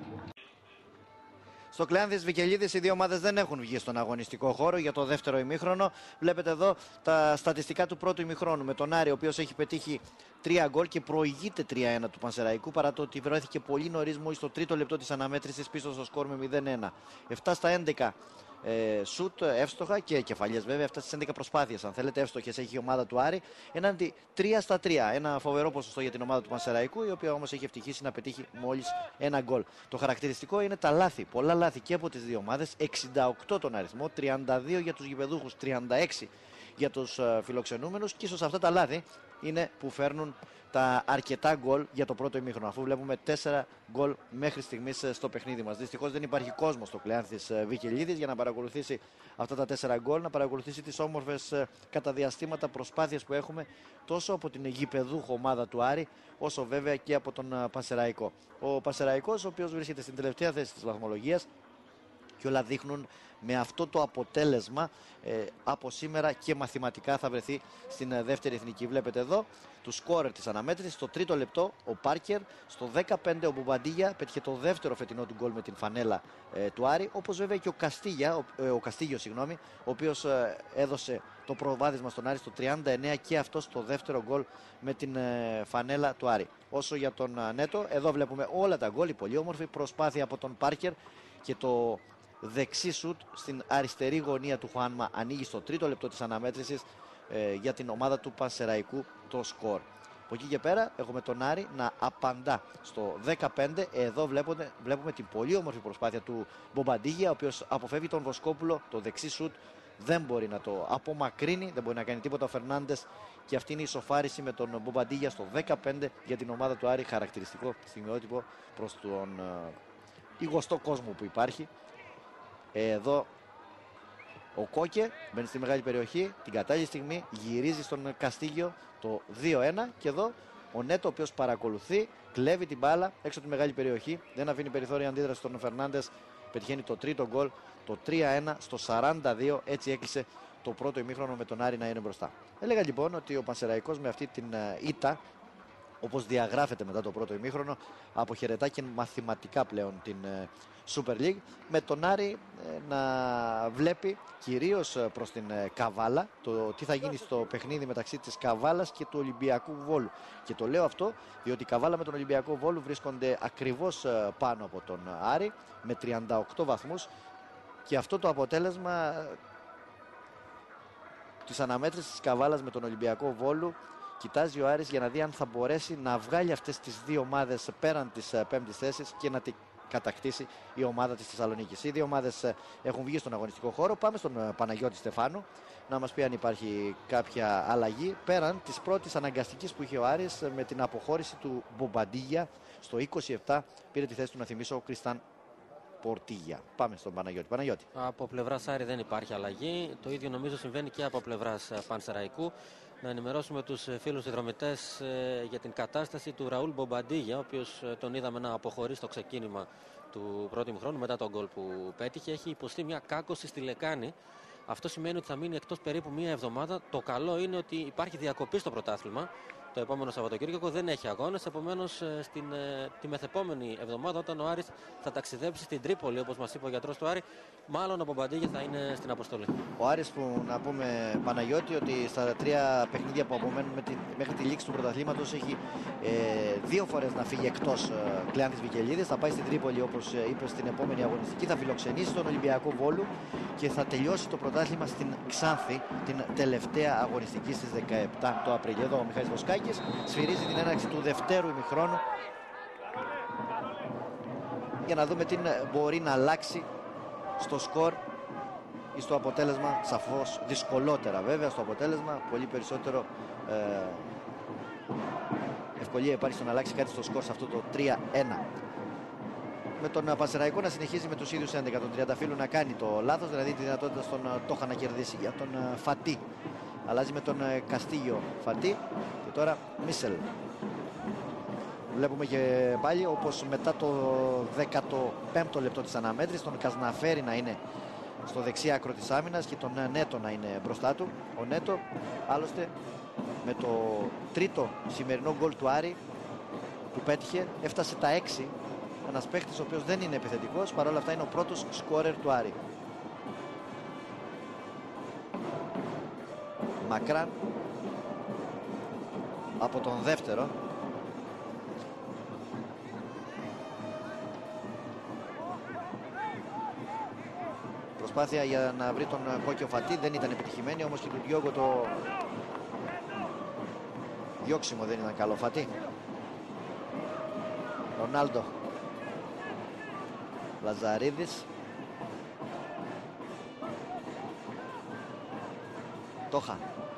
Στο Κλεάνθης Βικελίδης οι δύο ομάδες δεν έχουν βγει στον αγωνιστικό χώρο για το δεύτερο ημίχρονο. Βλέπετε εδώ τα στατιστικά του πρώτου ημίχρονου με τον Άρη, ο οποίος έχει πετύχει τρία γκολ και προηγείται τρία ένα του Πανσεραϊκού, παρά το ότι βρέθηκε πολύ νωρίς, μόλις στο τρίτο λεπτό της αναμέτρησης πίσω στο σκορ με μηδέν ένα. επτά στα έντεκα ε, σουτ εύστοχα και κεφαλιές βέβαια, επτά στις έντεκα προσπάθειες αν θέλετε εύστοχες έχει η ομάδα του Άρη, έναντι τρία στα τρία. Ένα φοβερό ποσοστό για την ομάδα του Πανσεραϊκού, η οποία όμως έχει ευτυχήσει να πετύχει μόλις ένα γκολ. Το χαρακτηριστικό είναι τα λάθη, πολλά λάθη και από τις δύο ομάδες, εξήντα οκτώ τον αριθμό, τριάντα δύο για τους γηπεδούχους, τριάντα έξι για τους uh, φιλοξενούμενους, και ίσως αυτά τα λάθη είναι που φέρνουν τα αρκετά γκολ για το πρώτο ημίχρονο, αφού βλέπουμε τέσσερα γκολ μέχρι στιγμής στο παιχνίδι μας. Δυστυχώς δεν υπάρχει κόσμος στο Κλεάνθης Βικελίδης για να παρακολουθήσει αυτά τα τέσσερα γκολ, να παρακολουθήσει τις όμορφες κατά διαστήματα προσπάθειες που έχουμε τόσο από την γηπεδούχο ομάδα του Άρη, όσο βέβαια και από τον Πασεραϊκό. Ο Πασεραϊκός, ο οποίος βρίσκεται στην τελευταία θέση της βαθμολογίας και όλα δείχνουν με αυτό το αποτέλεσμα ε, από σήμερα και μαθηματικά θα βρεθεί στην ε, δεύτερη εθνική. Βλέπετε εδώ του σκόρερ της αναμέτρησης. Στο τρίτο λεπτό ο Πάρκερ, στο δεκαπέντε ο Μπομπαντίγια πέτυχε το δεύτερο φετινό του γκολ με την φανέλα ε, του Άρη, όπως βέβαια και ο, Καστίγια, ο, ε, ο Καστίγιο, συγγνώμη, ο οποίος ε, έδωσε το προβάδισμα στον Άρη στο τριάντα εννέα και αυτό στο δεύτερο γκολ με την ε, φανέλα του Άρη. Όσο για τον ε, Νέτο, εδώ βλέπουμε όλα τα γκολ, η πολύ όμορφη προσπάθεια από τον Πάρκερ και το δεξί σουτ στην αριστερή γωνία του Χουάνμα ανοίγει στο τρίτο λεπτό της αναμέτρησης ε, για την ομάδα του Πανσεραϊκού το σκορ. Από εκεί και πέρα έχουμε τον Άρη να απαντά στο δεκαπέντε. Εδώ βλέπουμε, βλέπουμε την πολύ όμορφη προσπάθεια του Μπομπαντίγια, ο οποίος αποφεύγει τον Βοσκόπουλο, το δεξί σουτ δεν μπορεί να το απομακρύνει, δεν μπορεί να κάνει τίποτα ο Φερνάντες και αυτή είναι η ισοφάριση με τον Μπομπαντίγια στο δεκαπέντε για την ομάδα του Άρη. Χαρακτηριστικό στιγμιότυπο προς τον ε, ηγοστό κόσμο που υπάρχει. Εδώ ο Κόκε μπαίνει στη μεγάλη περιοχή, την κατάλληλη στιγμή γυρίζει στον Καστίγιο το δύο ένα και εδώ ο Νέτο, ο οποίος παρακολουθεί, κλέβει την μπάλα έξω από τη μεγάλη περιοχή, δεν αφήνει περιθώρια αντίδραση στον Φερνάντες, πετυχαίνει το τρίτο γκολ, το τρία ένα στο σαράντα δύο, έτσι έκλεισε το πρώτο ημίχρονο με τον Άρη να είναι μπροστά. Έλεγα λοιπόν ότι ο Πανσεραϊκός με αυτή την ήττα, όπως διαγράφεται μετά το πρώτο ημίχρονο, αποχαιρετά και μαθηματικά πλέον την Super League, με τον Άρη να βλέπει κυρίως προς την Καβάλα το τι θα γίνει στο παιχνίδι μεταξύ της Καβάλας και του Ολυμπιακού Βόλου. Και το λέω αυτό διότι η Καβάλα με τον Ολυμπιακό Βόλου βρίσκονται ακριβώς πάνω από τον Άρη με τριάντα οκτώ βαθμούς και αυτό το αποτέλεσμα της αναμέτρησης της Καβάλας με τον Ολυμπιακό Βόλου κοιτάζει ο Άρης για να δει αν θα μπορέσει να βγάλει αυτές τις δύο ομάδες πέραν της πέμπτης θέσης και να την κατακτήσει η ομάδα της Θεσσαλονίκης. Οι δύο ομάδες έχουν βγει στον αγωνιστικό χώρο. Πάμε στον Παναγιώτη Στεφάνου να μας πει αν υπάρχει κάποια αλλαγή πέραν της πρώτης αναγκαστικής που είχε ο Άρης με την αποχώρηση του Μπομπαντίγια. Στο είκοσι επτά πήρε τη θέση του, να θυμίσω, ο Κριστάν Πορτίγια. Πάμε στον Παναγιώτη. Παναγιώτη. Από πλευράς Άρη δεν υπάρχει αλλαγή. Το ίδιο νομίζω συμβαίνει και από πλευράς Πανσεραϊκού. Να ενημερώσουμε τους φίλους συνδρομητές ε, για την κατάσταση του Ραούλ Μπομπαντίγια, ο οποίος ε, τον είδαμε να αποχωρεί στο ξεκίνημα του πρώτου ημιχρόνου μετά τον γκολ που πέτυχε. Έχει υποστεί μια κάκωση στη λεκάνη. Αυτό σημαίνει ότι θα μείνει εκτός περίπου μία εβδομάδα. Το καλό είναι ότι υπάρχει διακοπή στο πρωτάθλημα. Το επόμενο Σαββατοκύριακο δεν έχει αγώνες. Επομένως, στην, τη μεθεπόμενη εβδομάδα, όταν ο Άρης θα ταξιδέψει στην Τρίπολη, όπως μας είπε ο γιατρός του Άρη, μάλλον ο Μπομπαντίγια θα είναι στην αποστολή. Ο Άρης, που να πούμε, Παναγιώτη, ότι στα τρία παιχνίδια που απομένουν με τη, μέχρι τη λήξη του πρωταθλήματος έχει ε, δύο φορές να φύγει εκτός ε, Κλεάνθης Βικελίδης. Θα πάει στην Τρίπολη, όπως ε, είπε, στην επόμενη αγωνιστική. Θα φιλοξενήσει τον Ολυμπιακό Βόλου και θα τελειώσει το πρωτάθλημα στην Ξάνθη την τελευταία αγωνιστική στις δεκαεπτά το Απρίλιο. Εδώ ο Μιχάλης Βοσκάκης σφυρίζει την έναρξη του δευτέρου ημιχρόνου για να δούμε τι μπορεί να αλλάξει στο σκορ ή στο αποτέλεσμα. Σαφώς δυσκολότερα βέβαια στο αποτέλεσμα, πολύ περισσότερο ε, ευκολία υπάρχει στο να αλλάξει κάτι στο σκορ σε αυτό το τρία ένα. Με τον Πανσεραϊκό να συνεχίζει με τους ίδιους έντεκα, τον Τριανταφύλου να κάνει το λάθος, δηλαδή τη δυνατότητα στον Τόχα να κερδίσει, για τον Φατί. Αλλάζει με τον Καστίγιο Φατί και τώρα Μίσελ. Βλέπουμε και πάλι, όπως μετά το δέκατο πέμπτο λεπτό της αναμέτρησης, τον Κασναφέρη να είναι στο δεξί άκρο της άμυνας και τον Νέτο να είναι μπροστά του. Ο Νέτο άλλωστε με το τρίτο σημερινό γκολ του Άρη που πέτυχε έφτασε τα έξι. Ένας παίχτης ο οποίος δεν είναι επιθετικός, παρόλα αυτά είναι ο πρώτος σκόρερ του Άρη. Μακράν από τον δεύτερο. Προσπάθεια για να βρει τον Κόκκιο Φατί δεν ήταν επιτυχημένη, όμως και του Διόγκο το διώξιμο δεν ήταν καλό. Φατί. Ρονάλντο. Λαζαρίδης. Τόχα.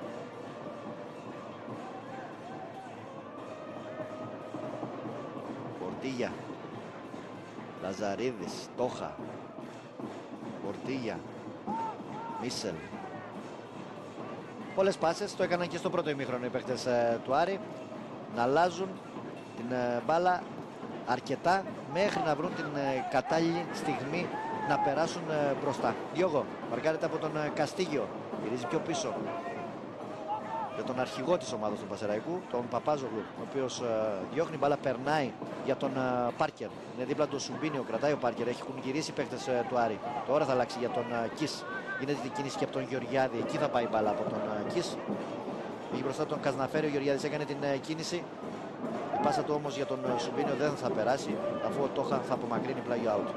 Πορτίγια. Λαζαρίδης. Τόχα. Πορτίγια. Μίσελ. Πολλές πάσες, το έκαναν και στο πρώτο ημίχρονο οι παίκτες ε, του Άρη, να αλλάζουν την ε, μπάλα αρκετά μέχρι να βρουν την ε, κατάλληλη στιγμή να περάσουν ε, μπροστά. Διόγο μαρκάρεται από τον ε, Καστίγιο, γυρίζει πιο πίσω για τον αρχηγό της ομάδας του Πασεραϊκού, τον Παπάζογλου, ο οποίος ε, διώχνει μπάλα, περνάει για τον ε, Πάρκερ. Είναι δίπλα του Σουμπίνιο, κρατάει ο Πάρκερ, έχουν γυρίσει οι παίκτες ε, του Άρη. Τώρα θα αλλάξει για τον ε, Κις. Γίνεται την κίνηση και από τον Γεωργιάδη, εκεί θα πάει η μπάλα από τον ε, Κις. Πήγε μπροστά τον Καζναφέρη, ο Γεωργιάδης έκανε την ε, κίνηση. Η πάσα του όμως για τον ε, Σουμπίνιο δεν θα περάσει, αφού ο Τόχα θα απομακρύνει πλάγιο out.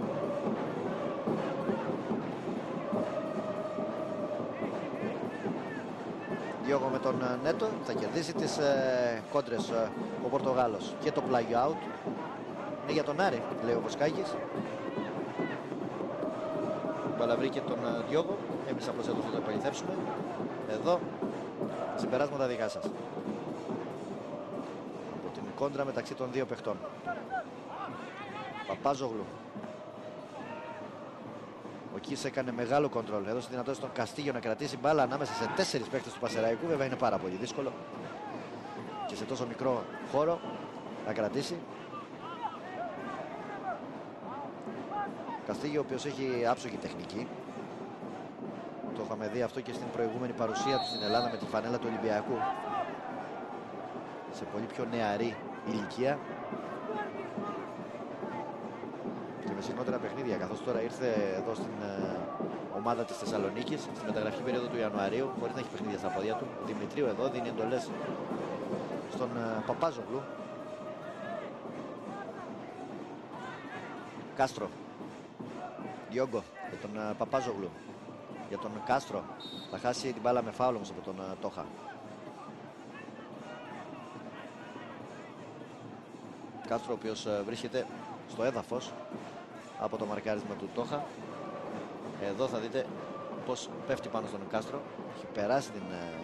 Διόγο με τον Νέτο, θα κερδίσει τις ε, κόντρες ε, ο Πορτογάλος και το πλάγιο out. Είναι για τον Άρη, λέει ο Βοσκάκης. Μπαλαβρή και τον ε, Διόγο. Εμείς απλώς εδώ θα το επαληθεύσουμε. Εδώ, συμπεράσματα δικά σας. Από την κόντρα μεταξύ των δύο παιχτών. Παπάζογλου. Ο Κις έκανε μεγάλο κοντρόλ. Έδωσε δυνατότητα στον Καστίγιο να κρατήσει μπάλα ανάμεσα σε τέσσερις παίκτες του Πασεραϊκού. Βέβαια είναι πάρα πολύ δύσκολο και σε τόσο μικρό χώρο να κρατήσει. Καστίγιο, ο οποίος έχει άψογη τεχνική. Το είχαμε δει αυτό και στην προηγούμενη παρουσία του στην Ελλάδα με τη φανέλα του Ολυμπιακού. Σε πολύ πιο νεαρή ηλικία. Και με συχνότερα παιχνίδια, καθώς τώρα ήρθε εδώ στην ε, ομάδα της Θεσσαλονίκης στη μεταγραφική περίοδο του Ιανουαρίου, χωρίς να έχει παιχνίδια στα πόδια του. Ο Δημητρίου εδώ δίνει εντολές στον ε, Παπάζογλου. Κάστρο. Διόγκο για τον ε, Παπάζογλου. Για τον Κάστρο. Θα χάσει την μπάλα με φάουλ όμως από τον ε, Τόχα. Κάστρο, ο οποίος ε, βρίσκεται στο έδαφος από το μαρκάρισμα του Τόχα. Εδώ θα δείτε πως πέφτει πάνω στον Κάστρο. Έχει περάσει την ε,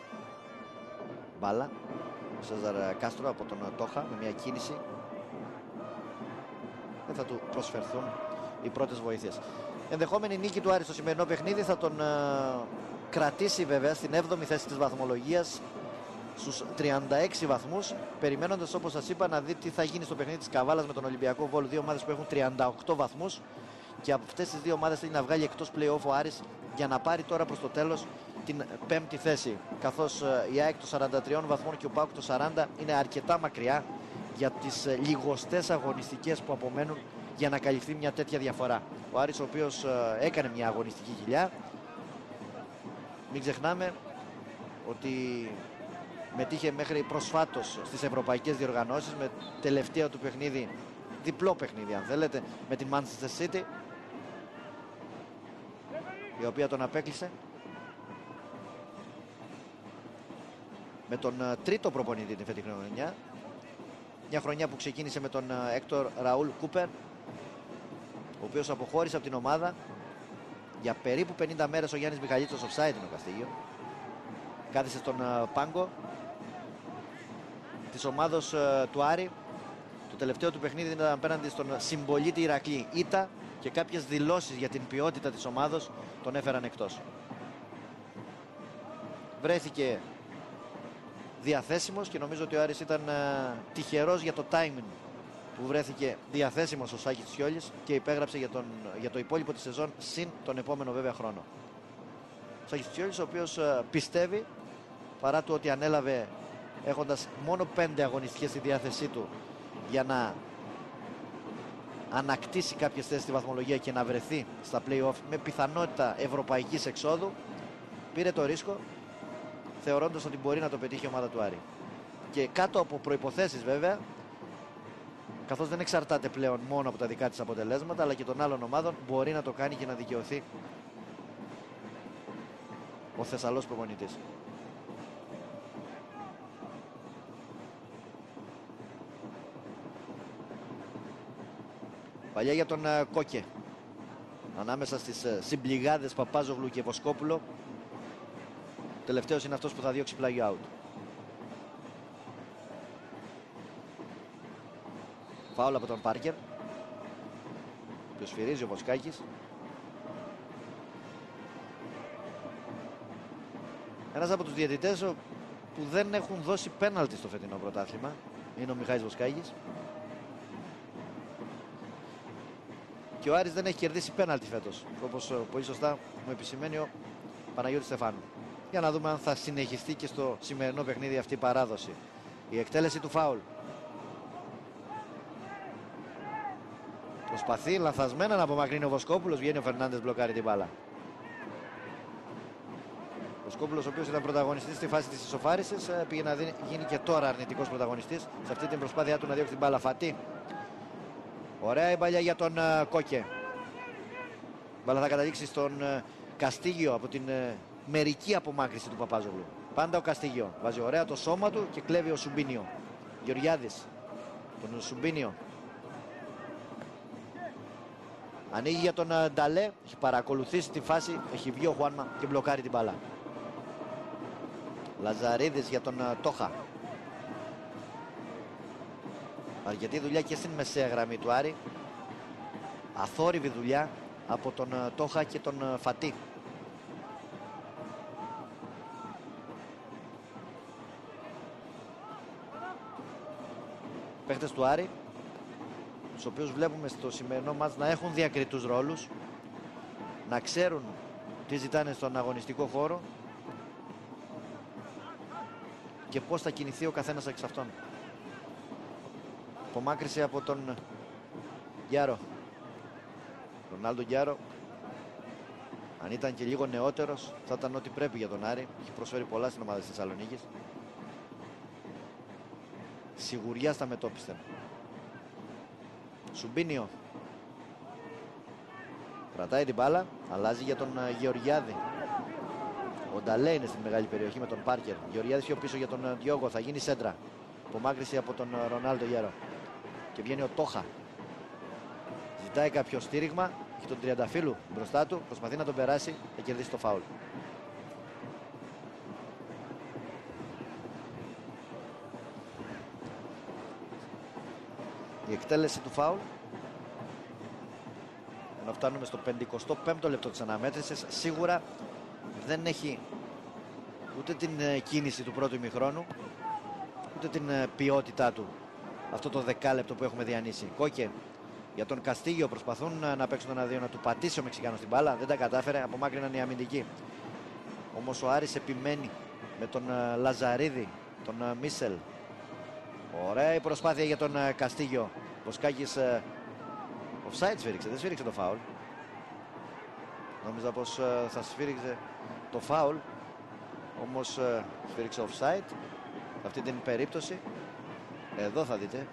μπάλα ο Σέζαρ Κάστρο από τον Τόχα με μια κίνηση. Δεν θα του προσφερθούν οι πρώτες βοήθειες. Ενδεχόμενη νίκη του Άρη στο σημερινό παιχνίδι θα τον ε, κρατήσει βέβαια στην έβδομη θέση της βαθμολογίας στους τριάντα έξι βαθμούς, περιμένοντας, όπως σας είπα, να δει τι θα γίνει στο παιχνίδι της Καβάλας με τον Ολυμπιακό Βόλο. Δύο ομάδες που έχουν τριάντα οκτώ βαθμούς και από αυτές τις δύο ομάδες θέλει να βγάλει εκτός play-off ο Άρης για να πάρει τώρα προς το τέλος την πέμπτη θέση, καθώς η ΑΕΚ των σαράντα τριών βαθμών και ο ΠΑΟΚ των σαράντα είναι αρκετά μακριά για τις λιγοστές αγωνιστικές που απομένουν για να καλυφθεί μια τέτοια διαφορά. Ο Άρης, ο οποίος έκανε μια αγωνιστική κοιλιά, μην ξεχνάμε ότι μετήχε μέχρι προσφάτως στις ευρωπαϊκές διοργανώσεις με τελευταίο του παιχνίδι, διπλό παιχνίδι αν θέλετε, με την Manchester City, η οποία τον απέκλεισε με τον τρίτο προπονητή την φετινή χρονιά. Μια χρονιά που ξεκίνησε με τον Έκτορ Ραούλ Κούπερ, ο οποίος αποχώρησε από την ομάδα. Για περίπου πενήντα μέρες ο Γιάννης Μιχαλίτσος offside είναι ο Καστίγιο. Κάθισε στον πάγκο της ομάδος του Άρη. Το τελευταίο του παιχνίδι ήταν απέναντι στον συμπολίτη Ηρακλή. Ήττα και κάποιες δηλώσεις για την ποιότητα της ομάδος τον έφεραν εκτός. Βρέθηκε διαθέσιμος και νομίζω ότι ο Άρης ήταν τυχερός για το timing που βρέθηκε διαθέσιμος ο Σάκης Τσιόλης και υπέγραψε για, τον, για το υπόλοιπο της σεζόν συν τον επόμενο βέβαια χρόνο. Ο Σάκης Τσιόλης, ο οποίος πιστεύει, παρά του ότι ανέλαβε έχοντας μόνο πέντε αγωνιστικές στη διάθεσή του για να ανακτήσει κάποιες θέσεις στη βαθμολογία και να βρεθεί στα play-off με πιθανότητα ευρωπαϊκής εξόδου, πήρε το ρίσκο θεωρώντας ότι μπορεί να το πετύχει η ομάδα του Άρη. Και κάτω από προϋποθέσεις βέβαια, καθώς δεν εξαρτάται πλέον μόνο από τα δικά της αποτελέσματα αλλά και των άλλων ομάδων, μπορεί να το κάνει και να δικαιωθεί ο Θεσσαλός προπονητής. Παλιά για τον uh, Κόκε. Ανάμεσα στις uh, συμπληγάδες Παπάζογλου και Βοσκόπουλο, ο τελευταίος είναι αυτός που θα διώξει πλάγιο out. Φάουλ από τον Πάρκερ, ο οποίος σφυρίζει ο Βοσκάκης. Ένας από τους διαιτητές που δεν έχουν δώσει πέναλτι στο φετινό πρωτάθλημα είναι ο Μιχάλης Βοσκάκης. Και ο Άρης δεν έχει κερδίσει πέναλτι φέτος, όπως πολύ σωστά μου επισημαίνει ο Παναγιώτης Στεφάνου. Για να δούμε αν θα συνεχιστεί και στο σημερινό παιχνίδι αυτή η παράδοση. Η εκτέλεση του φάουλ. Προσπαθεί λανθασμένα να απομακρύνει ο Βοσκόπουλος. Βγαίνει ο Φερνάντες, μπλοκάρει την μπάλα. Ο Βοσκόπουλος, ο οποίος ήταν πρωταγωνιστής στη φάση της ισοφάρισης, πήγε να γίνει και τώρα αρνητικός πρωταγωνιστής σε αυτή την προσπάθειά του να διώξει την μπάλα. Φατί. Ωραία η μπαλιά για τον uh, Κόκε. Η μπάλα θα καταλήξει στον uh, Καστίγιο από την uh, μερική απομάκρυση του Παπάζογλου. Πάντα ο Καστίγιο βάζει ωραία το σώμα του και κλέβει ο Σουμπίνιο. Γεωργιάδης. Τον Σουμπίνιο. Ανοίγει για τον uh, Νταλέ. Έχει παρακολουθήσει τη φάση. Έχει βγει ο Χουάνμα και μπλοκάρει την μπάλα. Λαζαρίδης για τον uh, Τόχα. Αρκετή δουλειά και στην μεσαία γραμμή του Άρη. Αθόρυβη δουλειά από τον uh, Τόχα και τον uh, Φατί. Παίχτες του Άρη, τους οποίους βλέπουμε στο σημερινό μάτς να έχουν διακριτούς ρόλους, να ξέρουν τι ζητάνε στον αγωνιστικό χώρο και πώς θα κινηθεί ο καθένας εξ αυτών. Απομάκρυση από τον Γιάρο. Ρονάλντο Γιάρο, αν ήταν και λίγο νεότερος, θα ήταν ό,τι πρέπει για τον Άρη. Έχει προσφέρει πολλά στην ομάδα της Θεσσαλονίκης. Σιγουριά στα μετώπιστα. Σουμπίνιο. Κρατάει την μπάλα. Αλλάζει για τον uh, Γεωργιάδη. Ο Νταλέ είναι στην μεγάλη περιοχή με τον Πάρκερ. Γεωργιάδης πιο πίσω για τον uh, Διόγκο. Θα γίνει σέντρα. Απομάκρυση από τον uh, Ρονάλντο Γιάρο. Και βγαίνει ο Τόχα. Ζητάει κάποιο στήριγμα. Έχει τον Τριανταφύλου μπροστά του. Προσπαθεί να τον περάσει. Θα κερδίσει το φάουλ. Η εκτέλεση του φάουλ. Ενώ φτάνουμε στο πενηκοστό πέμπτο λεπτό της αναμέτρησης, σίγουρα δεν έχει ούτε την κίνηση του πρώτου ημιχρόνου, ούτε την ποιότητά του αυτό το δεκάλεπτο που έχουμε διανύσει. Κόκε για τον Καστίγιο, προσπαθούν να παίξουν ένα δύο, να του πατήσει ο Μεξικάνος την μπάλα, δεν τα κατάφερε, απομάκρυναν οι αμυντικοί. Όμως ο Άρης επιμένει με τον Λαζαρίδη, τον Μίσελ. Ωραία η προσπάθεια για τον uh, Καστίγιο. Βοσκάκης uh, offside σφύριξε, δεν σφύριξε το φάουλ. Νόμιζα πως uh, θα σφύριξε το φάουλ. Όμως uh, σφύριξε offside. Αυτή την περίπτωση. Εδώ θα δείτε.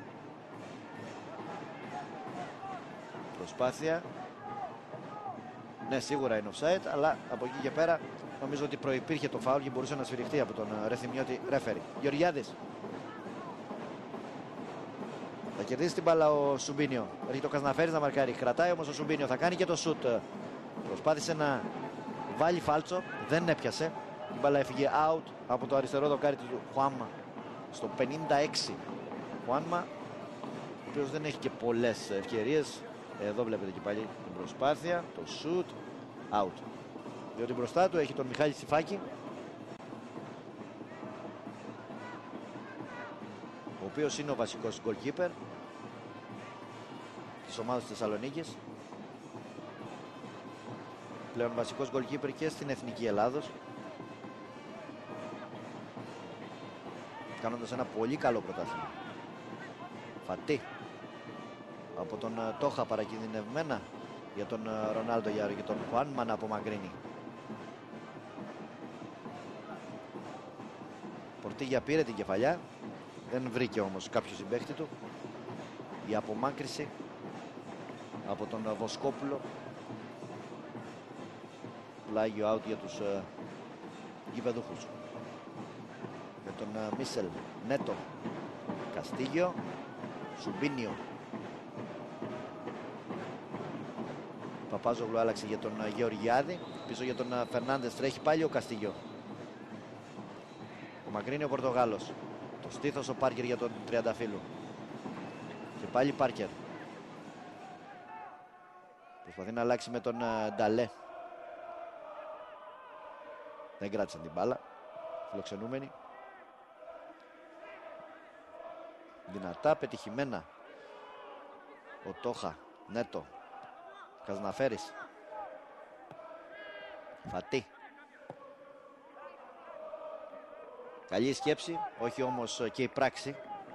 Προσπάθεια. Ναι, σίγουρα είναι offside, αλλά από εκεί και πέρα νομίζω ότι προϋπήρχε το φάουλ και μπορούσε να σφυριχτεί από τον uh, Ρεθιμιώτη ρέφερι. Γεωργιάδης. Θα κερδίσει την μπάλα ο Σουμπίνιο. Έχει το Κασναφέρης να μαρκάρει. Κρατάει όμως ο Σουμπίνιο. Θα κάνει και το σουτ. Προσπάθησε να βάλει φάλτσο. Δεν έπιασε. Η μπάλα έφυγε out από το αριστερό δοκάρι του Χουάνμα. Στο πενήντα έξι. Χουάνμα, ο οποίος δεν έχει και πολλές ευκαιρίες. Εδώ βλέπετε και πάλι την προσπάθεια. Το σουτ. Out. Διότι μπροστά του έχει τον Μιχάλη Σιφάκη, ο οποίος είναι ο βασικός goalkeeper της ομάδας της Θεσσαλονίκης. Πλέον βασικός goalkeeper και στην Εθνική Ελλάδος, κάνοντας ένα πολύ καλό πρωτάθλημα. Φατί από τον Τόχα, παρακινδυνευμένα για τον Ρονάλντο Γιάρο και τον Χουάνμα να απομακρύνει. Πορτίγια πήρε την κεφαλιά, δεν βρήκε όμως κάποιο συμπαίχτη του. Η απομάκρυση από τον Βοσκόπουλο. Πλάγιο out για τους uh, γηπεδούχους. Με τον uh, Μίσελ, Νέτο, Καστίγιο, Σουμπίνιο. Παπάζογλου άλλαξε για τον uh, Γεωργιάδη. Πίσω για τον uh, Φερνάντες τρέχει πάλι ο Καστίγιο. Ο Μακρύνει ο Πορτογάλος. Το στήθος ο Πάρκερ για τον Τριανταφύλου. Και πάλι Πάρκερ. Προσπαθεί να αλλάξει με τον uh, Νταλέ. Δεν κράτησαν την μπάλα. Φιλοξενούμενοι. Δυνατά, πετυχημένα. Ο Τόχα, Νέτο. Καζναφέρης. Φατί. Καλή η σκέψη, όχι όμως και η πράξη.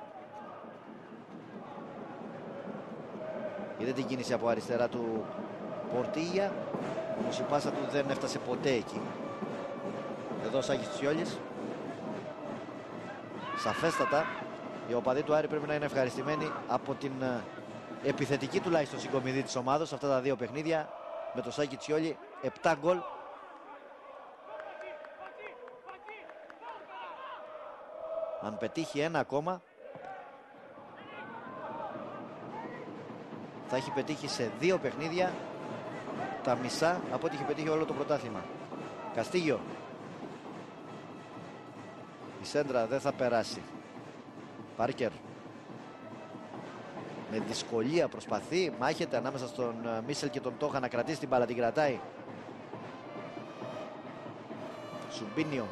Είδε την κίνηση από αριστερά του Πορτίγια, όμως η πάσα του δεν έφτασε ποτέ εκεί. Εδώ ο Σάκης Τσιόλης. Σαφέστατα οι οπαδοί του Άρη πρέπει να είναι ευχαριστημένοι από την επιθετική τουλάχιστον συγκομιδή της ομάδας αυτά τα δύο παιχνίδια με το Σάκη Τσιόλη. επτά γκολ. Αν πετύχει ένα ακόμα θα έχει πετύχει σε δύο παιχνίδια τα μισά από ό,τι έχει πετύχει όλο το πρωτάθλημα. Καστίγιο. Η σέντρα δεν θα περάσει. Πάρκερ. Με δυσκολία προσπαθεί, μάχεται ανάμεσα στον Μίσελ και τον Τόχα να κρατήσει την μπάλα, την κρατάει. Σουμπίνιο.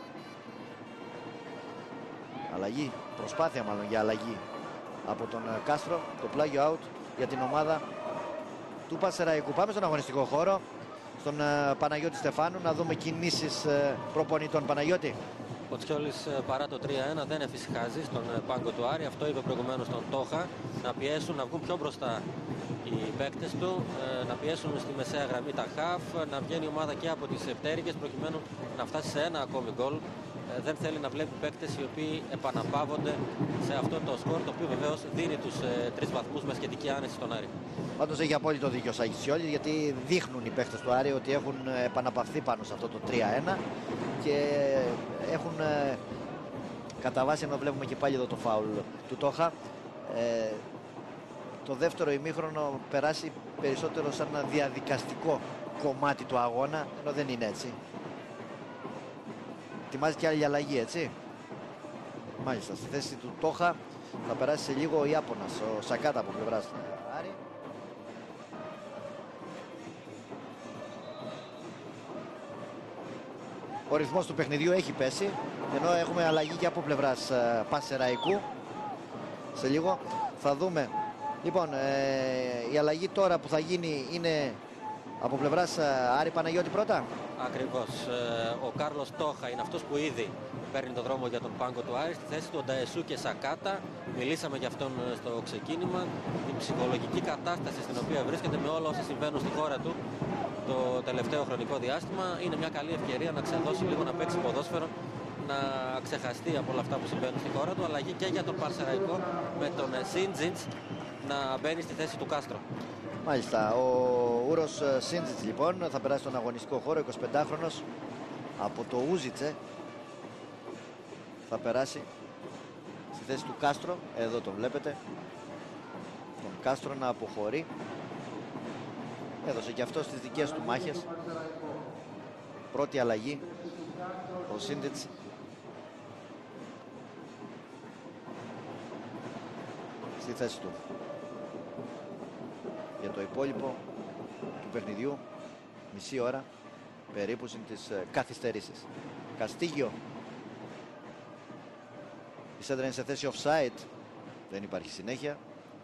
Αλλαγή, προσπάθεια μάλλον για αλλαγή από τον Κάστρο. Το πλάγιο out για την ομάδα του Πανσεραϊκού. Πάμε στον αγωνιστικό χώρο, στον Παναγιώτη Στεφάνου, να δούμε κινήσεις προπονητών. Παναγιώτη. Ο Τσιόλης παρά το τρία ένα δεν εφησυχάζει στον πάγκο του Άρη. Αυτό είπε προηγουμένως τον Τόχα. Να πιέσουν, να βγουν πιο μπροστά οι παίκτες του, να πιέσουν στη μεσαία γραμμή τα χαφ, να βγαίνει η ομάδα και από τις επτέρικες προκειμένου να φτάσει σε ένα ακόμη γκολ. Δεν θέλει να βλέπει παίκτες οι οποίοι επαναπαύονται σε αυτό το σκορ, το οποίο βεβαίως δίνει τους ε, τρεις βαθμούς με σχετική άνεση στον Άρη. Πάντως έχει απόλυτο δίκιο ο Σάκης Τσιόλης, γιατί δείχνουν οι παίκτες του Άρη ότι έχουν επαναπαυθεί πάνω σε αυτό το τρία ένα και έχουν ε, κατά βάση, ενώ βλέπουμε και πάλι εδώ το φάουλ του Τόχα, ε, το δεύτερο ημίχρονο περάσει περισσότερο σαν ένα διαδικαστικό κομμάτι του αγώνα, ενώ δεν είναι έτσι. Ετοιμάζει και άλλη αλλαγή, έτσι. Μάλιστα, στη θέση του Τόχα θα περάσει σε λίγο ο Ιάπωνας, ο Σακάτα από πλευράς Άρη. Ο ρυθμός του παιχνιδιού έχει πέσει, ενώ έχουμε αλλαγή και από πλευράς uh, Πανσεραϊκού. Σε λίγο θα δούμε. Λοιπόν, ε, η αλλαγή τώρα που θα γίνει είναι από πλευράς uh, Άρη. Παναγιώτη πρώτα. Ακριβώς. Ο Κάρλος Τόχα είναι αυτός που ήδη παίρνει τον δρόμο για τον πάγκο του Άρη. Στη θέση του Νταεσού και Σακάτα. Μιλήσαμε για αυτόν στο ξεκίνημα. Την ψυχολογική κατάσταση στην οποία βρίσκεται με όλα όσα συμβαίνουν στη χώρα του το τελευταίο χρονικό διάστημα. Είναι μια καλή ευκαιρία να ξεδώσει λίγο, να παίξει ποδόσφαιρο, να ξεχαστεί από όλα αυτά που συμβαίνουν στη χώρα του. Αλλαγή και για τον Πανσεραϊκό με τον Σίντζιτς να μπαίνει στη θέση του Κάστρο. Μάλιστα, ο Ούρος Σίντζιτς λοιπόν θα περάσει στον αγωνιστικό χώρο, εικοσιπεντάχρονος από το Ούζιτσε. Θα περάσει στη θέση του Κάστρο, εδώ τον βλέπετε, τον Κάστρο να αποχωρεί. Έδωσε και αυτό στις δικές του μάχες. Πρώτη αλλαγή, ο Σίντζιτς. Στη θέση του. Για το υπόλοιπο του παιχνιδιού, μισή ώρα περίπου είναι τις καθυστερήσεις. Καστίγιο. Η σέντρα είναι σε θέση offside. Δεν υπάρχει συνέχεια.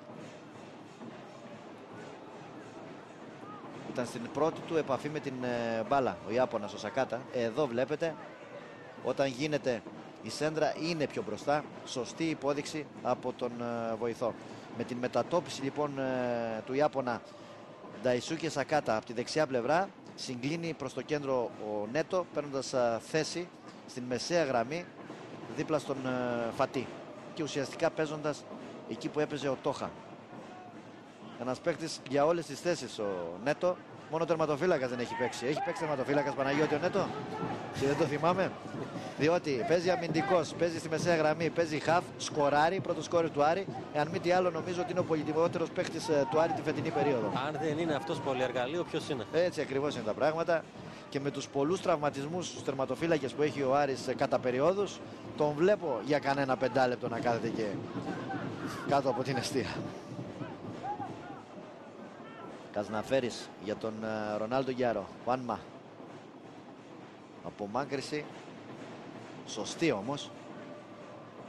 Ήταν στην πρώτη του επαφή με την ε, μπάλα ο Ιάπωνας, ο Σακάτα. Εδώ βλέπετε, όταν γίνεται η σέντρα είναι πιο μπροστά. Σωστή υπόδειξη από τον ε, βοηθό. Με την μετατόπιση λοιπόν ε, του Ιάπωνα Νταϊσού και Σακάτα από τη δεξιά πλευρά, συγκλίνει προς το κέντρο ο Νέτο, παίρνοντας ε, θέση στην μεσαία γραμμή δίπλα στον ε, Φατί και ουσιαστικά παίζοντας εκεί που έπαιζε ο Τόχα. Ένας παίκτης για όλες τις θέσεις ο Νέτο. Μόνο τερματοφύλακας δεν έχει παίξει. Έχει παίξει τερματοφύλακας, Παναγιώτη, ο Νέτο? Και δεν το θυμάμαι. Διότι παίζει αμυντικός, παίζει στη μεσαία γραμμή, παίζει χαφ, σκοράρει, πρώτο σκόρερ του Άρη. Εάν μη τι άλλο, νομίζω ότι είναι ο πολυτιμότερος παίκτης του Άρη τη φετινή περίοδο. Αν δεν είναι αυτός πολυεργαλείο, ποιος είναι? Έτσι ακριβώς είναι τα πράγματα. Και με τους πολλούς τραυματισμούς στους τερματοφύλακες που έχει ο Άρης κατά περιόδους, τον βλέπω για κανένα πεντάλεπτο να κάθεται και κάτω από την εστία. Καζναφέρης για τον uh, Ρονάλντο Γκιάρο. Βάνμα. Απομάκρυση. Σωστή όμως.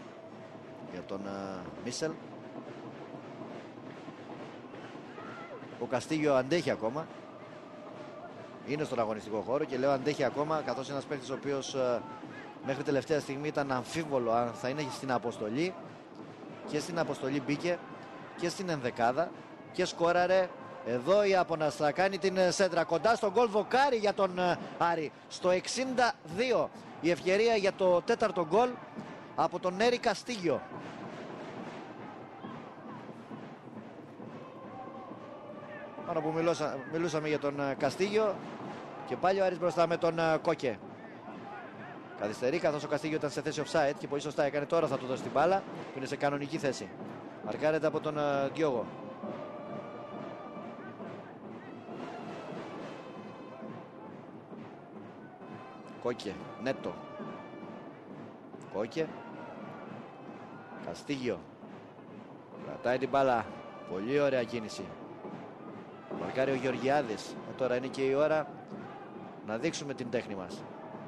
Για τον uh, Μίσελ. Ο Καστίγιο αντέχει ακόμα. Είναι στον αγωνιστικό χώρο και λέω αντέχει ακόμα, καθώς ένας παίκτης ο οποίος ε, μέχρι τελευταία στιγμή ήταν αμφίβολο αν θα είναι στην αποστολή. Και στην αποστολή μπήκε και στην ενδεκάδα και σκόραρε. Εδώ η Άπωνας θα κάνει την σέντρα κοντά στον γκολ, δοκάρι για τον ε, Άρη. Στο εξήντα δύο η ευκαιρία για το τέταρτο γκολ από τον Νέρη Καστίγιο. Πάνω που μιλούσα, μιλούσαμε για τον Καστίγιο και πάλι ο Άρης μπροστά με τον Κόκε. Καθυστερεί καθώς ο Καστίγιο ήταν σε θέση offside και πολύ σωστά έκανε, τώρα θα του δώσει την μπάλα που είναι σε κανονική θέση. Μαρκάρεται από τον Διόγο. Κόκε, Νέτο. Κόκε. Καστίγιο. Κρατάει την μπάλα. Πολύ ωραία κίνηση. Μαρκάρει ο Γεωργιάδης. Ε, τώρα είναι και η ώρα να δείξουμε την τέχνη μας.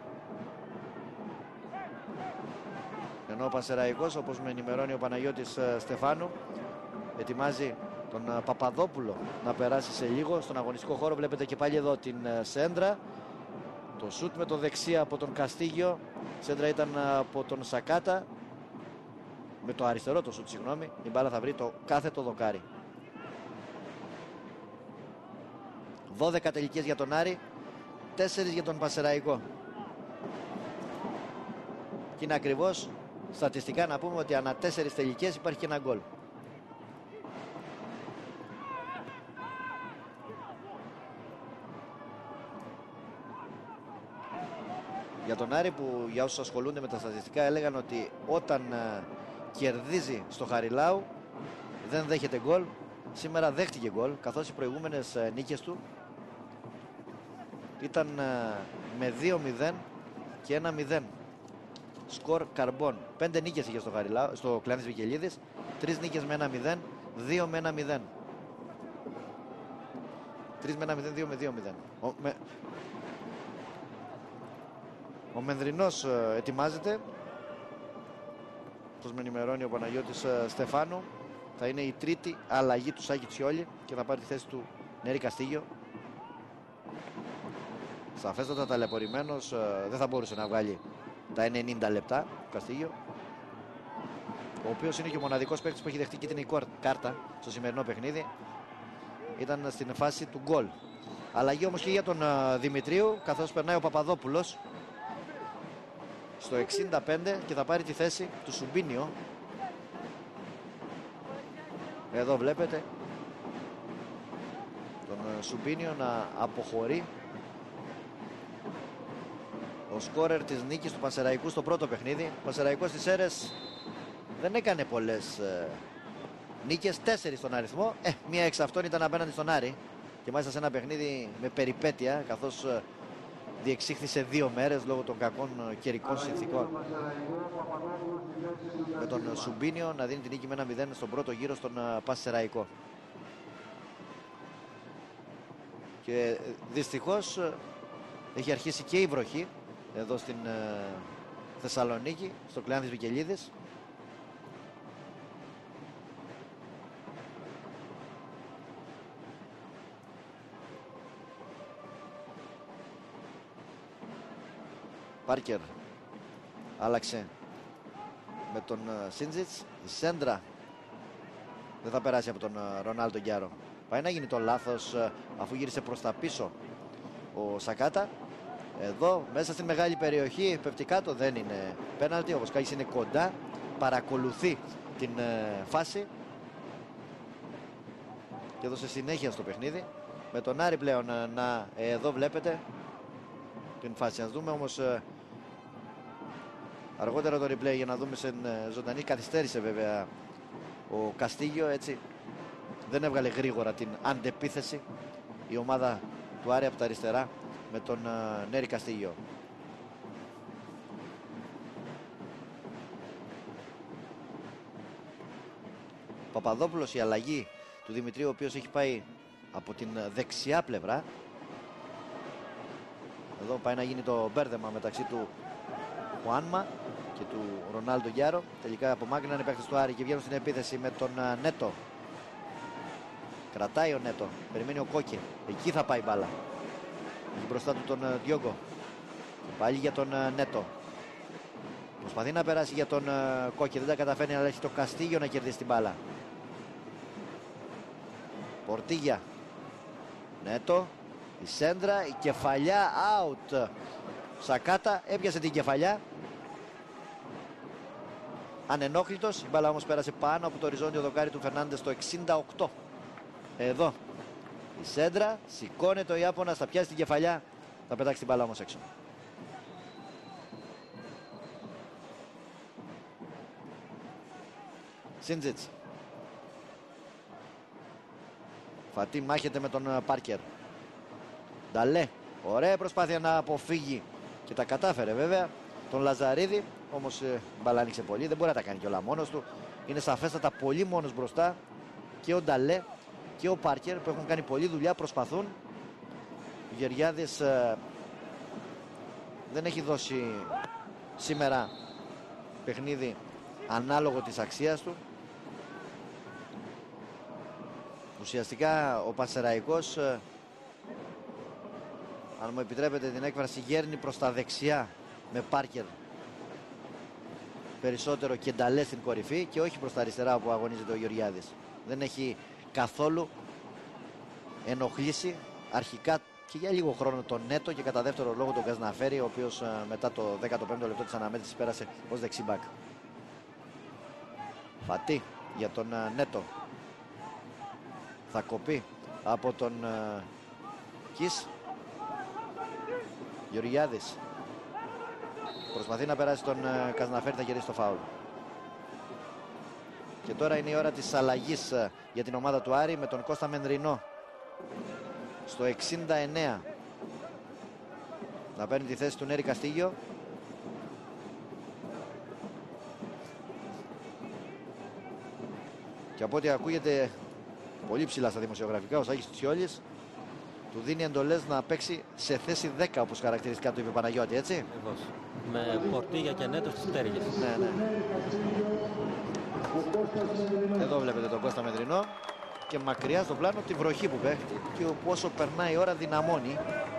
Ενώ ο Πανσεραϊκός, όπως με ενημερώνει ο Παναγιώτης ε, Στεφάνου, ετοιμάζει τον ε, Παπαδόπουλο να περάσει σε λίγο στον αγωνιστικό χώρο. Βλέπετε και πάλι εδώ την ε, σέντρα. Το σούτ με το δεξί από τον Καστίγιο. Σέντρα ήταν ε, από τον Σακάτα. Με το αριστερό το σούτ, συγγνώμη. Η μπάλα θα βρει το κάθετο δοκάρι. δώδεκα τελικές για τον Άρη, τέσσερα για τον Πανσεραϊκό. Και είναι ακριβώς στατιστικά να πούμε ότι ανά τέσσερις τελικές υπάρχει και ένα γκολ. Για τον Άρη, που για όσους ασχολούνται με τα στατιστικά έλεγαν ότι όταν uh, κερδίζει στο Χαριλάου δεν δέχεται γκολ, σήμερα δέχτηκε γκολ, καθώς οι προηγούμενες uh, νίκες του ήταν uh, με δύο μηδέν και ένα μηδέν. Σκορ καρμπών. Πέντε νίκες είχε στο, Χαριλάου, στο Κλάνης Βικελίδης, τρεις νίκες με ένα μηδέν, δύο με ένα μηδέν. Τρεις με ένα μηδέν, δύο με δύο μηδέν. Ο, με... Ο Μενδρινός uh, ετοιμάζεται. Όπως με ενημερώνει ο Παναγιώτης uh, Στεφάνου, θα είναι η τρίτη αλλαγή του Σάκη Τσιόλη και θα πάρει τη θέση του Νέρη Καστίγιο. Σαφέστατα ταλαιπωρημένος, uh, δεν θα μπορούσε να βγάλει τα ενενήντα λεπτά ο Καστίγιο, ο οποίος είναι και ο μοναδικός παίκτης που έχει δεχτεί κίτρινη κάρτα στο σημερινό παιχνίδι. Ήταν στην φάση του γκολ. Αλλαγή όμως και για τον uh, Δημητρίου, καθώς περνάει ο Παπαδόπουλος στο εξήντα πέντε και θα πάρει τη θέση του Σουμπίνιο. Εδώ βλέπετε τον Σουμπίνιο να αποχωρεί. Ο σκόρερ της νίκης του Πανσεραϊκού στο πρώτο παιχνίδι. Ο Πανσεραϊκός στις Σέρρες δεν έκανε πολλές ε, νίκες, τέσσερις στον αριθμό. Ε, μία εξ αυτών ήταν απέναντι στον Άρη και μάλιστα σε ένα παιχνίδι με περιπέτεια, καθώς ε, διεξήχθη σε δύο μέρες λόγω των κακών καιρικών συνθήκων. Με τον Σουμπίνιο να δίνει την νίκη με ένα μηδέν στον πρώτο γύρο στον Πανσεραϊκό. Και δυστυχώς έχει αρχίσει και η βροχή εδώ στην Θεσσαλονίκη, στο Κλεάνθης Βικελίδης. Πάρκερ άλλαξε με τον Σίντζιτς. Η σέντρα δεν θα περάσει από τον Ρονάλντο Γκιάρο. Πάει να γίνει το λάθος αφού γύρισε προς τα πίσω ο Σακάτα. Εδώ μέσα στην μεγάλη περιοχή πέφτει κάτω, δεν είναι πέναλτι. Ο Βοσκάκης είναι κοντά, παρακολουθεί την φάση και έδωσε συνέχεια στο παιχνίδι. Με τον Άρη πλέον να εδώ βλέπετε την φάση. Ας δούμε όμως αργότερα το replay για να δούμε σε ζωντανή. Καθυστέρησε βέβαια ο Καστίγιο, έτσι δεν έβγαλε γρήγορα την αντεπίθεση η ομάδα του Άρη από τα αριστερά με τον uh, Νέρη Καστίγιο. Παπαδόπουλος, η αλλαγή του Δημητρίου, ο οποίος έχει πάει από την δεξιά πλευρά. Εδώ πάει να γίνει το μπέρδεμα μεταξύ του Χουάνμα και του Ρονάλντο Γκιάρο. Τελικά απομάκρυναν οι παίκτες του Άρη και βγαίνουν στην επίθεση με τον uh, Νέτο. Κρατάει ο Νέτο. Περιμένει ο Κόκκι. Εκεί θα πάει η μπάλα. Έχει μπροστά του τον Διόγκο. Πάλι για τον Νέτο. Προσπαθεί να περάσει για τον Κόκκι. Δεν τα καταφέρνει, αλλά έχει το Καστίγιο να κερδίσει την μπάλα. Πορτίγια. Νέτο. Η σέντρα. Η κεφαλιά. Out. Σακάτα. Έπιασε την κεφαλιά. Ανενόχλητος. Η μπάλα όμως πέρασε πάνω από το οριζόντιο δοκάρι του Φερνάντες στο εξήντα οκτώ. Εδώ. Η σέντρα. Σηκώνεται ο Ιάπωνας. Θα πιάσει την κεφαλιά. Θα πετάξει την μπάλα όμως έξω. Σίντζιτς. Φατί μάχεται με τον Πάρκερ. Νταλέ. Ωραία προσπάθεια να αποφύγει. Και τα κατάφερε βέβαια. Τον Λαζαρίδη. Όμως η μπάλα άνοιξε πολύ. Δεν μπορεί να τα κάνει κιόλα μόνος του. Είναι σαφέστατα πολύ μόνος μπροστά. Και ο Νταλέ και ο Πάρκερ που έχουν κάνει πολλή δουλειά προσπαθούν. Ο Γεωργιάδης ε, δεν έχει δώσει σήμερα παιχνίδι ανάλογο της αξίας του. Ουσιαστικά ο Πανσεραϊκός, ε, αν μου επιτρέπετε την έκφραση, γέρνει προς τα δεξιά με Πάρκερ περισσότερο και Νταλέ στην κορυφή και όχι προς τα αριστερά όπου αγωνίζεται ο Γεωργιάδης. Δεν έχει καθόλου ενοχλήσει αρχικά και για λίγο χρόνο τον Νέτο και κατά δεύτερο λόγο τον Καζναφέρη, ο οποίος μετά το δέκατο πέμπτο λεπτό της αναμέτρησης πέρασε ως δεξιμπάκ. Φατί για τον Νέτο. Θα κοπεί από τον Κις. Γεωργιάδης προσπαθεί να περάσει τον Καζναφέρη, θα γυρίσει το φάουλ. Και τώρα είναι η ώρα της αλλαγής για την ομάδα του Άρη με τον Κώστα Μενδρινό στο εξήντα εννέα να παίρνει τη θέση του Νέρη Καστίγιο. Και από ό,τι ακούγεται πολύ ψηλά στα δημοσιογραφικά, ο Σάκης Τσιόλης του δίνει εντολές να παίξει σε θέση δέκα, όπως χαρακτηριστικά του είπε Παναγιώτη, έτσι. Ακριβώς. Με Πορτίγια και Νέτο στις τέργες. Ναι, ναι. Εδώ βλέπετε τον Κώστα Μενδρινό και μακριά στο πλάνο τη βροχή που παίχνει και όσο περνάει η ώρα δυναμώνει.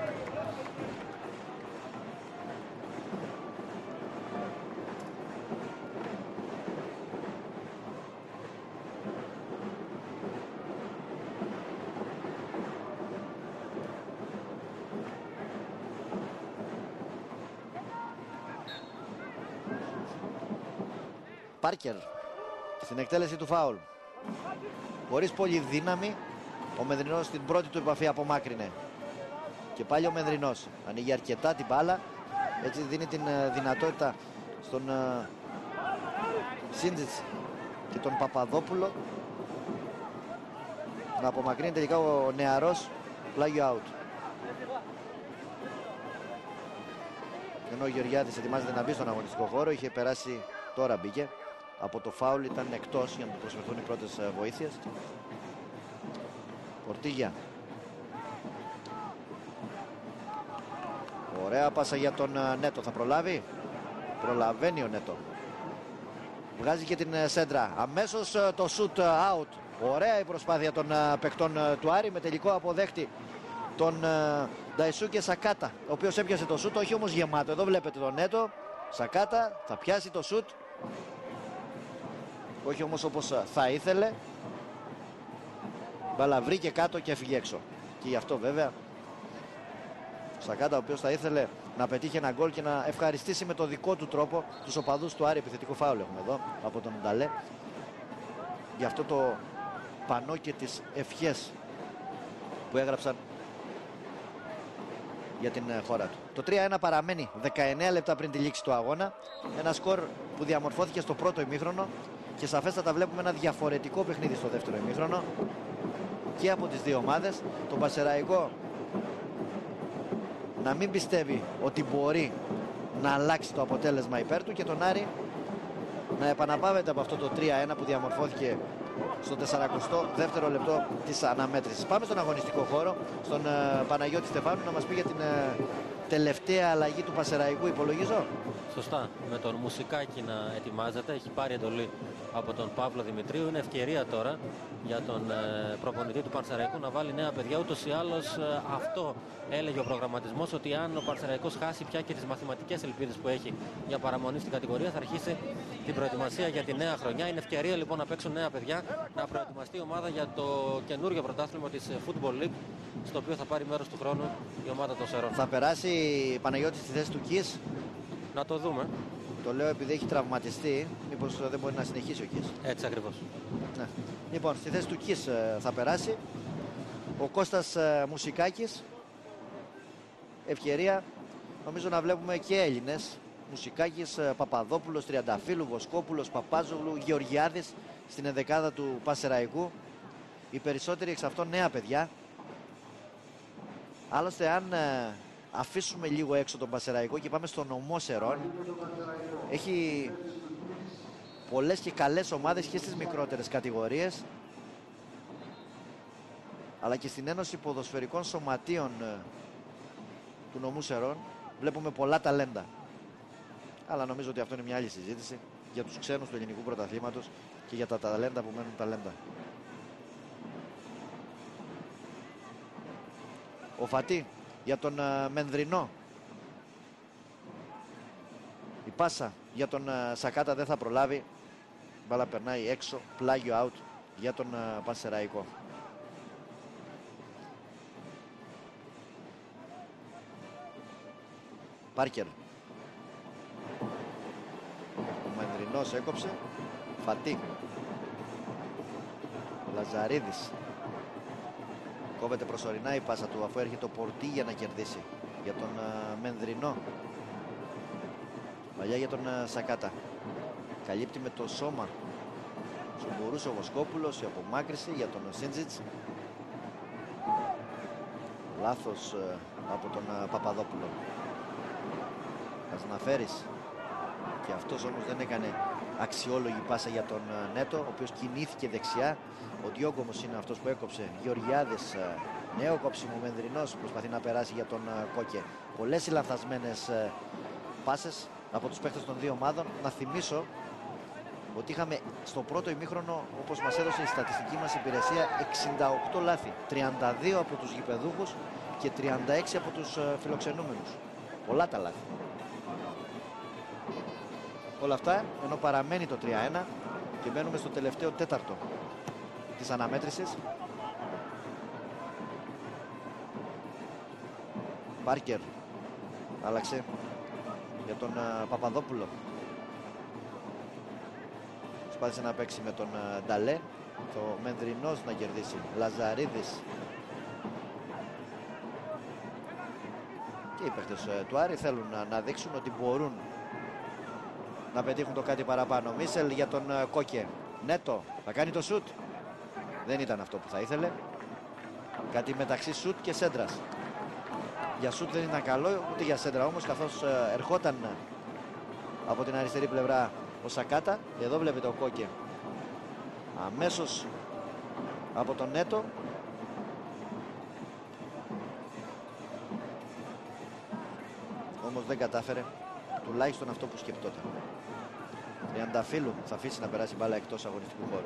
Πάρκερ στην εκτέλεση του φάουλ. Χωρίς πολύ δύναμη, ο Μενδρινός στην πρώτη του επαφή απομάκρυνε. Και πάλι ο Μενδρινός ανοίγει αρκετά την μπάλα. Έτσι δίνει την δυνατότητα στον uh, Σίντζιτς και τον Παπαδόπουλο να απομακρύνει τελικά ο νεαρός πλάγιο out. Ενώ ο Γεωργιάδης ετοιμάζεται να μπει στον αγωνιστικό χώρο, είχε περάσει, τώρα μπήκε. Από το φάουλ ήταν εκτός για να του προσφερθούν οι πρώτες βοήθειες. Πορτίγια. Ωραία πάσα για τον Νέτο. Θα προλάβει. Προλαβαίνει ο Νέτο. Βγάζει και την σέντρα. Αμέσως το shoot out. Ωραία η προσπάθεια των παικτών του Άρη με τελικό αποδέχτη τον Νταϊσούκε Σακάτα, ο οποίος έπιασε το shoot, όχι όμως γεμάτο. Εδώ βλέπετε τον Νέτο. Σακάτα θα πιάσει το shoot. Όχι όμως όπως θα ήθελε. Μπάλα βρήκε κάτω και έφυγε έξω. Και γι' αυτό βέβαια ο Σακάτα, ο οποίος θα ήθελε να πετύχει ένα γκολ και να ευχαριστήσει με το δικό του τρόπο τους οπαδούς του Άρη. Επιθετικό φάουλ έχουμε εδώ από τον Νταλέ. Γι' αυτό το πανό και τις ευχές που έγραψαν για την χώρα του. Το τρία ένα παραμένει δεκαεννέα λεπτά πριν τη λήξη του αγώνα. Ένα σκορ που διαμορφώθηκε στο πρώτο ημίχρονο και σαφέστατα βλέπουμε ένα διαφορετικό παιχνίδι στο δεύτερο ημίχρονο και από τις δύο ομάδες. Το Πανσεραϊκό να μην πιστεύει ότι μπορεί να αλλάξει το αποτέλεσμα υπέρ του και τον Άρη να επαναπάβεται από αυτό το τρία ένα που διαμορφώθηκε στο σαρανταεστό δεύτερο λεπτό της αναμέτρησης. Πάμε στον αγωνιστικό χώρο, στον uh, Παναγιώτη Στεφάνου να μας πει για την uh, τελευταία αλλαγή του Πασεραϊκού, υπολογίζω. Σωστά, με τον Μουσικάκη να ετοιμάζεται, έχει πάρει εντολή από τον Παύλο Δημητρίου. Είναι ευκαιρία τώρα για τον ε, προπονητή του Πανσεραϊκού να βάλει νέα παιδιά. Ούτως ή άλλως ε, αυτό έλεγε ο προγραμματισμός, ότι αν ο Πανσεραϊκός χάσει πια και τις μαθηματικές ελπίδες που έχει για παραμονή στην κατηγορία, θα αρχίσει την προετοιμασία για τη νέα χρονιά. Είναι ευκαιρία λοιπόν να παίξουν νέα παιδιά, να προετοιμαστεί η ομάδα για το καινούργιο πρωτάθλημα της Football League, στο οποίο θα πάρει μέρος του χρόνου η ομάδα των Σερών. Θα περάσει Παναγιώτη στη θέση του Κις. Να το δούμε. Το λέω επειδή έχει τραυματιστεί, μήπως δεν μπορεί να συνεχίσει ο Κις. Έτσι ακριβώς. Ναι. Λοιπόν, στη θέση του Κις θα περάσει ο Κώστας Μουσικάκης. Ευκαιρία νομίζω να βλέπουμε και Έλληνες. Μουσικάκης, Παπαδόπουλος, Τριανταφύλου, Βοσκόπουλος, Παπάζογλου, Γεωργιάδης στην ενδεκάδα του Πασεραϊκού. Οι περισσότεροι εξ αυτών νέα παιδιά. Άλλωστε, αν αφήσουμε λίγο έξω τον Πασεραϊκό και πάμε στον Ομό Σερών, έχει πολλές και καλές ομάδες και στις μικρότερες κατηγορίες, αλλά και στην Ένωση Ποδοσφαιρικών Σωματείων του Νομού Σερών βλέπουμε πολλά ταλέντα. Αλλά νομίζω ότι αυτό είναι μια άλλη συζήτηση για τους ξένους του ελληνικού πρωταθλήματος και για τα ταλέντα που μένουν ταλέντα. Ο Φατί για τον uh, Μενδρινό. Η πάσα για τον uh, Σακάτα δεν θα προλάβει. Μπάλα περνάει έξω, πλάγιο out για τον uh, Πανσεραϊκό. Πάρκερ. Ο Μενδρινός έκοψε. Φατί. Λαζαρίδης. Κόβεται προσωρινά η πάσα του, αφού έρχεται ο Πορτί για να κερδίσει για τον uh, Μενδρινό. Παλιά για τον uh, Σακάτα. Καλύπτει με το σώμα. Σκουμπορούσε ο Βοσκόπουλος, η απομάκρυση για τον Σίντζιτς. Λάθος uh, από τον uh, Παπαδόπουλο. Καζναφέρης. Και αυτός όμως δεν έκανε αξιόλογη πάσα για τον uh, Νέτο, ο οποίος κινήθηκε δεξιά. Ο Διόγκο όμως είναι αυτός που έκοψε. Γεωργιάδης, νέο κόψιμο. Μενδρινός προσπαθεί να περάσει για τον Κόκε. Πολλές οι λανθασμένες πάσες από τους παίκτες των δύο ομάδων. Να θυμίσω ότι είχαμε στο πρώτο ημίχρονο, όπως μας έδωσε η στατιστική μας υπηρεσία, εξήντα οκτώ λάθη. τριάντα δύο από τους γηπεδούχους και τριάντα έξι από τους φιλοξενούμενους. Πολλά τα λάθη. Όλα αυτά ενώ παραμένει το τρία ένα και μένουμε στο τελευταίο τέταρτο της αναμέτρησης. Πάρκερ άλλαξε για τον uh, Παπαδόπουλο. Σπάθησε να παίξει με τον uh, Νταλέ. Το Μενδρινός να κερδίσει. Λαζαρίδης. Και οι παίκτες uh, του Άρη θέλουν uh, να δείξουν ότι μπορούν να πετύχουν το κάτι παραπάνω. Μίσελ για τον uh, Κόκε. Νέτο θα κάνει το σουτ. Δεν ήταν αυτό που θα ήθελε. Κάτι μεταξύ σουτ και σέντρας. Για σουτ δεν ήταν καλό, ούτε για σέντρα όμως, καθώς uh, ερχόταν από την αριστερή πλευρά ο Σακάτα. Και εδώ βλέπετε ο Κόκε αμέσως από τον Νέτο. Όμως δεν κατάφερε τουλάχιστον αυτό που σκεπτόταν. Τριανταφύλου θα αφήσει να περάσει μπάλα εκτός αγωνιστικού χώρου.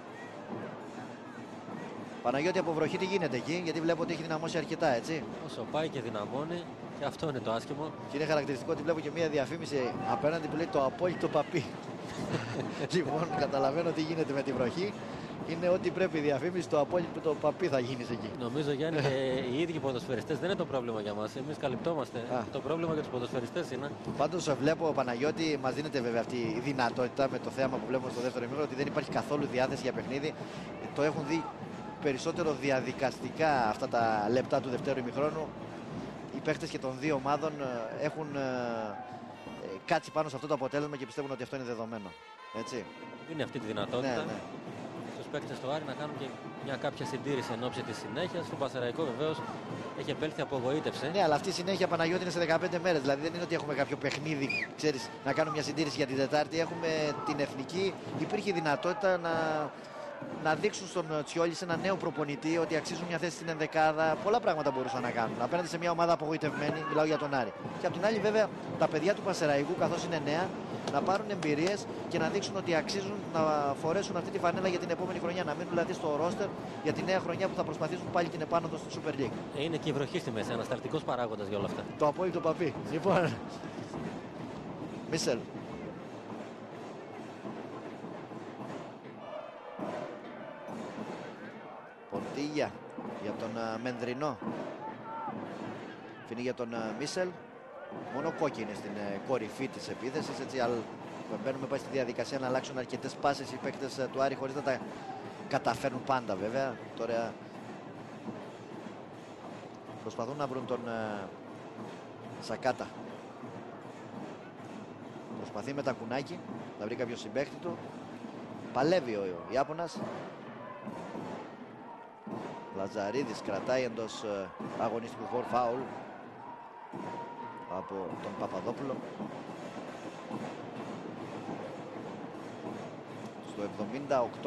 Παναγιώτη, από βροχή τι γίνεται εκεί, γιατί βλέπω ότι έχει δυναμώσει αρκετά, έτσι. Όσο πάει και δυναμώνει, και αυτό είναι το άσχημο. Και είναι χαρακτηριστικό ότι βλέπω και μια διαφήμιση απέναντι που λέει το απόλυτο παπί. Λοιπόν, καταλαβαίνω τι γίνεται με τη βροχή. Είναι ότι πρέπει η διαφήμιση, το απόλυτο παπί θα γίνει εκεί. Νομίζω, Γιάννη, και οι ίδιοι ποδοσφαιριστές δεν είναι το πρόβλημα για μας. Εμείς καλυπτόμαστε. Α. Το πρόβλημα για τους ποδοσφαιριστές είναι. Πάντως βλέπω, Παναγιώτη, μας δίνεται βέβαια αυτή η δυνατότητα με το θέαμα που βλέπουμε στο δεύτερο ημίχρονο, ότι δεν υπάρχει καθόλου διάθεση για παιχνίδι. Το έχουν δει περισσότερο διαδικαστικά αυτά τα λεπτά του δευτέρου ημιχρόνου. Οι παίχτες και των δύο ομάδων έχουν κάτσει πάνω σε αυτό το αποτέλεσμα και πιστεύουν ότι αυτό είναι δεδομένο. Έτσι. Είναι αυτή τη δυνατότητα. Ναι, ναι. Στους παίκτες του Άρη να κάνουν και μια κάποια συντήρηση εν ώψη της συνέχειας. Στο Πασεραϊκό βεβαίως έχει επέλθει απογοήτευση. Ναι, αλλά αυτή η συνέχεια, Παναγιώτη, είναι σε δεκαπέντε μέρες. Δηλαδή δεν είναι ότι έχουμε κάποιο παιχνίδι, ξέρεις, να κάνουμε μια συντήρηση για την Τετάρτη. Έχουμε την εθνική. Υπήρχε δυνατότητα να να δείξουν στον Τσιόλη, σε ένα νέο προπονητή, ότι αξίζουν μια θέση στην ενδεκάδα. Πολλά πράγματα μπορούσαν να κάνουν. Απέναντι σε μια ομάδα απογοητευμένη, μιλάω για τον Άρη. Και απ' την άλλη, βέβαια, τα παιδιά του Πασεραϊκού, καθώς είναι νέα, να πάρουν εμπειρίες και να δείξουν ότι αξίζουν να φορέσουν αυτή τη φανέλα για την επόμενη χρονιά. Να μείνουν δηλαδή στο ρόστερ για τη νέα χρονιά που θα προσπαθήσουν πάλι την επάνωδο στη Super League. Είναι και η βροχή στη μέση, ανασταλτικός παράγοντας για όλα αυτά. Το απόλυτο παπί. Λοιπόν, Μίσελ. Πορτίγια για τον uh, Μενδρινό. Φινεί για τον uh, Μίσελ. Μόνο κόκκι είναι στην uh, κορυφή της επίθεσης. Έτσι, αλ... μπαίνουμε πάει στη διαδικασία να αλλάξουν αρκετές πάσες οι παίκτες uh, του Άρη, χωρίς να τα καταφέρουν πάντα βέβαια. Τώρα προσπαθούν να βρουν τον uh, Σακάτα. Προσπαθεί με τα κουνάκι να βρει κάποιο συμπαίχτη του. Παλεύει ο Ιάπωνας. Λαζαρίδης κρατάει εντός ε, αγωνιστικού χώρου, φάουλ από τον Παπαδόπουλο. Στο εβδομήντα οκτώ.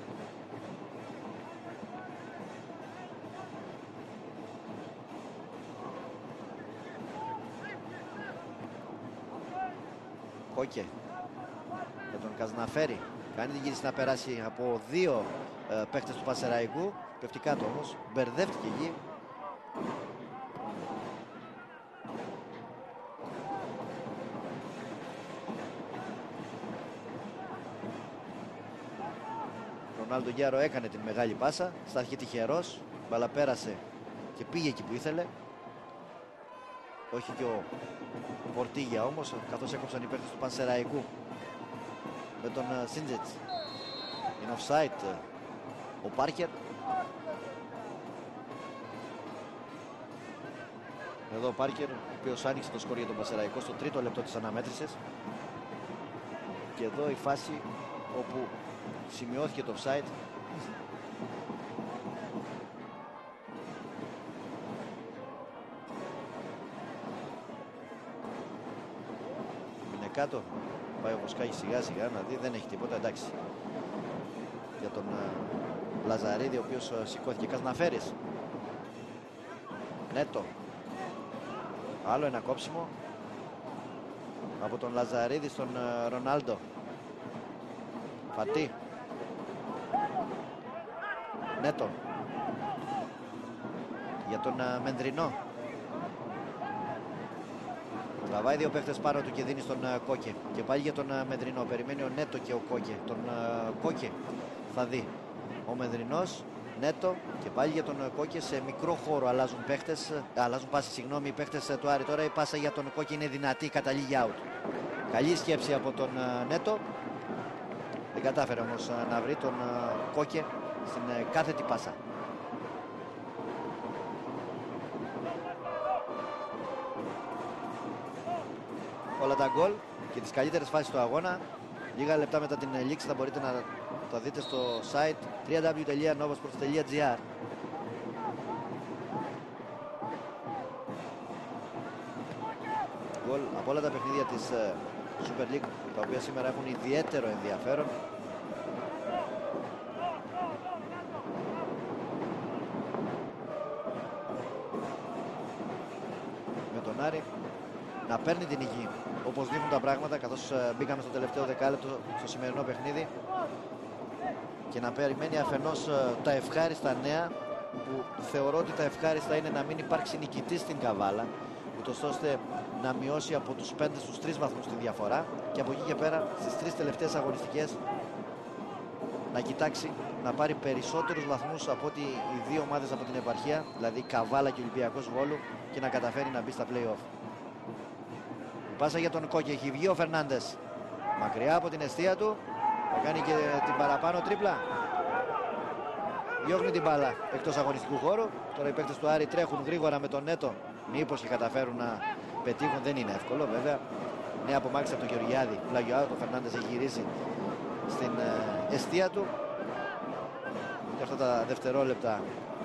Κόκε για τον Καζναφέρη. Κάνει την κίνηση να περάσει από δύο ε, παίκτες του Πασεραϊκού. Πέφτει κάτω όμως, μπερδεύτηκε εκεί. Ρονάλντο Γκιάρο έκανε την μεγάλη πάσα, στάθηκε τυχερός, μπαλά πέρασε και πήγε εκεί που ήθελε. Όχι και ο Πορτίγια όμως, καθώς έκοψαν οι παίκτες του Πανσεραϊκού με τον Σίντζετς. Είναι offside ο Πάρκερ. Εδώ ο Πάρκερ, ο οποίος άνοιξε το σκορ για τον Πασεραϊκό στο τρίτο λεπτό της αναμέτρησης. Και εδώ η φάση όπου σημειώθηκε το offside. Είναι κάτω. Πάει ο Βοσκάκης σιγά σιγά να δει, δεν έχει τίποτα, εντάξει. Για τον uh, Λαζαρίδη, ο οποίος uh, σηκώθηκε. Καζναφέρης. Νέτο. Άλλο ένα κόψιμο από τον Λαζαρίδη στον uh, Ρονάλντο. Φατί. Νέτο. Για τον uh, Μενδρινό. Τραβάει δύο παίχτες πάνω του και δίνει στον uh, Κόκε. Και πάλι για τον uh, Μενδρινό. Περιμένει ο Νέτο και ο Κόκε. Τον uh, Κόκε θα δει. Ο Μενδρινός, Νέτο και πάλι για τον Κόκε σε μικρό χώρο αλλάζουν παίχτες, αλλάζουν πάση, συγγνώμη, οι παίχτες του Άρη. Τώρα η πάσα για τον Κόκε είναι δυνατή, καταλήγει out. Καλή σκέψη από τον Νέτο. Δεν κατάφερε όμως να βρει τον Κόκε στην κάθετη πάσα. Όλα τα γκολ και τις καλύτερες φάσεις του αγώνα. Λίγα λεπτά μετά την λήξη θα μπορείτε να το δείτε στο site double-u double-u double-u τελεία novosports τελεία gr. Γκολ από όλα τα παιχνίδια της Super League, τα οποία σήμερα έχουν ιδιαίτερο ενδιαφέρον. Με τον Άρη να παίρνει την νίκη όπως δείχνουν τα πράγματα, καθώς μπήκαμε στο τελευταίο δεκάλεπτο στο σημερινό παιχνίδι, και να περιμένει αφενός τα ευχάριστα νέα, που θεωρώ ότι τα ευχάριστα είναι να μην υπάρξει νικητής στην Καβάλα, ούτως ώστε να μειώσει από τους πέντε στους τρεις βαθμούς τη διαφορά, και από εκεί και πέρα στις τρεις τελευταίες αγωνιστικές να κοιτάξει να πάρει περισσότερους βαθμούς από ότι οι δύο ομάδες από την επαρχία, δηλαδή Καβάλα και Ολυμπιακός Βόλου, και να καταφέρει να μπει στα play-off. Πάσα για τον Κόκε, έχει βγει ο Φερνάντες μακριά από την εστία του, θα κάνει και την παραπάνω τρίπλα. Διώχνει την μπάλα εκτός αγωνιστικού χώρου. Τώρα οι παίκτες του Άρη τρέχουν γρήγορα με τον Νέτο, μήπως και καταφέρουν να πετύχουν. Δεν είναι εύκολο βέβαια. Νέα απομάκρυνση από τον Γεωργιάδη. Πλαγιοάδο, ο Φερνάντες έχει γυρίσει στην εστία του. Και αυτά τα δευτερόλεπτα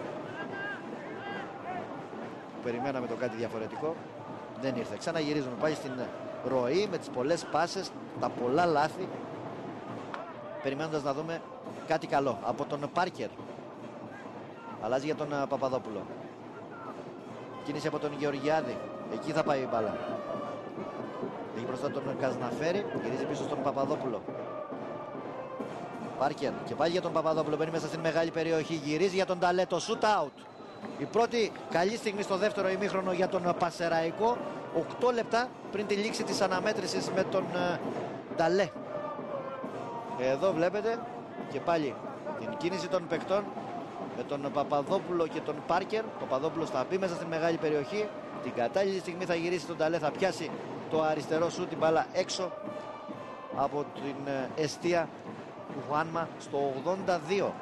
που περιμέναμε το κάτι διαφορετικό δεν ήρθε. Ξαναγυρίζουμε πάλι στην ροή με τις πολλές πάσες, τα πολλά λάθη. περιμένοντας να δούμε κάτι καλό από τον Πάρκερ. Αλλάζει για τον Παπαδόπουλο. Κίνηση από τον Γεωργιάδη. Εκεί θα πάει η μπάλα. Έχει μπροστά τον Καζναφέρη. Γυρίζει πίσω στον Παπαδόπουλο. Πάρκερ. Και πάλι για τον Παπαδόπουλο. Μπαίνει μέσα στην μεγάλη περιοχή. Γυρίζει για τον Νταλέ. Το shoot out. Η πρώτη καλή στιγμή στο δεύτερο ημίχρονο για τον Πασεραϊκό. οκτώ λεπτά πριν τη λήξη της αναμέτρησης με τον Νταλέ. Εδώ βλέπετε και πάλι την κίνηση των παικτών με τον Παπαδόπουλο και τον Πάρκερ. Ο Παπαδόπουλος θα μπει μέσα στην μεγάλη περιοχή. Την κατάλληλη στιγμή θα γυρίσει τον Νταλέ. Θα πιάσει το αριστερό σου, την μπάλα έξω από την εστία του Χουάνμα στο ογδόντα δύο.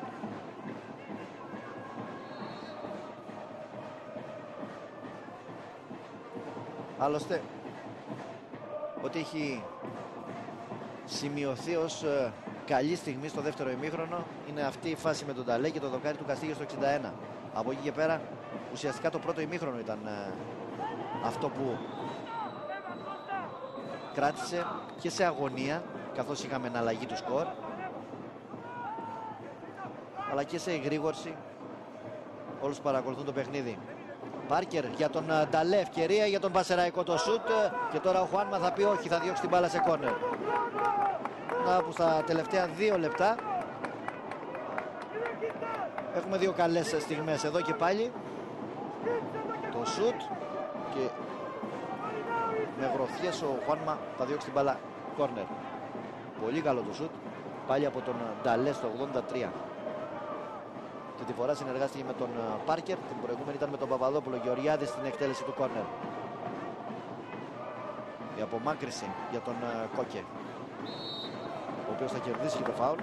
Άλλωστε, ότι έχει σημειωθεί ως ε, καλή στιγμή στο δεύτερο ημίχρονο είναι αυτή η φάση με τον Νταλέ και το δοκάρι του Καστίγιο στο εξήντα ένα. Από εκεί και πέρα ουσιαστικά το πρώτο ημίχρονο ήταν ε, αυτό που κράτησε και σε αγωνία, καθώς είχαμε εναλλαγή του σκορ, αλλά και σε εγρήγορση όλους που παρακολουθούν το παιχνίδι. Πάρκερ για τον Νταλέ, ευκαιρία για τον Πασεραϊκό το σουτ και τώρα ο Χουάνμα θα πει όχι, θα διώξει την μπάλα σε κόρνερ. Να που στα τελευταία δύο λεπτά έχουμε δύο καλές στιγμές εδώ και πάλι. Το σουτ και με γροθιές ο Χουάνμα θα διώξει την μπάλα κόρνερ. Πολύ καλό το σουτ, πάλι από τον Νταλέ στο ογδόντα τρία. Και τη φορά συνεργάστηκε με τον Πάρκερ. Την προηγούμενη ήταν με τον Παπαδόπουλο. Γεωργιάδη στην εκτέλεση του κόρνερ. Η απομάκρυση για τον Κόκε, ο οποίος θα κερδίσει και το φάουλ.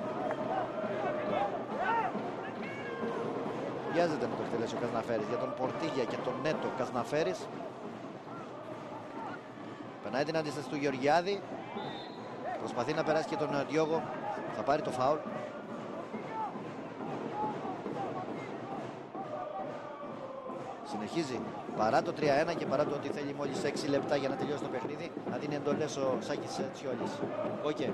Βιάζεται να το εκτελέσει ο Καζναφέρης για τον Πορτίγια και τον Νέτο. Καζναφέρης περνάει την αντίσταση του Γεωργιάδη. Προσπαθεί να περάσει και τον Διόγο. Θα πάρει το φάουλ. Συνεχίζει παρά το τρία ένα και παρά το ότι θέλει μόλις έξι λεπτά για να τελειώσει το παιχνίδι, να δίνει εντολές ο Σάκης Τσιόλης. Κόκε.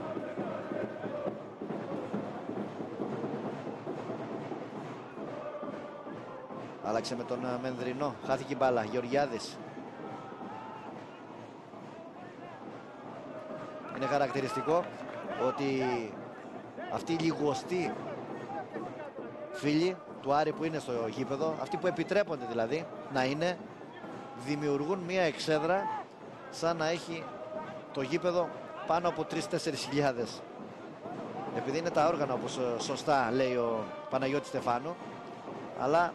Άλλαξε με τον Μενδρινό. Χάθηκε η μπάλα. Γεωργιάδης. Είναι χαρακτηριστικό ότι αυτοί οι λιγοστοί φίλοι του Άρη που είναι στο γήπεδο, αυτοί που επιτρέπονται δηλαδή να είναι, δημιουργούν μια εξέδρα σαν να έχει το γήπεδο πάνω από τρεις τέσσερις χιλιάδες. Επειδή είναι τα όργανα, όπως σωστά λέει ο Παναγιώτης Στεφάνου, αλλά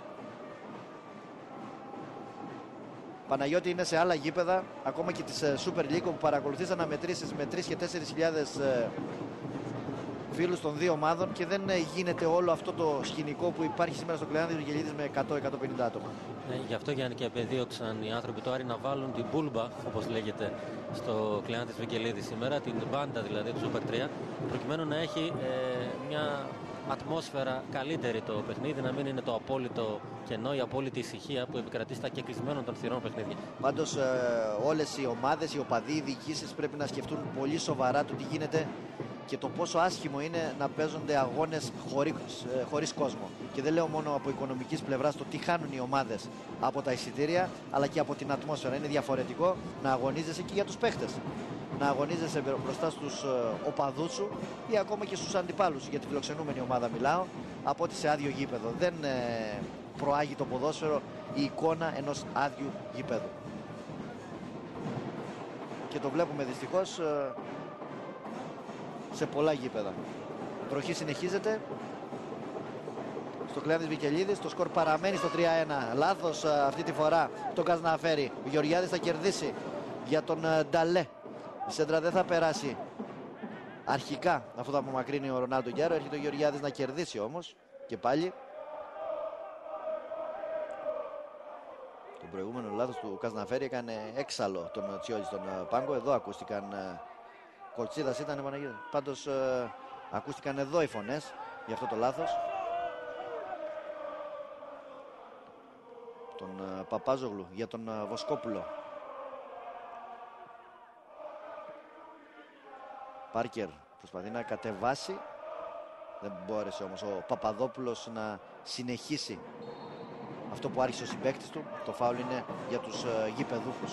Παναγιώτη, είναι σε άλλα γήπεδα, ακόμα και της Super League, που παρακολουθείς αναμετρήσεις με τρεις και τέσσερις χιλιάδες φίλους των δύο ομάδων και δεν γίνεται όλο αυτό το σκηνικό που υπάρχει σήμερα στο Κλεάνθης Βικελίδης με εκατό με εκατόν πενήντα άτομα. Ε, γι' αυτό, Γιάννη, και επεδίωξαν οι άνθρωποι του Άρη να βάλουν την μπούλμπα, όπως λέγεται, στο Κλεάνθης Βικελίδης σήμερα, την μπάντα δηλαδή του Super τρία, προκειμένου να έχει ε, μια ατμόσφαιρα καλύτερη το παιχνίδι, να μην είναι το απόλυτο κενό, η απόλυτη ησυχία που επικρατεί στα κεκλεισμένων των θυρών παιχνίδια. Πάντως ε, όλες οι ομάδες, οι οπαδοί, οι διοικήσεις πρέπει να σκεφτούν πολύ σοβαρά το τι γίνεται και το πόσο άσχημο είναι να παίζονται αγώνες χωρίς, ε, χωρίς κόσμο. Και δεν λέω μόνο από οικονομικής πλευράς το τι χάνουν οι ομάδες από τα εισιτήρια, αλλά και από την ατμόσφαιρα. Είναι διαφορετικό να αγωνίζεσαι και για τους παίχτες. Να αγωνίζεσαι μπροστά στους ε, οπαδούς σου ή ακόμα και στους αντιπάλους, για τη φιλοξενούμενη ομάδα μιλάω, από ότι σε άδειο γήπεδο. Δεν ε, προάγει το ποδόσφαιρο η εικόνα ενός άδειου γήπεδου. Και το βλέπουμε δυστυχώς ε, σε πολλά γήπεδα. Η βροχή συνεχίζεται στο Κλεάνθης Βικελίδης. Το σκορ παραμένει στο τρία ένα. Λάθος ε, αυτή τη φορά τον Καζναφέρη. Ο Γεωργιάδης θα κερδίσει για τον ε, Νταλέ. Η σέντρα δεν θα περάσει αρχικά, αφού θα απομακρύνει ο Ρονάλντο Γκιάρο. Έρχεται ο Γεωργιάδης να κερδίσει όμως και πάλι. Το προηγούμενο λάθος του Καζναφέρη έκανε έξαλλο τον Τσιόλη στον πάγκο. Εδώ ακούστηκαν ε, κολτσίδας ήταν, Παναγιώτη. Πάντως ε, ακούστηκαν εδώ οι φωνές για αυτό το λάθος. Τον ε, Παπάζογλου για τον ε, Βοσκόπουλο. Πάρκερ προσπαθεί να κατεβάσει. Δεν μπόρεσε όμως ο Παπαδόπουλος να συνεχίσει αυτό που άρχισε ο συμπαίκτης του. Το φάουλ είναι για τους uh, γηπεδούχους.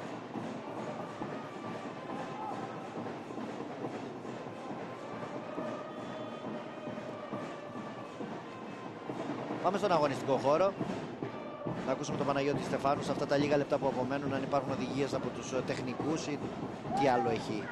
Πάμε στον αγωνιστικό χώρο. Να ακούσουμε τον Παναγιώτη Στεφάνου σε αυτά τα λίγα λεπτά που απομένουν, αν υπάρχουν οδηγίες από τους τεχνικούς ή τι άλλο έχει.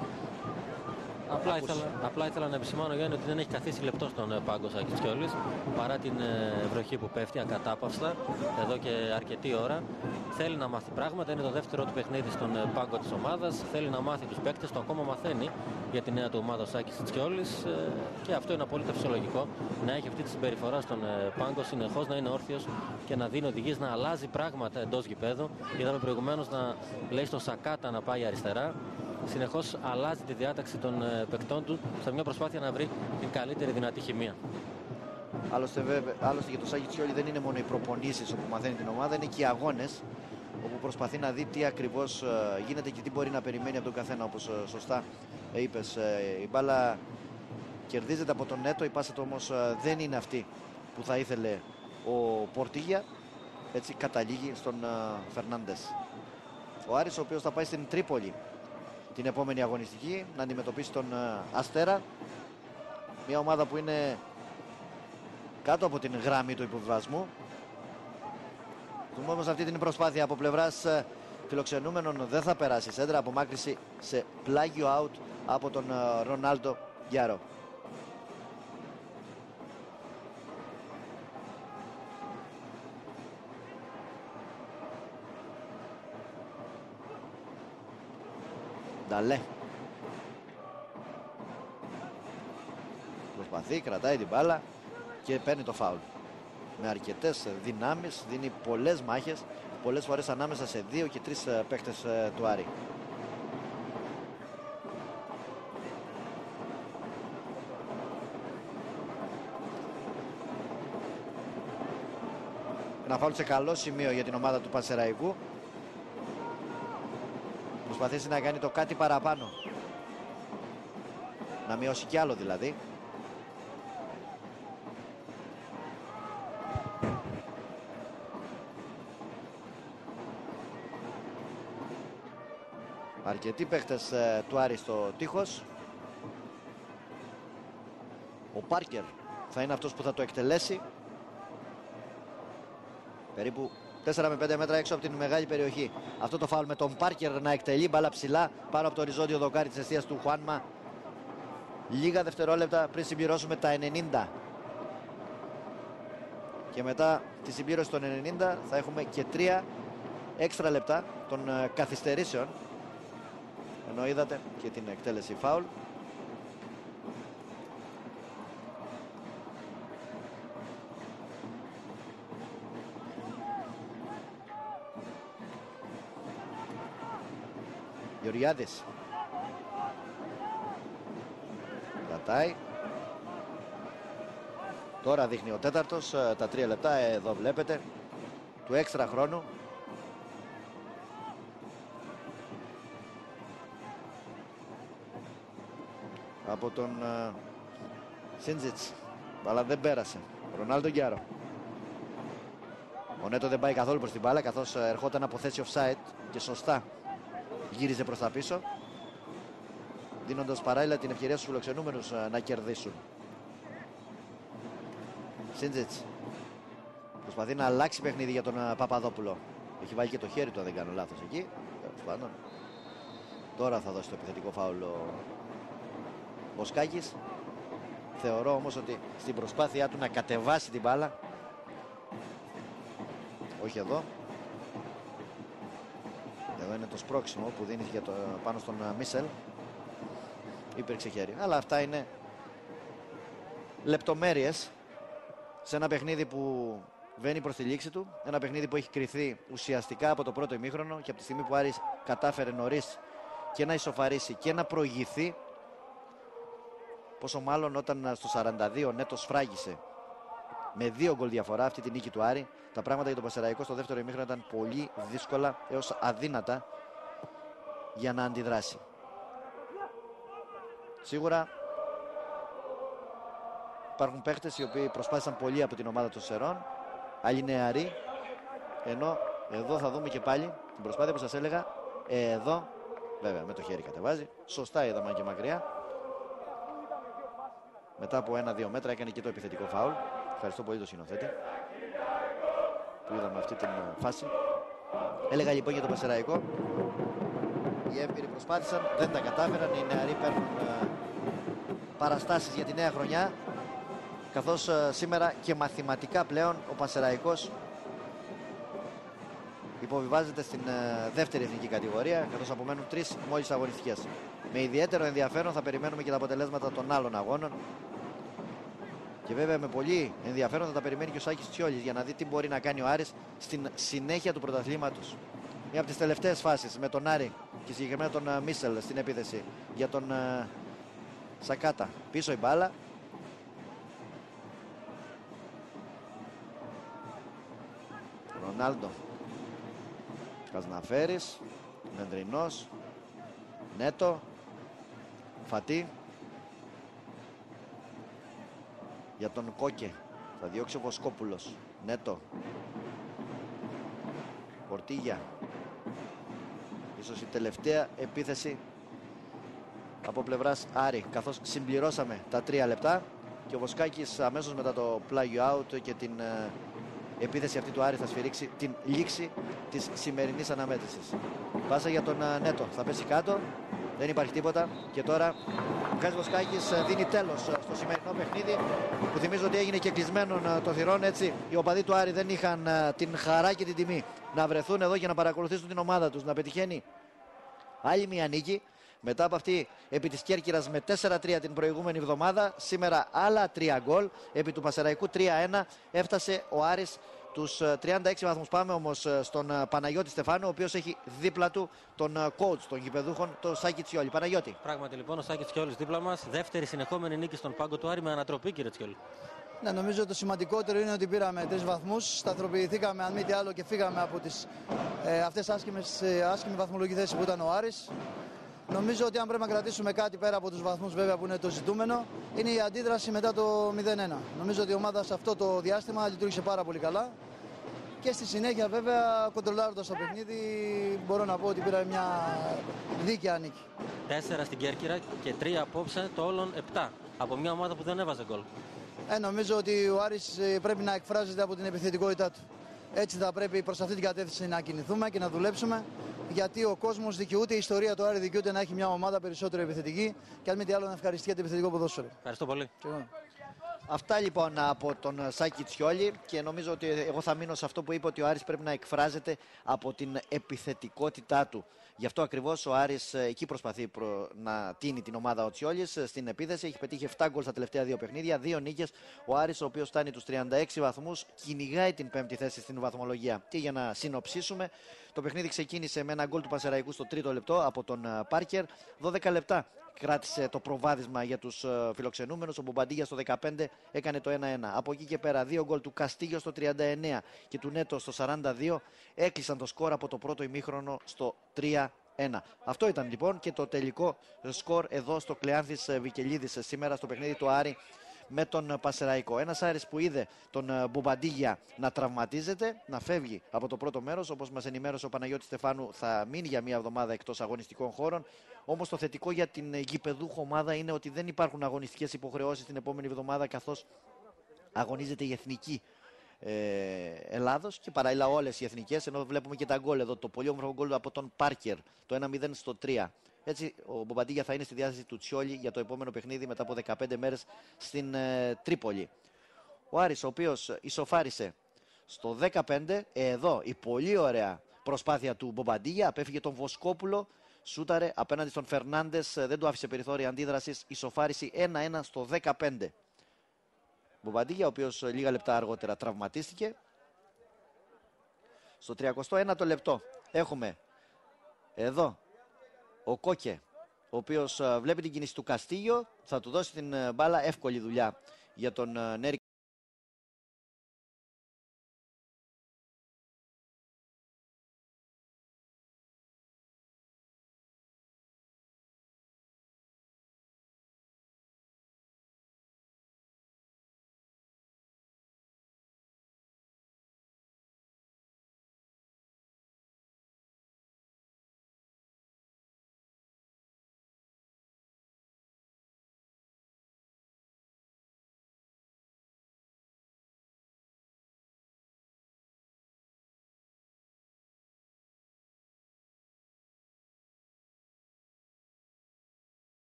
Απλά ήθελα, απλά ήθελα να επισημάνω, Γιάννη, ότι δεν έχει καθίσει λεπτό στον πάγκο Σάκης Τσιόλης, παρά την βροχή που πέφτει ακατάπαυστα εδώ και αρκετή ώρα. Θέλει να μάθει πράγματα, είναι το δεύτερο του παιχνίδι στον πάγκο της ομάδας. Θέλει να μάθει τους παίκτες, το ακόμα μαθαίνει για τη νέα του ομάδα Σάκης Τσιόλης, και αυτό είναι απολύτως φυσιολογικό. Να έχει αυτή τη συμπεριφορά στον πάγκο, συνεχώς να είναι όρθιος και να δίνει οδηγίες, να αλλάζει πράγματα εντός γηπέδου. Είδαμε προηγουμένως να λέει στο Σακάτα να πάει αριστερά. Συνεχώς αλλάζει τη διάταξη των ε, παικτών του σε μια προσπάθεια να βρει την καλύτερη δυνατή χημεία. Άλλωστε, βέβαια, άλλωστε για το Σάκη Τσιόλη δεν είναι μόνο οι προπονήσεις όπου μαθαίνει την ομάδα, είναι και οι αγώνες όπου προσπαθεί να δει τι ακριβώς ε, γίνεται και τι μπορεί να περιμένει από τον καθένα, όπως ε, σωστά ε, είπες. Ε, η μπάλα κερδίζεται από τον Νέτο, η πάσα του όμως ε, δεν είναι αυτή που θα ήθελε ο Πορτίγια. Έτσι καταλήγει στον ε, Φερνάντες. Ο Άρης, ο οποίος θα πάει στην Τρίπολη την επόμενη αγωνιστική να αντιμετωπίσει τον uh, Αστέρα, μια ομάδα που είναι κάτω από την γραμμή του υποβιβασμού. Δούμε όμως αυτή την προσπάθεια από πλευράς uh, φιλοξενούμενων, δεν θα περάσει σέντρα, απομάκρυση σε πλάγιο out από τον uh, Ρονάλντο Γκιάρο. Νταλέ. Προσπαθεί, κρατάει την μπάλα και παίρνει το φάουλ. Με αρκετές δυνάμεις, δίνει πολλές μάχες, πολλές φορές ανάμεσα σε δύο και τρεις παίκτες του Άρη. Ένα φάουλ σε καλό σημείο για την ομάδα του Πανσεραϊκού. Προσπαθήσει να κάνει το κάτι παραπάνω, να μειώσει κι άλλο δηλαδή. Αρκετοί παίχτες ε, του Άρη στο τείχος. Ο Πάρκερ θα είναι αυτός που θα το εκτελέσει. Περίπου τέσσερα με πέντε μέτρα έξω από την μεγάλη περιοχή. Αυτό το φάουλ με τον Πάρκερ να εκτελεί μπάλα ψηλά πάνω από το οριζόντιο δοκάρι της εστίας του Χουάνμα. Λίγα δευτερόλεπτα πριν συμπληρώσουμε τα ενενήντα. Και μετά τη συμπλήρωση των ενενήντα θα έχουμε και τρία έξτρα λεπτά των καθυστερήσεων. Ενώ είδατε και την εκτέλεση φάουλ. Γεωργιάδης κρατάει. Τώρα δείχνει ο τέταρτος τα τρία λεπτά, εδώ βλέπετε, του έξτρα χρόνου. Από τον uh, Σίντζιτς, αλλά δεν πέρασε. Ρονάλντο Γκιάρο. Ο Νέτο δεν πάει καθόλου προς την μπάλα, καθώς ερχόταν από θέση offside και σωστά γύριζε προς τα πίσω, δίνοντας παράλληλα την ευκαιρία στους φιλοξενούμενους να κερδίσουν. Σίντζιτς προσπαθεί να αλλάξει παιχνίδι για τον Παπαδόπουλο. Έχει βάλει και το χέρι του, αν δεν κάνω λάθος, εκεί. Τέλος πάντων. Τώρα θα δώσει το επιθετικό φάουλ ο Μποσκάκης. Θεωρώ όμως ότι στην προσπάθειά του να κατεβάσει την μπάλα, όχι εδώ, εδώ είναι το σπρώξιμο που δίνει για το, πάνω στον Μίσελ, υπήρξε χέρι. Αλλά αυτά είναι λεπτομέρειες σε ένα παιχνίδι που βαίνει προς τη λήξη του. Ένα παιχνίδι που έχει κριθεί ουσιαστικά από το πρώτο ημίχρονο, και από τη στιγμή που Άρης κατάφερε νωρίς και να ισοφαρίσει και να προηγηθεί, πόσο μάλλον όταν στο σαράντα δύο ο Νέτος φράγισε με δύο γκολ διαφορά αυτή τη νίκη του Άρη, τα πράγματα για τον Πανσεραϊκό στο δεύτερο ημίχρονο ήταν πολύ δύσκολα έως αδύνατα για να αντιδράσει. Σίγουρα Υπάρχουν παίχτες οι οποίοι προσπάθησαν πολύ από την ομάδα των Σερών. Άλλοι νεαροί. Ενώ εδώ θα δούμε και πάλι την προσπάθεια που σας έλεγα. Εδώ, βέβαια με το χέρι κατεβάζει. Σωστά είδαμε και μακριά. Μετά από ένα-δύο μέτρα έκανε και το επιθετικό φάουλ. Ευχαριστώ πολύ τον σκηνοθέτη που είδαμε αυτή την φάση. Έλεγα λοιπόν για τον Πασεραϊκό. Οι έμπειροι προσπάθησαν, δεν τα κατάφεραν. Οι νεαροί παίρνουν ε, παραστάσεις για τη νέα χρονιά. Καθώς ε, σήμερα και μαθηματικά πλέον ο Πασεραϊκός υποβιβάζεται στην ε, δεύτερη εθνική κατηγορία. Καθώς απομένουν τρεις μόλις αγωνιστικές. Με ιδιαίτερο ενδιαφέρον θα περιμένουμε και τα αποτελέσματα των άλλων αγώνων. Και βέβαια με πολύ ενδιαφέρον θα τα περιμένει και ο Σάκης Τσιόλης για να δει τι μπορεί να κάνει ο Άρης στην συνέχεια του πρωταθλήματος. Μια από τις τελευταίες φάσεις με τον Άρη και συγκεκριμένα τον uh, Μίσελ στην επίθεση για τον uh, Σακάτα. Πίσω η μπάλα. Ρονάλντο. Κασναφέρης. Μεντρινός. Νέτο. Φατί. Για τον Κόκε. Θα διώξει ο Βοσκόπουλος. Νέτο. Πορτίγια. Ίσως η τελευταία επίθεση από πλευράς Άρη. Καθώς συμπληρώσαμε τα τρία λεπτά. Και ο Βοσκάκης αμέσως μετά το plug out και την ε, επίθεση αυτή του Άρη θα σφυρίξει την λήξη της σημερινής αναμέτρησης. Πάσα για τον ε, Νέτο. Θα πέσει κάτω. Δεν υπάρχει τίποτα. Και τώρα ο Γκάζ Βοσκάκης δίνει τέλος στο σημερινό παιχνίδι, που θυμίζω ότι έγινε και κλεισμένον το θυρών. Έτσι οι οπαδοί του Άρη δεν είχαν την χαρά και την τιμή να βρεθούν εδώ και να παρακολουθήσουν την ομάδα τους να πετυχαίνει άλλη μια νίκη. Μετά από αυτή επί της Κέρκυρας με τέσσερα τρία την προηγούμενη εβδομάδα, σήμερα άλλα τρία γκολ. Επί του Πασεραϊκού τρία ένα έφτασε ο Άρης τους τριάντα έξι βαθμούς. Πάμε όμως στον Παναγιώτη Στεφάνου, ο οποίος έχει δίπλα του τον coach των γηπεδούχων, τον Σάκη Τσιόλη. Παναγιώτη. Πράγματι λοιπόν ο Σάκης Τσιόλης δίπλα μας. Δεύτερη συνεχόμενη νίκη στον πάγκο του Άρη με ανατροπή, κύριε Τσιόλη. Ναι, νομίζω το σημαντικότερο είναι ότι πήραμε τρεις βαθμούς. Σταθεροποιηθήκαμε αν μη τι άλλο και φύγαμε από τις ε, αυτές άσχημες, ε, άσχημη βαθμολογική θέση που ήταν ο Άρης. Νομίζω ότι αν πρέπει να κρατήσουμε κάτι πέρα από τους βαθμούς βέβαια που είναι το ζητούμενο, είναι η αντίδραση μετά το μηδέν ένα. Νομίζω ότι η ομάδα σε αυτό το διάστημα λειτουργήσε πάρα πολύ καλά. Και στη συνέχεια βέβαια κοντρολάροντας το παιχνίδι μπορώ να πω ότι πήραμε μια δίκαια νίκη. Τέσσερα στην Κέρκυρα και τρία απόψε, το όλον επτά. Από μια ομάδα που δεν έβαζε γκολ. Ε, νομίζω ότι ο Άρης πρέπει να εκφράζεται από την επιθετικότητά του. Έτσι θα πρέπει προς αυτή την κατεύθυνση να κινηθούμε και να δουλέψουμε. Γιατί ο κόσμος δικαιούται, η ιστορία του Άρη δικαιούται να έχει μια ομάδα περισσότερο επιθετική και αν μη τι άλλο να ευχαριστεί για το επιθετικό ποδόσφαιρο. Ευχαριστώ πολύ. Αυτά λοιπόν από τον Σάκη Τσιόλη, και νομίζω ότι εγώ θα μείνω σε αυτό που είπε, ότι ο Άρης πρέπει να εκφράζεται από την επιθετικότητά του. Γι' αυτό ακριβώς ο Άρης εκεί προσπαθεί προ... να τίνει την ομάδα ο Τσιόλης στην επίθεση. Έχει πετύχει επτά γκολ στα τελευταία δύο παιχνίδια, δύο νίκες. Ο Άρης, ο οποίος φτάνει τους τριάντα έξι βαθμούς, κυνηγάει την πέμπτη θέση στην βαθμολογία. Και για να συνοψίσουμε, το παιχνίδι ξεκίνησε με ένα γκολ του Πασεραϊκού στο τρίτο λεπτό από τον Πάρκερ. δώδεκα λεπτά κράτησε το προβάδισμα για τους uh, φιλοξενούμενους. Ο Μπομπαντίγια στο δεκαπέντε έκανε το ένα ένα. Από εκεί και πέρα δύο γκολ του Καστίγιο στο τριάντα εννέα και του Νέτο στο σαράντα δύο έκλεισαν το σκορ από το πρώτο ημίχρονο στο τρία ένα. Αυτό ήταν λοιπόν και το τελικό σκορ εδώ στο Κλεάνθης Βικελίδης σήμερα στο παιχνίδι του Άρη με τον Πασεραϊκό. Ένας Άρης που είδε τον Μπομπαντίγια να τραυματίζεται, να φεύγει από το πρώτο μέρος. Όπως μας ενημέρωσε ο Παναγιώτης Στεφάνου, θα μείνει για μία εβδομάδα εκτός αγωνιστικών χώρων. Όμως το θετικό για την γηπεδούχο ομάδα είναι ότι δεν υπάρχουν αγωνιστικές υποχρεώσεις την επόμενη εβδομάδα, καθώς αγωνίζεται η εθνική ε, Ελλάδος και παράλληλα όλες οι εθνικές. Ενώ βλέπουμε και τα γκολ εδώ, το πολύ όμορφο γκολ από τον Πάρκερ, το ένα μηδέν στο τρία. Έτσι, ο Μπομπαντίγια θα είναι στη διάθεση του Τσιόλη για το επόμενο παιχνίδι μετά από δεκαπέντε μέρες στην ε, Τρίπολη. Ο Άρης, ο οποίος ισοφάρισε στο δεκαπέντε, εδώ η πολύ ωραία προσπάθεια του Μπομπαντίγια, απέφυγε τον Βοσκόπουλο, σούταρε απέναντι στον Φερνάντες, δεν του άφησε περιθώρια αντίδρασης, ισοφάρισε ένα ένα στο δεκαπέντε. Μπομπαντίγια, ο οποίος λίγα λεπτά αργότερα τραυματίστηκε. Στο τριακοστό ένατο λεπτό έχουμε εδώ ο Κόκε, ο οποίος βλέπει την κίνηση του Καστίγιο, θα του δώσει την μπάλα, εύκολη δουλειά για τον Νέρη